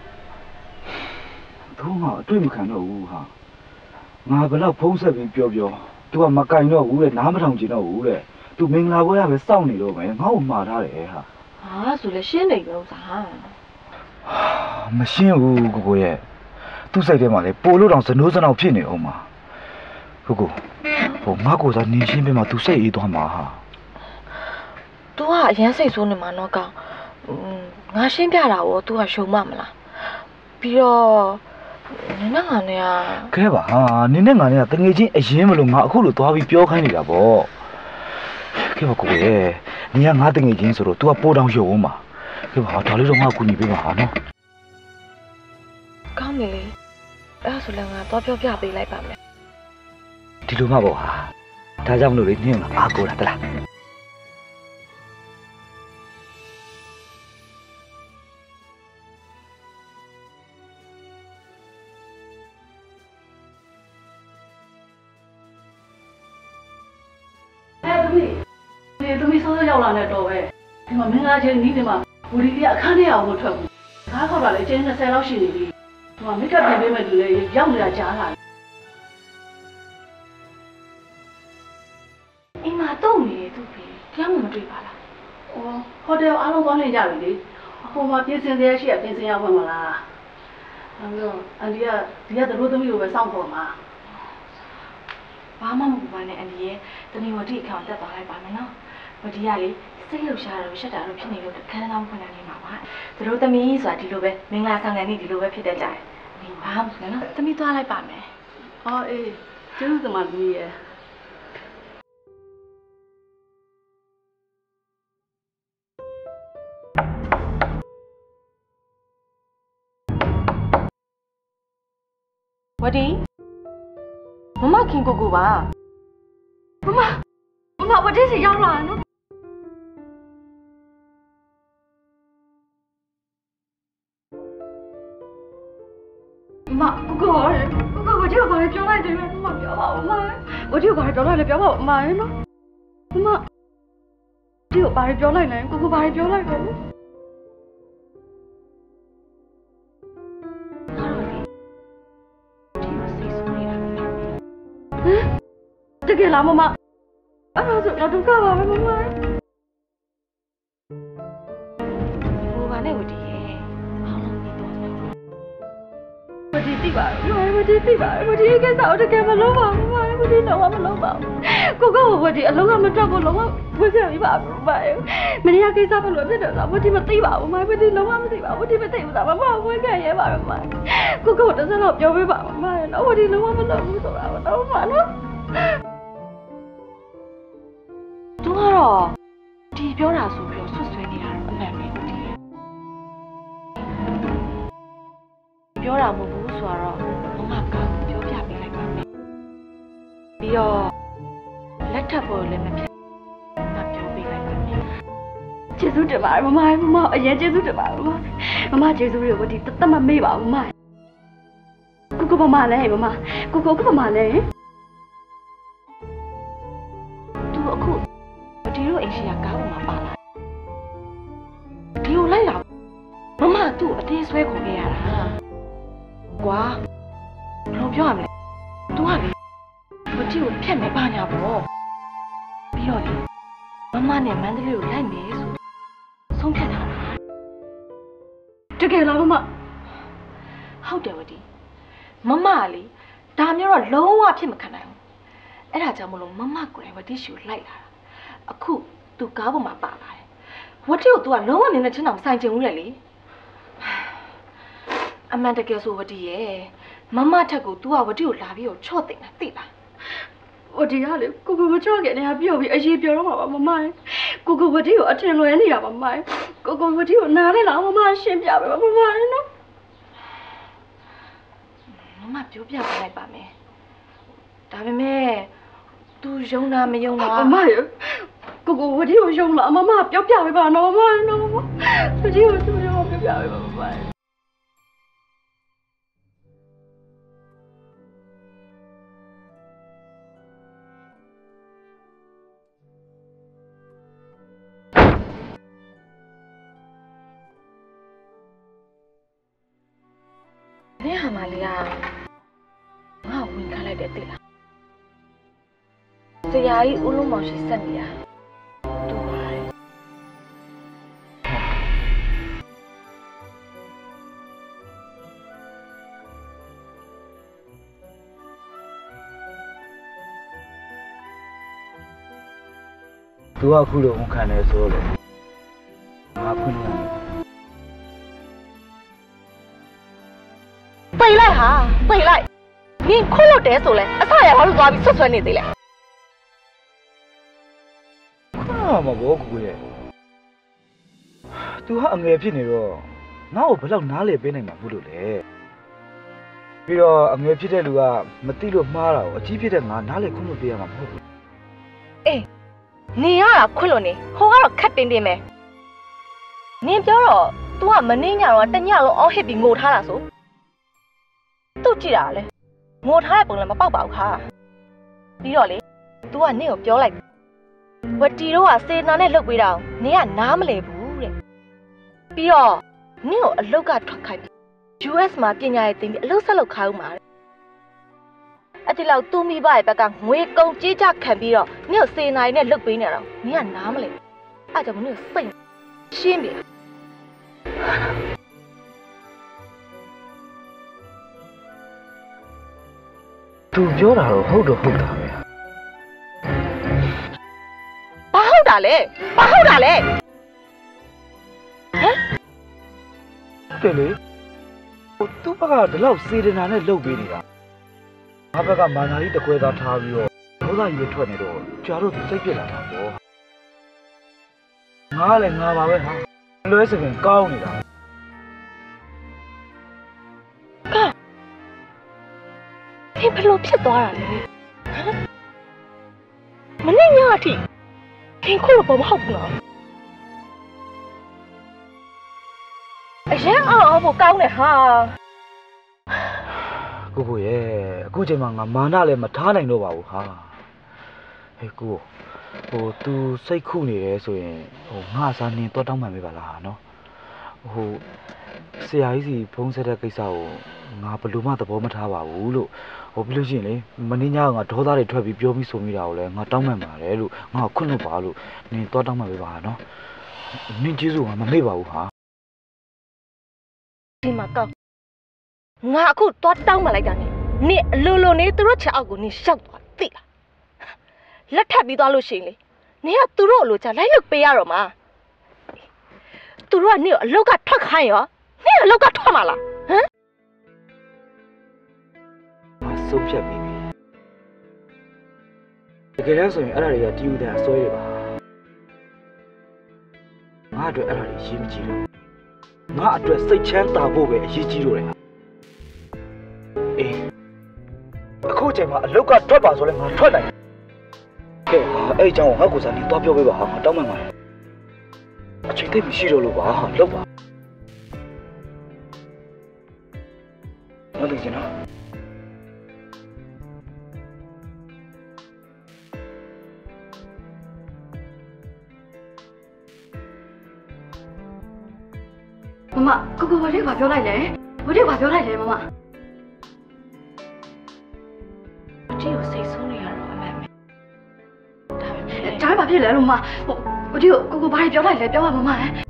သူငါအတွေ့မခံတော့ဘူးဟာငါဘယ်တော့ဖုံးဆက်ပြီးပြောပြော तू ကမကင်တော့ဘူးတဲ့နားမထောင်ချင်တော့ဘူးတဲ့ तू မင်္ဂလာပွဲကပဲစောင့်နေတော့မယ်ငါ့ကိုမှားထားတယ်ဟာဟာဆိုလေရှင်းနေလို့စားမရှင်းဘူးကိုကိုရဲ့သူ့စိတ်ထဲမှာလေပိုလို့တောင်စနိုးစနောက်ဖြစ်နေအောင်ပါကိုကိုဟိုငါကိုစားနေရှင်းပေးမှ तू စိတ်အေးသွားမှာဟာ तू ကအရန်စိတ်ဆိုးနေမှာတော့ကောင်ငါရှင်းပြတာကို तू ကရှုံမမလားပြီးတော့နင်နဲ့ငါနဲ့ကခဲပါဟာနင်းနဲ့ငါနဲ့ကတငယ်ချင်းအရင်မလို့ငါအခုလိုသွားပြီးပြောခိုင်းနေတာပေါ့ခဲပါကိုရဲ့နင်ကငါတငယ်ချင်းဆိုတော့ तू ကပိုးတောင်ရုံအောင်ပါခဲပါဒါလေးတော့ငါကူညီပေးပါဟာနော်ကောင်းပြီလေအဲ့ဒါဆိုလည်းငါတော့ပြောပြပေးလိုက်ပါမယ်ဒီလိုမှပေါ့ဟာဒါကြောင့်မလို့လေနင်းကအားကိုးတာတလားဒီသမီးစောစောရောက်လာတဲ့တော့ပဲဒီမှာမင်္ဂလာချင်းနီးနေမှာဘူဒီကအခန်းထဲအောင်မထွက်ဘူးကားခေါက်တာလေကျင်း၂၀လောက်ရှိနေပြီဒီမှာမိတ်ကပ်ပြင်ပေးမယ်လူလေရောက်နေတာကြားလာအိမ်မှာတော့နေသူပြီတရားမှမတွေ့ပါလား။အော်ဟိုတယ်အားလုံးသွားနေကြပြီလေ။ဟိုမှာပြင်ဆင်သေးရရှိရပြင်ဆင်ရဝင်မလား။အဲ့တော့အန်ဒီကဒီကတို့သမီးကိုပဲစောင့်ဖို့မှာဘာမှမပူပါနဲ့အန်ဒီရဲ့တမီဝတိအကောင်တက်သွားလိုက်ပါမယ်နော်ဝတိကလေစိတ်လှုပ်ရှားတော့ရှက်တာတော့ဖြစ်နေလို့ခန်းသားမဖွင့်နိုင်မှာပါသူတို့သမီးဆိုတာဒီလိုပဲမင်္ဂလာဆောင်ကန်နေဒီလိုပဲဖြစ်တတ်ကြတယ်ဒီဘာမှမဖြစ်နော်သမီးသွားလိုက်ပါမယ်။အော်အေးကျေးဇူးတင်ပါသမီးရဲ့ဝတိမမခင်ကိုကိုပါမမမမဝတိစီရောက်လာနော်မကိုကိုရကိုကိုဝတိကိုဘာလဲပြောလိုက်တယ်မမပြောပါဦးမဝတိကိုဘာလဲပြောလိုက်လဲပြောပါဦးမရနော်မမဒီကိုဘာလဲပြောလိုက်လဲကိုကိုဘာလဲပြောလိုက်လဲတကယ်လားမမအဲ့ဒါဆိုတော့ဒုက္ခပါပဲမမဟိုဘာနဲ့ဝတီရဲ့အားလုံးပြီးတော့ဝတီသိပါဘူးဝတီသိပါဝတီကိစ္စတော့တကယ်မလုပ်ပါဘူးမဝတီတော့မလုပ်ပါဘူးကိုကဝတီအလုံးကမတွက်ဘူးလုံးဝဝစ်ပြပြီးပါဘူးမမနေ့ကကိစ္စဘယ်လိုဖြစ်တယ်လားဝတီမသိပါဘူးမဝတီလုံးဝမသိပါဘူးဝတီမသိဘူးသားမမဝစ်ခဲ့ရဲပါတော့မကိုကတစတော့ပြောပေးပါမနော်ဝတီလုံးဝမလုပ်ဘူးဆိုတာတော့မနော်သူကတော့ဒီပြောတာဆိုပြီးတော့ဆွဆွဲနေတာတော့အမှန်ပဲကိုဒီပြောတာမဟုတ်ဘူးဆိုတော့မမကပြောပြပေးလိုက်ပါမယ်ပြီးတော့လက်ထပ်ဖို့လည်းမဖြစ်မပြောပေးလိုက်ပါမယ်ကျေးဇူးတင်ပါတယ်မမမမအရင်ကျေးဇူးတင်ပါတယ်မမမကျေးဇူးတွေကိုဒီတသက်မမေ့ပါဘူးမမကိုကိုပမာလဲမမကိုကိုကပမာလဲသူအခုဒီလိုအိမ်ရှိရကားပေါ်မှာပါလာဒီလိုလိုက်လာမမသူ့အတင်းဆွဲခေါ်ခဲ့ရတာကွာဘယ်လိုပြောရမလဲ तू ကလေဝတီကိုဖြတ်မယ်ပါညာပေါ့ပြီးတော့လေမမနဲ့မန္တလေးကိုလိုက်မယ်ဆိုဆုံးဖြတ်ထားတာတကယ်လားမမဟုတ်တယ်ဝတီမမကလေဒါမျိုးတော့လုံးဝဖြစ်မခံနိုင်ဘူးအဲ့ဒါကြောင့်မလို့မမကိုယ်တိုင်ဝတီရှိကိုလိုက်လာတာအခုသူကားပေါ်မှာပါလာတယ်ဝတိကို तू ကလုံးဝနေနဲ့ချင်းအောင်ဆိုင်ချင်ဦးတယ်လေအမှန်တကယ်ဆိုဝတိရဲ့မမထက်ကို तू ကဝတိကိုလာပြီးတော့ချော့တင်တာသိလားဝတိကလေကိုကိုမချော့ခင်နေရပြောပြီးအရေးပြောတော့မှာပါမမကိုကိုဝတိကိုအထင်လွဲနေတာပါမမကိုကိုဝတိကိုနားလဲလားမမရှင်းပြပဲမမနော်မမပြောပြပေးလိုက်ပါမယ်ဒါပေမဲ့သူယုံတာမယုံတာမမရကိုကိုဝတီကိုယုံလားမမပြောပြပေးပါနော်မမနော်ဝတီကိုသူရောပြောပြပေးပါမမဒီဟာမလေးကငါ့ဝင်ခလိုက်တဲ့တိလားဆရာကြီးဦးလုံးမောင်ရှိဆက်နေတာတူပါတယ်သူကအခုလိုဝန်ခံတယ်ဆိုတော့ငါခွင့်လို့ပိတ်လိုက်ဟာပိတ်လိုက်နင်ခွလို့တဲဆိုလဲအစရဘာလို့သွားပြီးဆွဆွဲနေသေးလဲခွမဘောကူရဲ့သူဟာအငယ်ဖြစ်နေတော့ငါ့ကိုဘယ်လောက်နားလေပေးနိုင်မှာဘူးလို့လဲပြီးတော့အငယ်ဖြစ်တဲ့လူကမသိလို့မှားတာကိုအကြီးဖြစ်တဲ့ငါနားလေခွင့်လို့ပေးရမှာမဟုတ်ဘူးအေးနင်ရတာခွင့်လို့နေဟိုကတော့ခက်တင်းတင်းပဲနင်ပြောတော့ तू ကမနှင်းညတော့တညလုံးအောင်းဟစ်ပြီးငိုထားတာဆိုသူ့ကြည့်တာလေငိုထားတဲ့ပုံလည်းမပေါက်ပါဘူးခါပြီးတော့လေ तू ကနင့်ကိုပြောလိုက်ဝတီတို့ကစေနာနဲ့လှုပ်ပေးတာနင်ကနားမလဲဘူးတဲ့ပြီးတော့နင့်ကိုအလုတ်ကထွက်ခိုင်းပြီး ယူ အက်စ် မှာပညာရေးသင်ပြီးအလုပ်ဆက်လုပ်ခိုင်းဦးမှာတဲ့အတိလောက်သူ့မိဘရဲ့ဘက်ကငွေကုန်ကြေးကြခံပြီးတော့နင့်ကိုစေနာရီနဲ့လွတ်ပေးနေတော့နင်ကနားမလဲအဲ့ကြောင့်နင့်ကိုစိတ်ရှင်းပြီသူပြောတာတော့ဟုတ်တော့ဟုတ်တာပဲဘာဟုတ်တာလဲဘာဟုတ်တာလဲဟမ်တယ်လေဟိုသူ့ဘက်ကဒီလောက်စေတနာနဲ့လှုပ်ပေးနေတာငါဘက်ကမာနာကြီးတကွဲသားထားပြီးတော့ဒေါသကြီးထွက်နေတော့ကြာတော့စိတ်ပြစ်လာတာပေါ့ငါလည်းငါပါပဲဟာလွဲစပင်ကောင်းနေတာကဲဘယ်လိုဖြစ်သွားတာလဲဟမ်မနေ့ညအထိခင်ခုလိုမဟုတ်ဘူးနော်အရင်အော်အော်ကိုကောင်းတယ်ဟာကိုကိုရဲ့အခုချိန်မှာငါမာနလည်းမထားနိုင်တော့ပါဘူးဟာဟေးကိုဟို तू စိတ်ခုနေတယ်ဆိုရင်ဟိုငါစားနင်းတော့တောင်းမှန်ပေးပါလားဟာနော်ဟိုဆရာကြီးစီဖုန်းဆက်တဲ့ကိစ္စကိုငါဘယ်လိုမှသဘောမထားပါဘူးလို့ဟိုပြီးလို့ရှိရင်လေမင်းညကငါဒေါသတွေထွက်ပြီးပြောပြီးဆိုမိတာကိုလည်းငါတောင်းမှန်ပါတယ်လို့ငါခွင့်လို့ပါလို့နင်တော့တောင်းမှန်ပေးပါနော်နင်ကျေးဇူးကမမေ့ပါဘူးဟာဒီမှာကောက်ငါအခုသွားတောင်းမှလိုက်တာနဲ့နင်အလိုလိုနေသူတို့ချက်အောက်ကိုနင်ရှောက်သွားသိလားလက်ထပ်ပြီးသွားလို့ရှိရင်လေနင်ကသူတို့အလိုချလိုက်လို့ပေးရတော့မှာသူတို့ကနင်ကိုအလောက်ကထွက်ခိုင်းရောနင်အလောက်ကထွက်မှာလားဟမ်မဆုံးဖြတ်ပြီးပြီတကယ်တော့ဆိုရင်အဲ့ဒါတွေကတီးဥဒန်အစွဲတွေပါငါအတွက်အဲ့ဒါတွေရေးမကြည့်တော့ငါအတွက်စိတ်ချမ်းသာဖို့ပဲအရေးကြီးတော့တယ်အေးအခုချိန်မှာအလောက်ကထွက်ပါဆိုလဲငါထွက်နိုင်ကဲဟာအဲ့အကြောင်းကိုငါကိုစားနေသွားပြောပေးပါဟာငါတောင်းမှန်ပါတယ်အချိန်သိပ်မရှိတော့လို့ပါဟာလောက်ပါမသိချင်တော့မမကိုကိုဘာလေးဘာပြောလိုက်လဲဘာလေးဘာပြောလိုက်လဲမမအတီကိုစိတ်ဆိုးနေရတော့အမှန်ပဲဒါပဲဖြစ်ဒါပဲဘာဖြစ်လဲလို့မဟိုဘာလေးကိုကိုဘာလေးပြောလိုက်လဲပြောပါမမဟမ်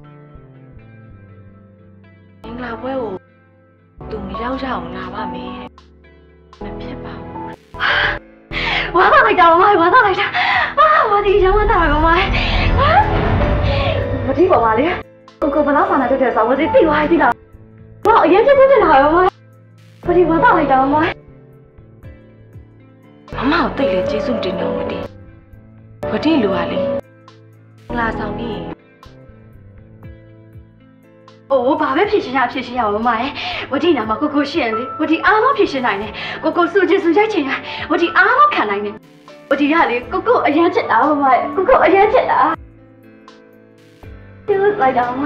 မင်္ဂလာပွဲကိုသူမရောက်ရအောင်လာပါမယ်မဖြစ်ပါဘူးဝါသားလိုက်တာမမဝါသားလိုက်တာအာဝါဒီရောင်းတာမမမတိပါပါလေကိုကိုဘလားမှလာတဲ့ဆောင်းဝစီတိသွားပြီလားဘာအရင်ဖြစ်ဖြစ်လာရောမဘာဒီဝါသားလိုက်တာမမမမကိုတိတ်လေကျေးဇူးတင်တော့မတည်ဝတိလူကလေငါဆောင်ပြီးအိုးဘာပဲဖြစ်ရှင်ရဖြစ်ရှင်ရမမရဲ့ဝတိနာမှာကိုကိုရှိရင်လေဝတိအားလုံးဖြစ်ရှင်နိုင်တယ်ကိုကိုစုချင်စုချိုက်ချင်ရဝတိအားလုံးခံနိုင်တယ်ဝတိရလေကိုကိုအရင်ချစ်တာမမရဲ့ကိုကိုအရင်ချစ်တာကျေးဇူးလိုက်တာမမ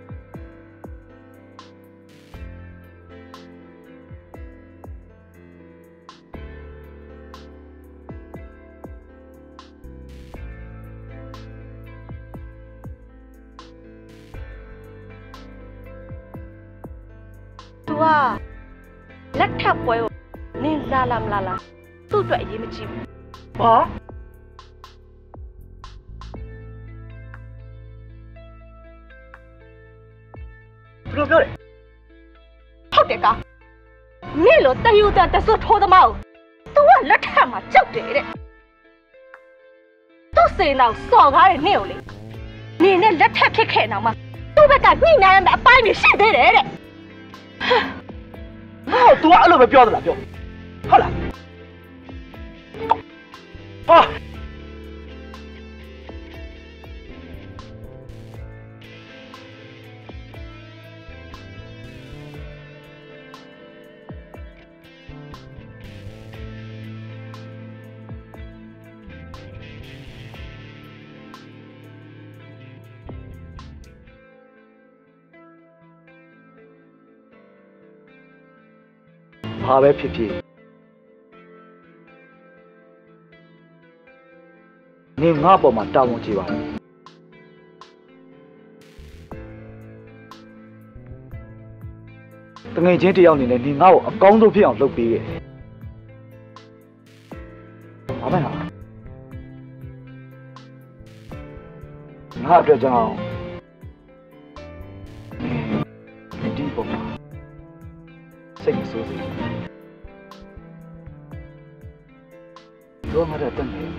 သူကလက်ထပ်ပွဲကိုနင်လာလာမလာလာသူ့အတွက်အရေးမကြီးဘူးဟာဘယ်လိုပြောလဲဟုတ်တယ်ကောင်နင်လိုတယူတတဆွထိုးသမားကို तू ကလက်ထပ်မှာကြောက်တယ်တဲ့သူ့စေနောက်စော်ကားတဲ့နင်ကိုလေနင်နဲ့လက်ထပ်ဖြစ်ခဲ့အောင်မှာသူ့ဘက်ကညှိနှိုင်းရမယ့်အပိုင်းတွေရှိသေးတယ်တဲ့ဟော तू ကအဲ့လိုပဲပြောသလားပြောဟုတ်လားဟာဘာပဲဖြစ်ဖြစ်နင်ငါ့ပေါ်မှာတာဝန်ကြီးပါတယ်တငယ်ချင်းတယောက်အနေနဲ့နင်ငါ့ကိုအကောင်းဆုံးဖြစ်အောင်လုပ်ပေးခဲ့ဘာမှငါအတွက်ကြောင့်ဒီပုံမှာစိတ်မဆိုးစေတော့မရတဲ့နေ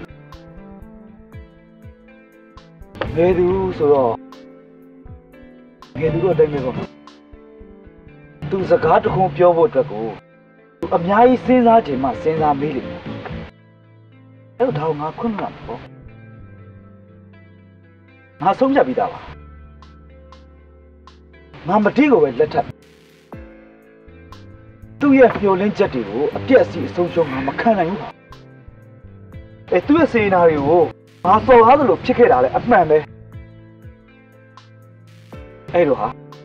ငယ်သူဆိုတော့ငယ်သူတို့တိုင်းပဲပေါ့သူစကားတခုပြောဖို့အတွက်ကိုသူအများကြီးစဉ်းစားချိန်မှစဉ်းစားမေးလိမ့်မယ်အဲ့တော့ဒါကိုငါခွင့်မလားပေါ့ငါဆုံးဖြတ်ပြီးသားပါငါမတိကိုပဲလက်ထပ်သူ့ရဲ့မျှော်လင့်ချက်တွေကိုအပြည့်အစုံအဆုံးရှုံးငါမခံနိုင်ဘူးအဲသူ့ရဲ့စေနာတွေကိုငါစော်ကားသလိုဖြစ်ခဲ့တာလေအမှန်ပဲအဲ့လိုဟာ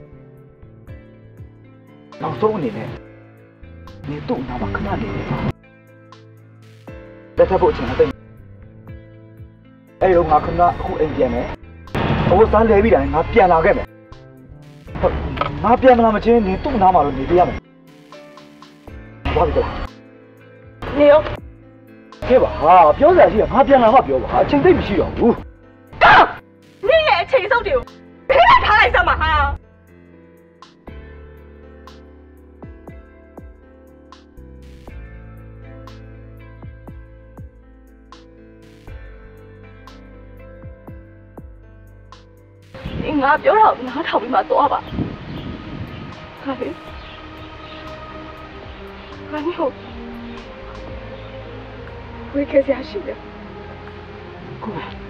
နောက်ဆုံးအနေနဲ့နေသူ့နာမခဏနေတယ်လက်ထပ်ဖို့အချိန်မသိအဲ့တော့ငါခဏအခုအိမ်ပြန်မယ်အဝတ်စားလဲပြီးတာငါပြန်လာခဲ့မယ်ငါပြန်မလာမချင်းနေသူ့နားမှာတော့နေပြရမယ်ဘာဖြစ်လဲနေရောခဲ့ပါဟာပြောစရာရှိရငါပြန်လာမှပြောပါအချိန်သိပ်မရှိတော့ဘူးကောင်းနေရဲ့အချိန်စုပ်တွေကိုဘယ်နဲ့ထားလိုက်စမ်းပါဟာငါပြောတော့နားထောင်ပြီးမှသွားပါဟာလေဘာလို့ဝေးခဲ့ရရှိလဲကို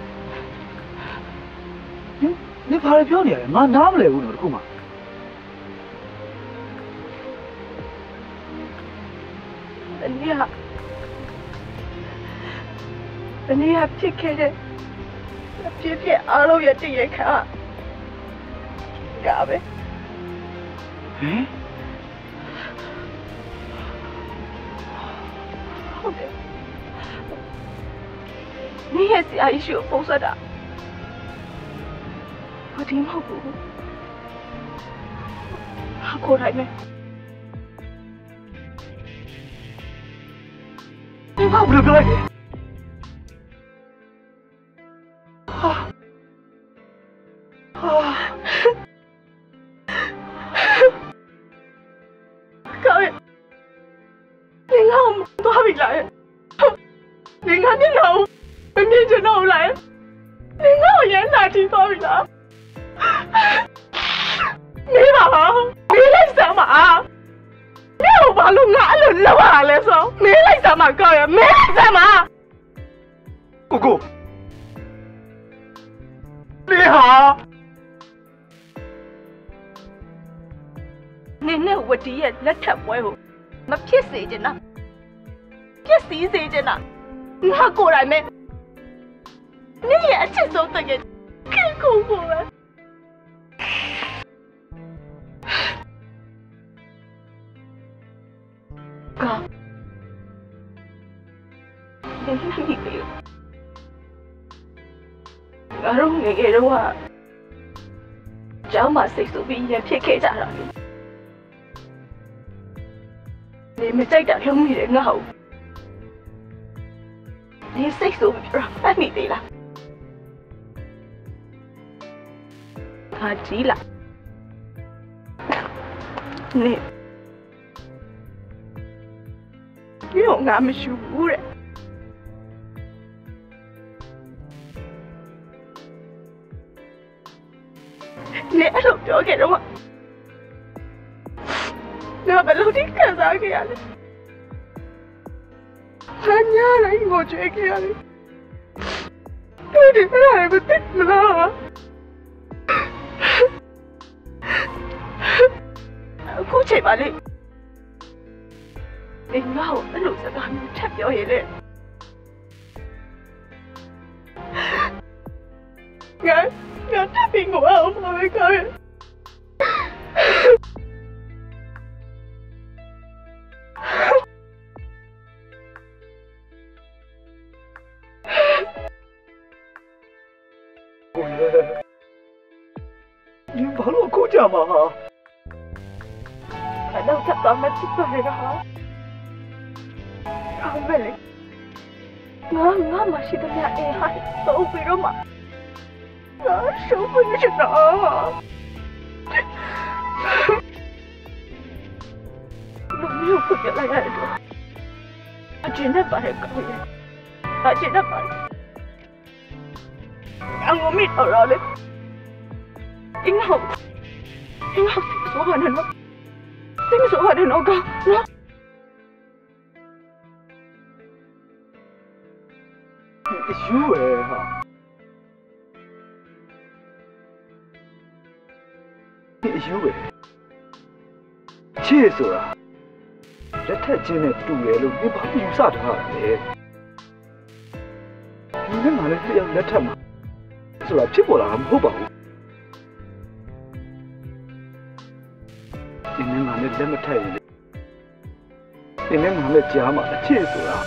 နေဘာပြောနေရလဲငါနားမလဲဘူးတော့တခုမှတနည်းတနည်းဖြစ်ခဲ့တဲ့ဖြစ်ဖြစ်အားလုံးရဲ့တည့်ရခါကပဲဟင်ဟုတ်တယ်你也是爱学风色的，我听好不？他过来没？你怕不了表演？啊啊！各位，你看我们多少来？你看你老。မမြင်ချင်တော့ဘူးလားနင်ငါ့ကိုရမ်းလာကြည့်သွားပြီလားနေပါလားနေလိုက်စမ်းပါနေ့ဘာလို့ငါအဲ့လိုလောက်ရလဲဆိုနေလိုက်စမ်းပါကောင်းရမဲလိုက်စမ်းပါကိုကိုနေဟာနင်နဲ့ဝတီရဲ့လက်ထပ်ပွဲကိုမဖြစ်စေချင်တာပြည့်စည်စေချင်တာငါကိုယ်တိုင်မဲ你也接受这个更恐怖了。哥，你那里没有？我让你给的话，只要把谁手边也撇开家了，你们再打两米人好，你谁手边让你的啦？ငါကြီးလာနေဒီတော့ငါမရှိဘူးတဲ့နေအဲ့လိုပြောခဲ့တော့ငါဘယ်လိုဒီခံစားခဲ့ရလဲငါညာလိုက်ကိုကြွေးခဲ့ရလဲတို့ဒီအဲ့ဒါကိုသိမလားအခုချိန်ပါလေဒီငါ့ကိုအဲ့လိုစကားမျိုးထပ်ပြောရင်လေငါငါတပ်ပြီးကိုအောင်ပါပဲကောင်း你把我狗家嘛哈？反正他咱们去做这个哈，他们嘞， ငါငါမရှိတဲ့မြအင်းဟာတော့ပြီးတော့မှငါရှုံးဖို့ရချင်တော့လူမျိုးကိုပြလိုက်ရတယ်တော့အကျဉ်းနဲ့ပါတဲ့ကောင်းရဲ့အကျဉ်းနဲ့ပါအငုံမိတော့ရောလေအင်းဟောအင်းဟောဆိုပါနဲ့နော်စိတ်ဆိုပါနဲ့နော်ကောနော်ယူရဟာယူရချစ်ဆိုတာလက်ထက်ချင်းနဲ့တူတယ်လို့ဒီဘာမှယူဆထားတယ်ဒီနေ့မှလည်းတရားလက်ထက်မှာဆိုတာဖြစ်ပေါ်လာတာမဟုတ်ပါဘူးဒီနေ့မှလည်းလက်မထက်ရင်ဒီနေ့မှလည်းကြားမှာအချစ်ဆိုတာ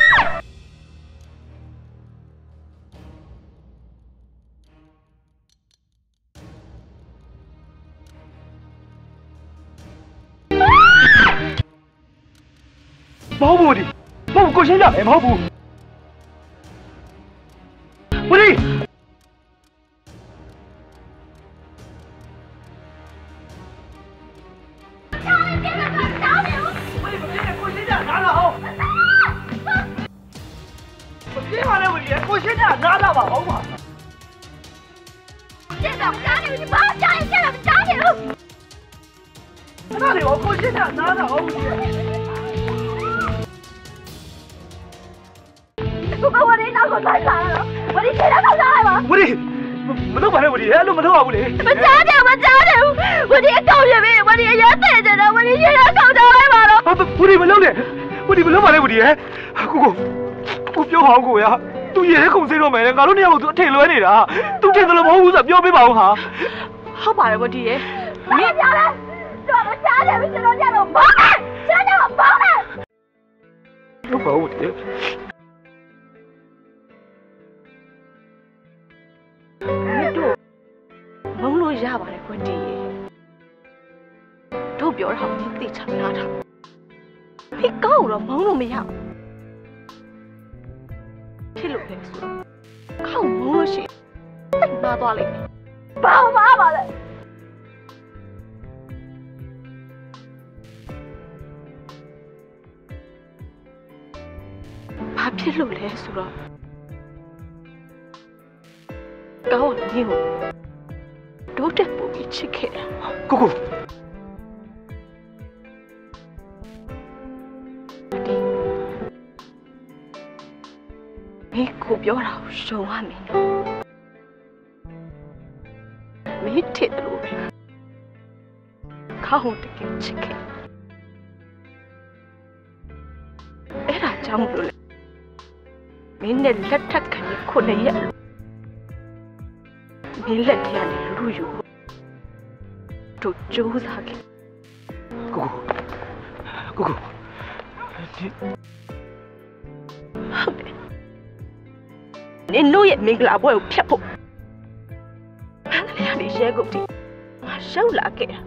မဟုတ်ဘူးဒီမဟုတ်ကိုရှင်းကြမယ်မဟုတ်ဘူးဝရီကိုရှင်းကြနားလာပါအောင်ပါရှင်းတော့ကြားနေပြီဘာကြားရင်ကြားတော့ကြားနေလို့အဲ့ဒါလေကိုရှင်းကြနားလာအောင်我我的脑壳太大了，我的血糖高上来吗？我的，没弄完了，我的，哎，弄没弄完我的。我加点，我加点，我的高血压，我的眼袋着呢，我的血糖高上来吗了？啊不，我的没弄的，我的没弄完了，我的。姑姑，我表好姑呀，都也是公司里面的，俺都那样都挺乱的啦，都听到了毛胡子表没毛哈？好吧了，我的。你讲了，这个加点，我知道加点，包了，加点我包了。有包我的。မုံလို့ရပါတယ်ကွတီတို့ပြောတာကိုသိချင်လားတာဖိကောက်တော့မုံလို့မရဖြစ်လို့လဲဆိုတော့ခေါင်းမုံလို့ရှိတိတ်မှားသွားလိမ့်မယ်ဘာမှမပါလဲဘာဖြစ်လို့လဲဆိုတော့ကောင်းနေကိုတို့တက်ပို့ပြီးချစ်ခဲ့တာကိုကိုဒီကိုပြောတာကိုရှုံးရမယ်နော်မင်းထစ်တယ်လို့ပဲခေါင်းတကယ်ချစ်ခဲ့အဲ့ဒါကြောင့်လို့လေမင်းနဲ့လက်ထပ်ခံခုနှစ်ရက်မင်းလက်ထဲကနေလူယူတို့ကြိုးစားခဲ့ကိုကိုကိုဒီနင်တို့ရဲ့မင်္ဂလာပွဲကိုဖျက်ဖို့မန္တလေးကနေရဲကုန်တီငါရှောက်လာခဲ့တာ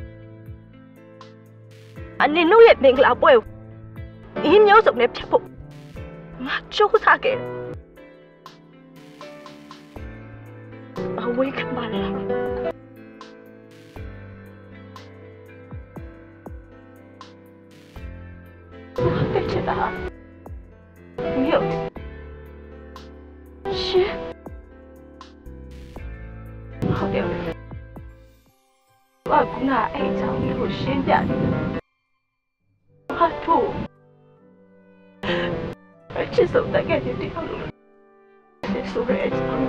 အနင်တို့ရဲ့မင်္ဂလာပွဲကိုအင်းမျိုးစုံနဲ့ဖျက်ဖို့ငါကြိုးစားခဲ့အဝေးကမှလာတဲ့ချတာမြို့ရှေ့ဟုတ်တယ်ဘာကနာအဲ့ကြောင့်လို့ရှင်းပြတယ်ဟာထို့အချစ်ဆုံးတကယ်တည်းဟုတ်လို့ဒီဆိုရဲအကြောင်း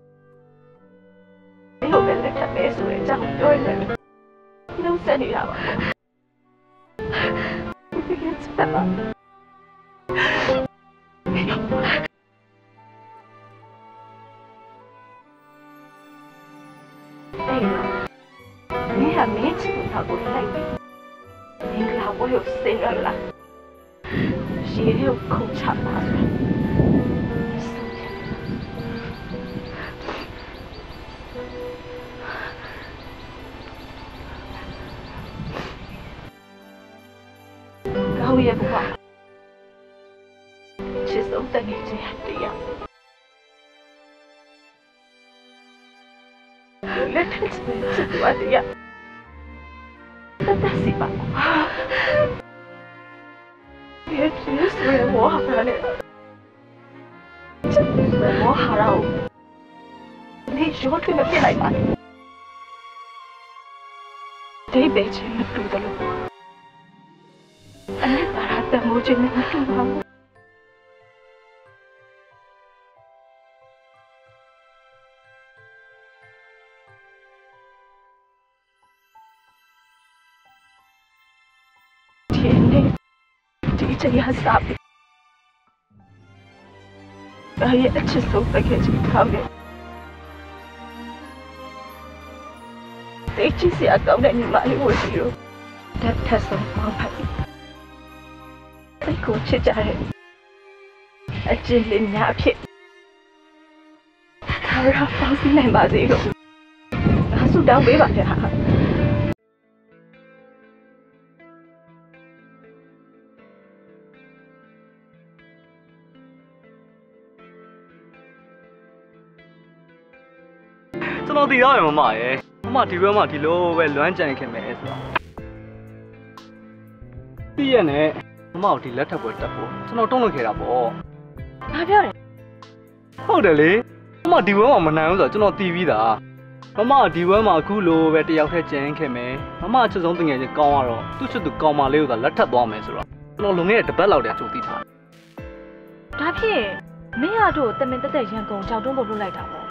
ဒီလိုပဲလက်ထပ်ပဲဆိုရဲအကြောင်းပြောရတယ်နှုတ်ဆက်နေတာပါဒီကစပါအဲ့你还没吃到过来，你老婆有生人了，谁有空场嘛？高也不好，吃ချစ်ဆုံးတငယ်ချင်းတရားလက်ထက်ချစ်သူတရားတတ်စီပါရဲ့ချစ်ဆွေမောဟာနဲ့ချစ်ဆွေမောဟာရော你说对了，别来吧。这辈子没读的了，俺把他当我真没读好。天哪，这这样傻逼，我也吃手不开这个汤的。Thank you sih agak nak ni malik wajib. Dan tasam mampat. Aku cakap, ajar lina api. Cara faham ni macam itu. Aku dah bebas dah. ကျွန်တော်သိရရမမရဲ့မမဒီဘက်မှာဒီလိုပဲလွမ်းကြံခင်မယ်ဆိုတော့ပြီးရနဲ့မမကိုဒီလက်ထပ်ပွဲတက်ဖို့ကျွန်တော်တုံးလွန်ခဲ့တာပေါ့ဘာပြောလဲဟုတ်တယ်လေမမဒီဘက်မှာမနိုင်ဘူးဆိုတော့ကျွန်တော်တီးပြီးသားမမဒီဘက်မှာအခုလိုပဲတယောက်တည်းကြံခင်မယ်မမအချစ်ဆုံးတငယ်ချင်းကောင်းရတော့သူ့ချစ်သူကောင်းမလေးကိုသာလက်ထပ်သွားမယ်ဆိုတော့ကျွန်တော်လုံခဲ့တဲ့တပတ်လောက်တည်းကြိုသိထားဒါဖြစ်မင်းရတို့တမင်တက်တက်ရန်ကုန်ကြောက်တုံးပုတ်လွတ်လိုက်တာပေါ့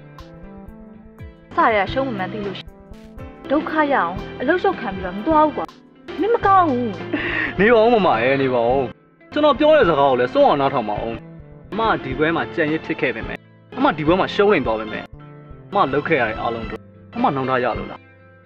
စရရှုံးမှန်သိလို့ဒုက္ခရအောင်အလုရှုပ်ခံပြီးတော့မသွားဘူးကွာမင်းမကောင်းဘူးနေပါဦးမမရဲ့နေပါဦးကျွန်တော်ပြောတဲ့စကားကိုလည်းစုံအောင်နားထောင်ပါဦးအမဒီဘွဲမှာကြံရစ်ဖြစ်ခဲ့ပေမဲ့အမဒီဘွဲမှာရှုံးနေသွားပေမဲ့အမလုတ်ခဲ့ရတဲ့အားလုံးတို့အမနှောင်းထားရလို့လား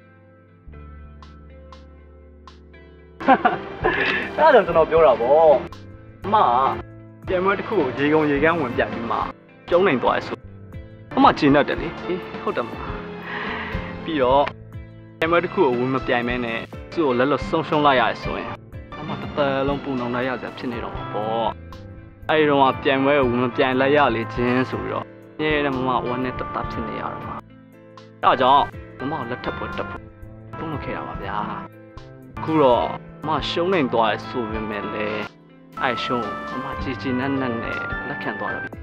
အဲ့ဒါကျွန်တော်ပြောတာပေါ့အမပြန်မတစ်ခုကိုရေကုန်ရေကန်းဝင်ပြပြီးမှကျုံးနေသွားရဆိုအမကျင်းတတ်တယ်လေအေးဟုတ်တယ်မပြီးတော့အမတစ်ခုကိုဝင်မပြိုင်မဲနဲ့သူ့ကိုလက်လွတ်ဆုံးရှုံးလိုက်ရဆိုရင်အမတစ်သက်လုံးပူနှောင်လိုက်ရစရာဖြစ်နေတော့ပေါ့အဲ့ဒီတော့ပြိုင်ပွဲကိုဝင်မပြိုင်လိုက်ရလေချင်းဆိုပြီးတော့ညဲတဲ့မမဝမ်းနဲ့တတဖြစ်နေရတော့ပါအဲ့ဒါကြောင့်မမကိုလက်ထပ်ပေါ်တက်ဖို့တုံးလို့ခဲ့တာပါဗျာအခုတော့မရှုံးနေသွားရဆိုပေမဲ့လေအဲ့ရှုံးအမကြည်ကြည်နက်နက်နဲ့လက်ခံသွားတော့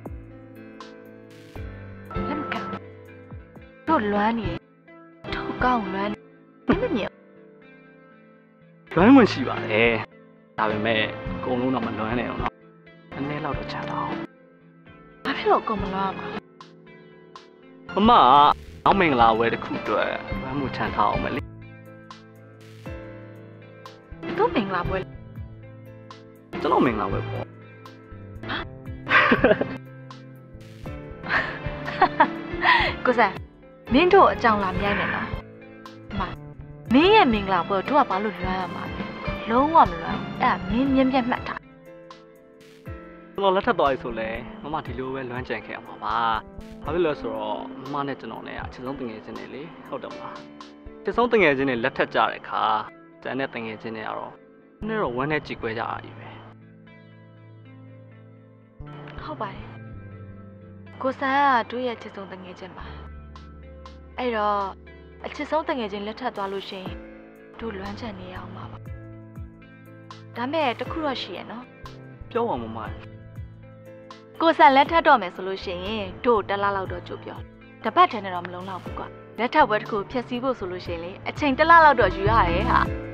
လက်မခံတို့လွမ်းနေတို့ကောင်းလွမ်းနေမမြင်လွမ်းဝင်ရှိပါလေဒါပေမဲ့အကုန်လုံးတော့မလွမ်းနဲ့တော့နော်အနည်းလောက်တော့ချတော့ဘာဖြစ်လို့အကုန်မလွမ်းမှာမမနောက်မင်္ဂလာဝဲတစ်ခုအတွက်လွမ်းမှုချန်ထားအောင်မလေးတို့မင်္ဂလာပွဲကျွန်တော်မင်္ဂလာပွဲပေါ့ကိုစားမင်းတို့အကြောင်းလာမြိုင်းနေလားမမင်းရဲ့မင်္ဂလာပွဲတို့ကဘာလို့လွမ်းရမှာလဲလုံးဝမလွမ်းအဲ့ဒါမင်းမြင်းပြတ်မှတ်ထားကျွန်တော်လက်ထပ်သွားပြီဆိုလဲမမဒီလိုပဲလွမ်းကြံခဲ့ရမှာပါဘာဖြစ်လို့ဆိုတော့မမနဲ့ကျွန်တော်နဲ့အချစ်ဆုံးတငယ်ချင်းတွေလေဟုတ်တယ်မလားချစ်ဆုံးတငယ်ချင်းတွေလက်ထပ်ကြတဲ့ခါကျန်တဲ့တငယ်ချင်းတွေကတော့နည်းတော့ဝမ်းနဲ့ကြည်ကွဲကြတာကြီးပဲဟုတ်ပါတယ်ကိုဆန်းကတို့ရဲ့အချစ်ဆုံးတငယ်ချင်းပါအဲ့တော့အချစ်ဆုံးတငယ်ချင်းလက်ထပ်သွားလို့ရှိရင်တို့လွမ်းချန်နေရအောင်ပါဒါမဲ့တခုတော့ရှိရနော်ပြောပါမမကိုဆန်းလက်ထပ်တော့မယ်ဆိုလို့ရှိရင်တို့တလားလောက်တော့ကြိုပြောတပတ်တည်းနဲ့တော့မလုံးလောက်ဘူးကွာလက်ထပ်ပွဲတစ်ခုဖြည့်ဆည်းဖို့ဆိုလို့ရှိရင်လေအချိန်တလားလောက်တော့ယူရတယ်ဟာ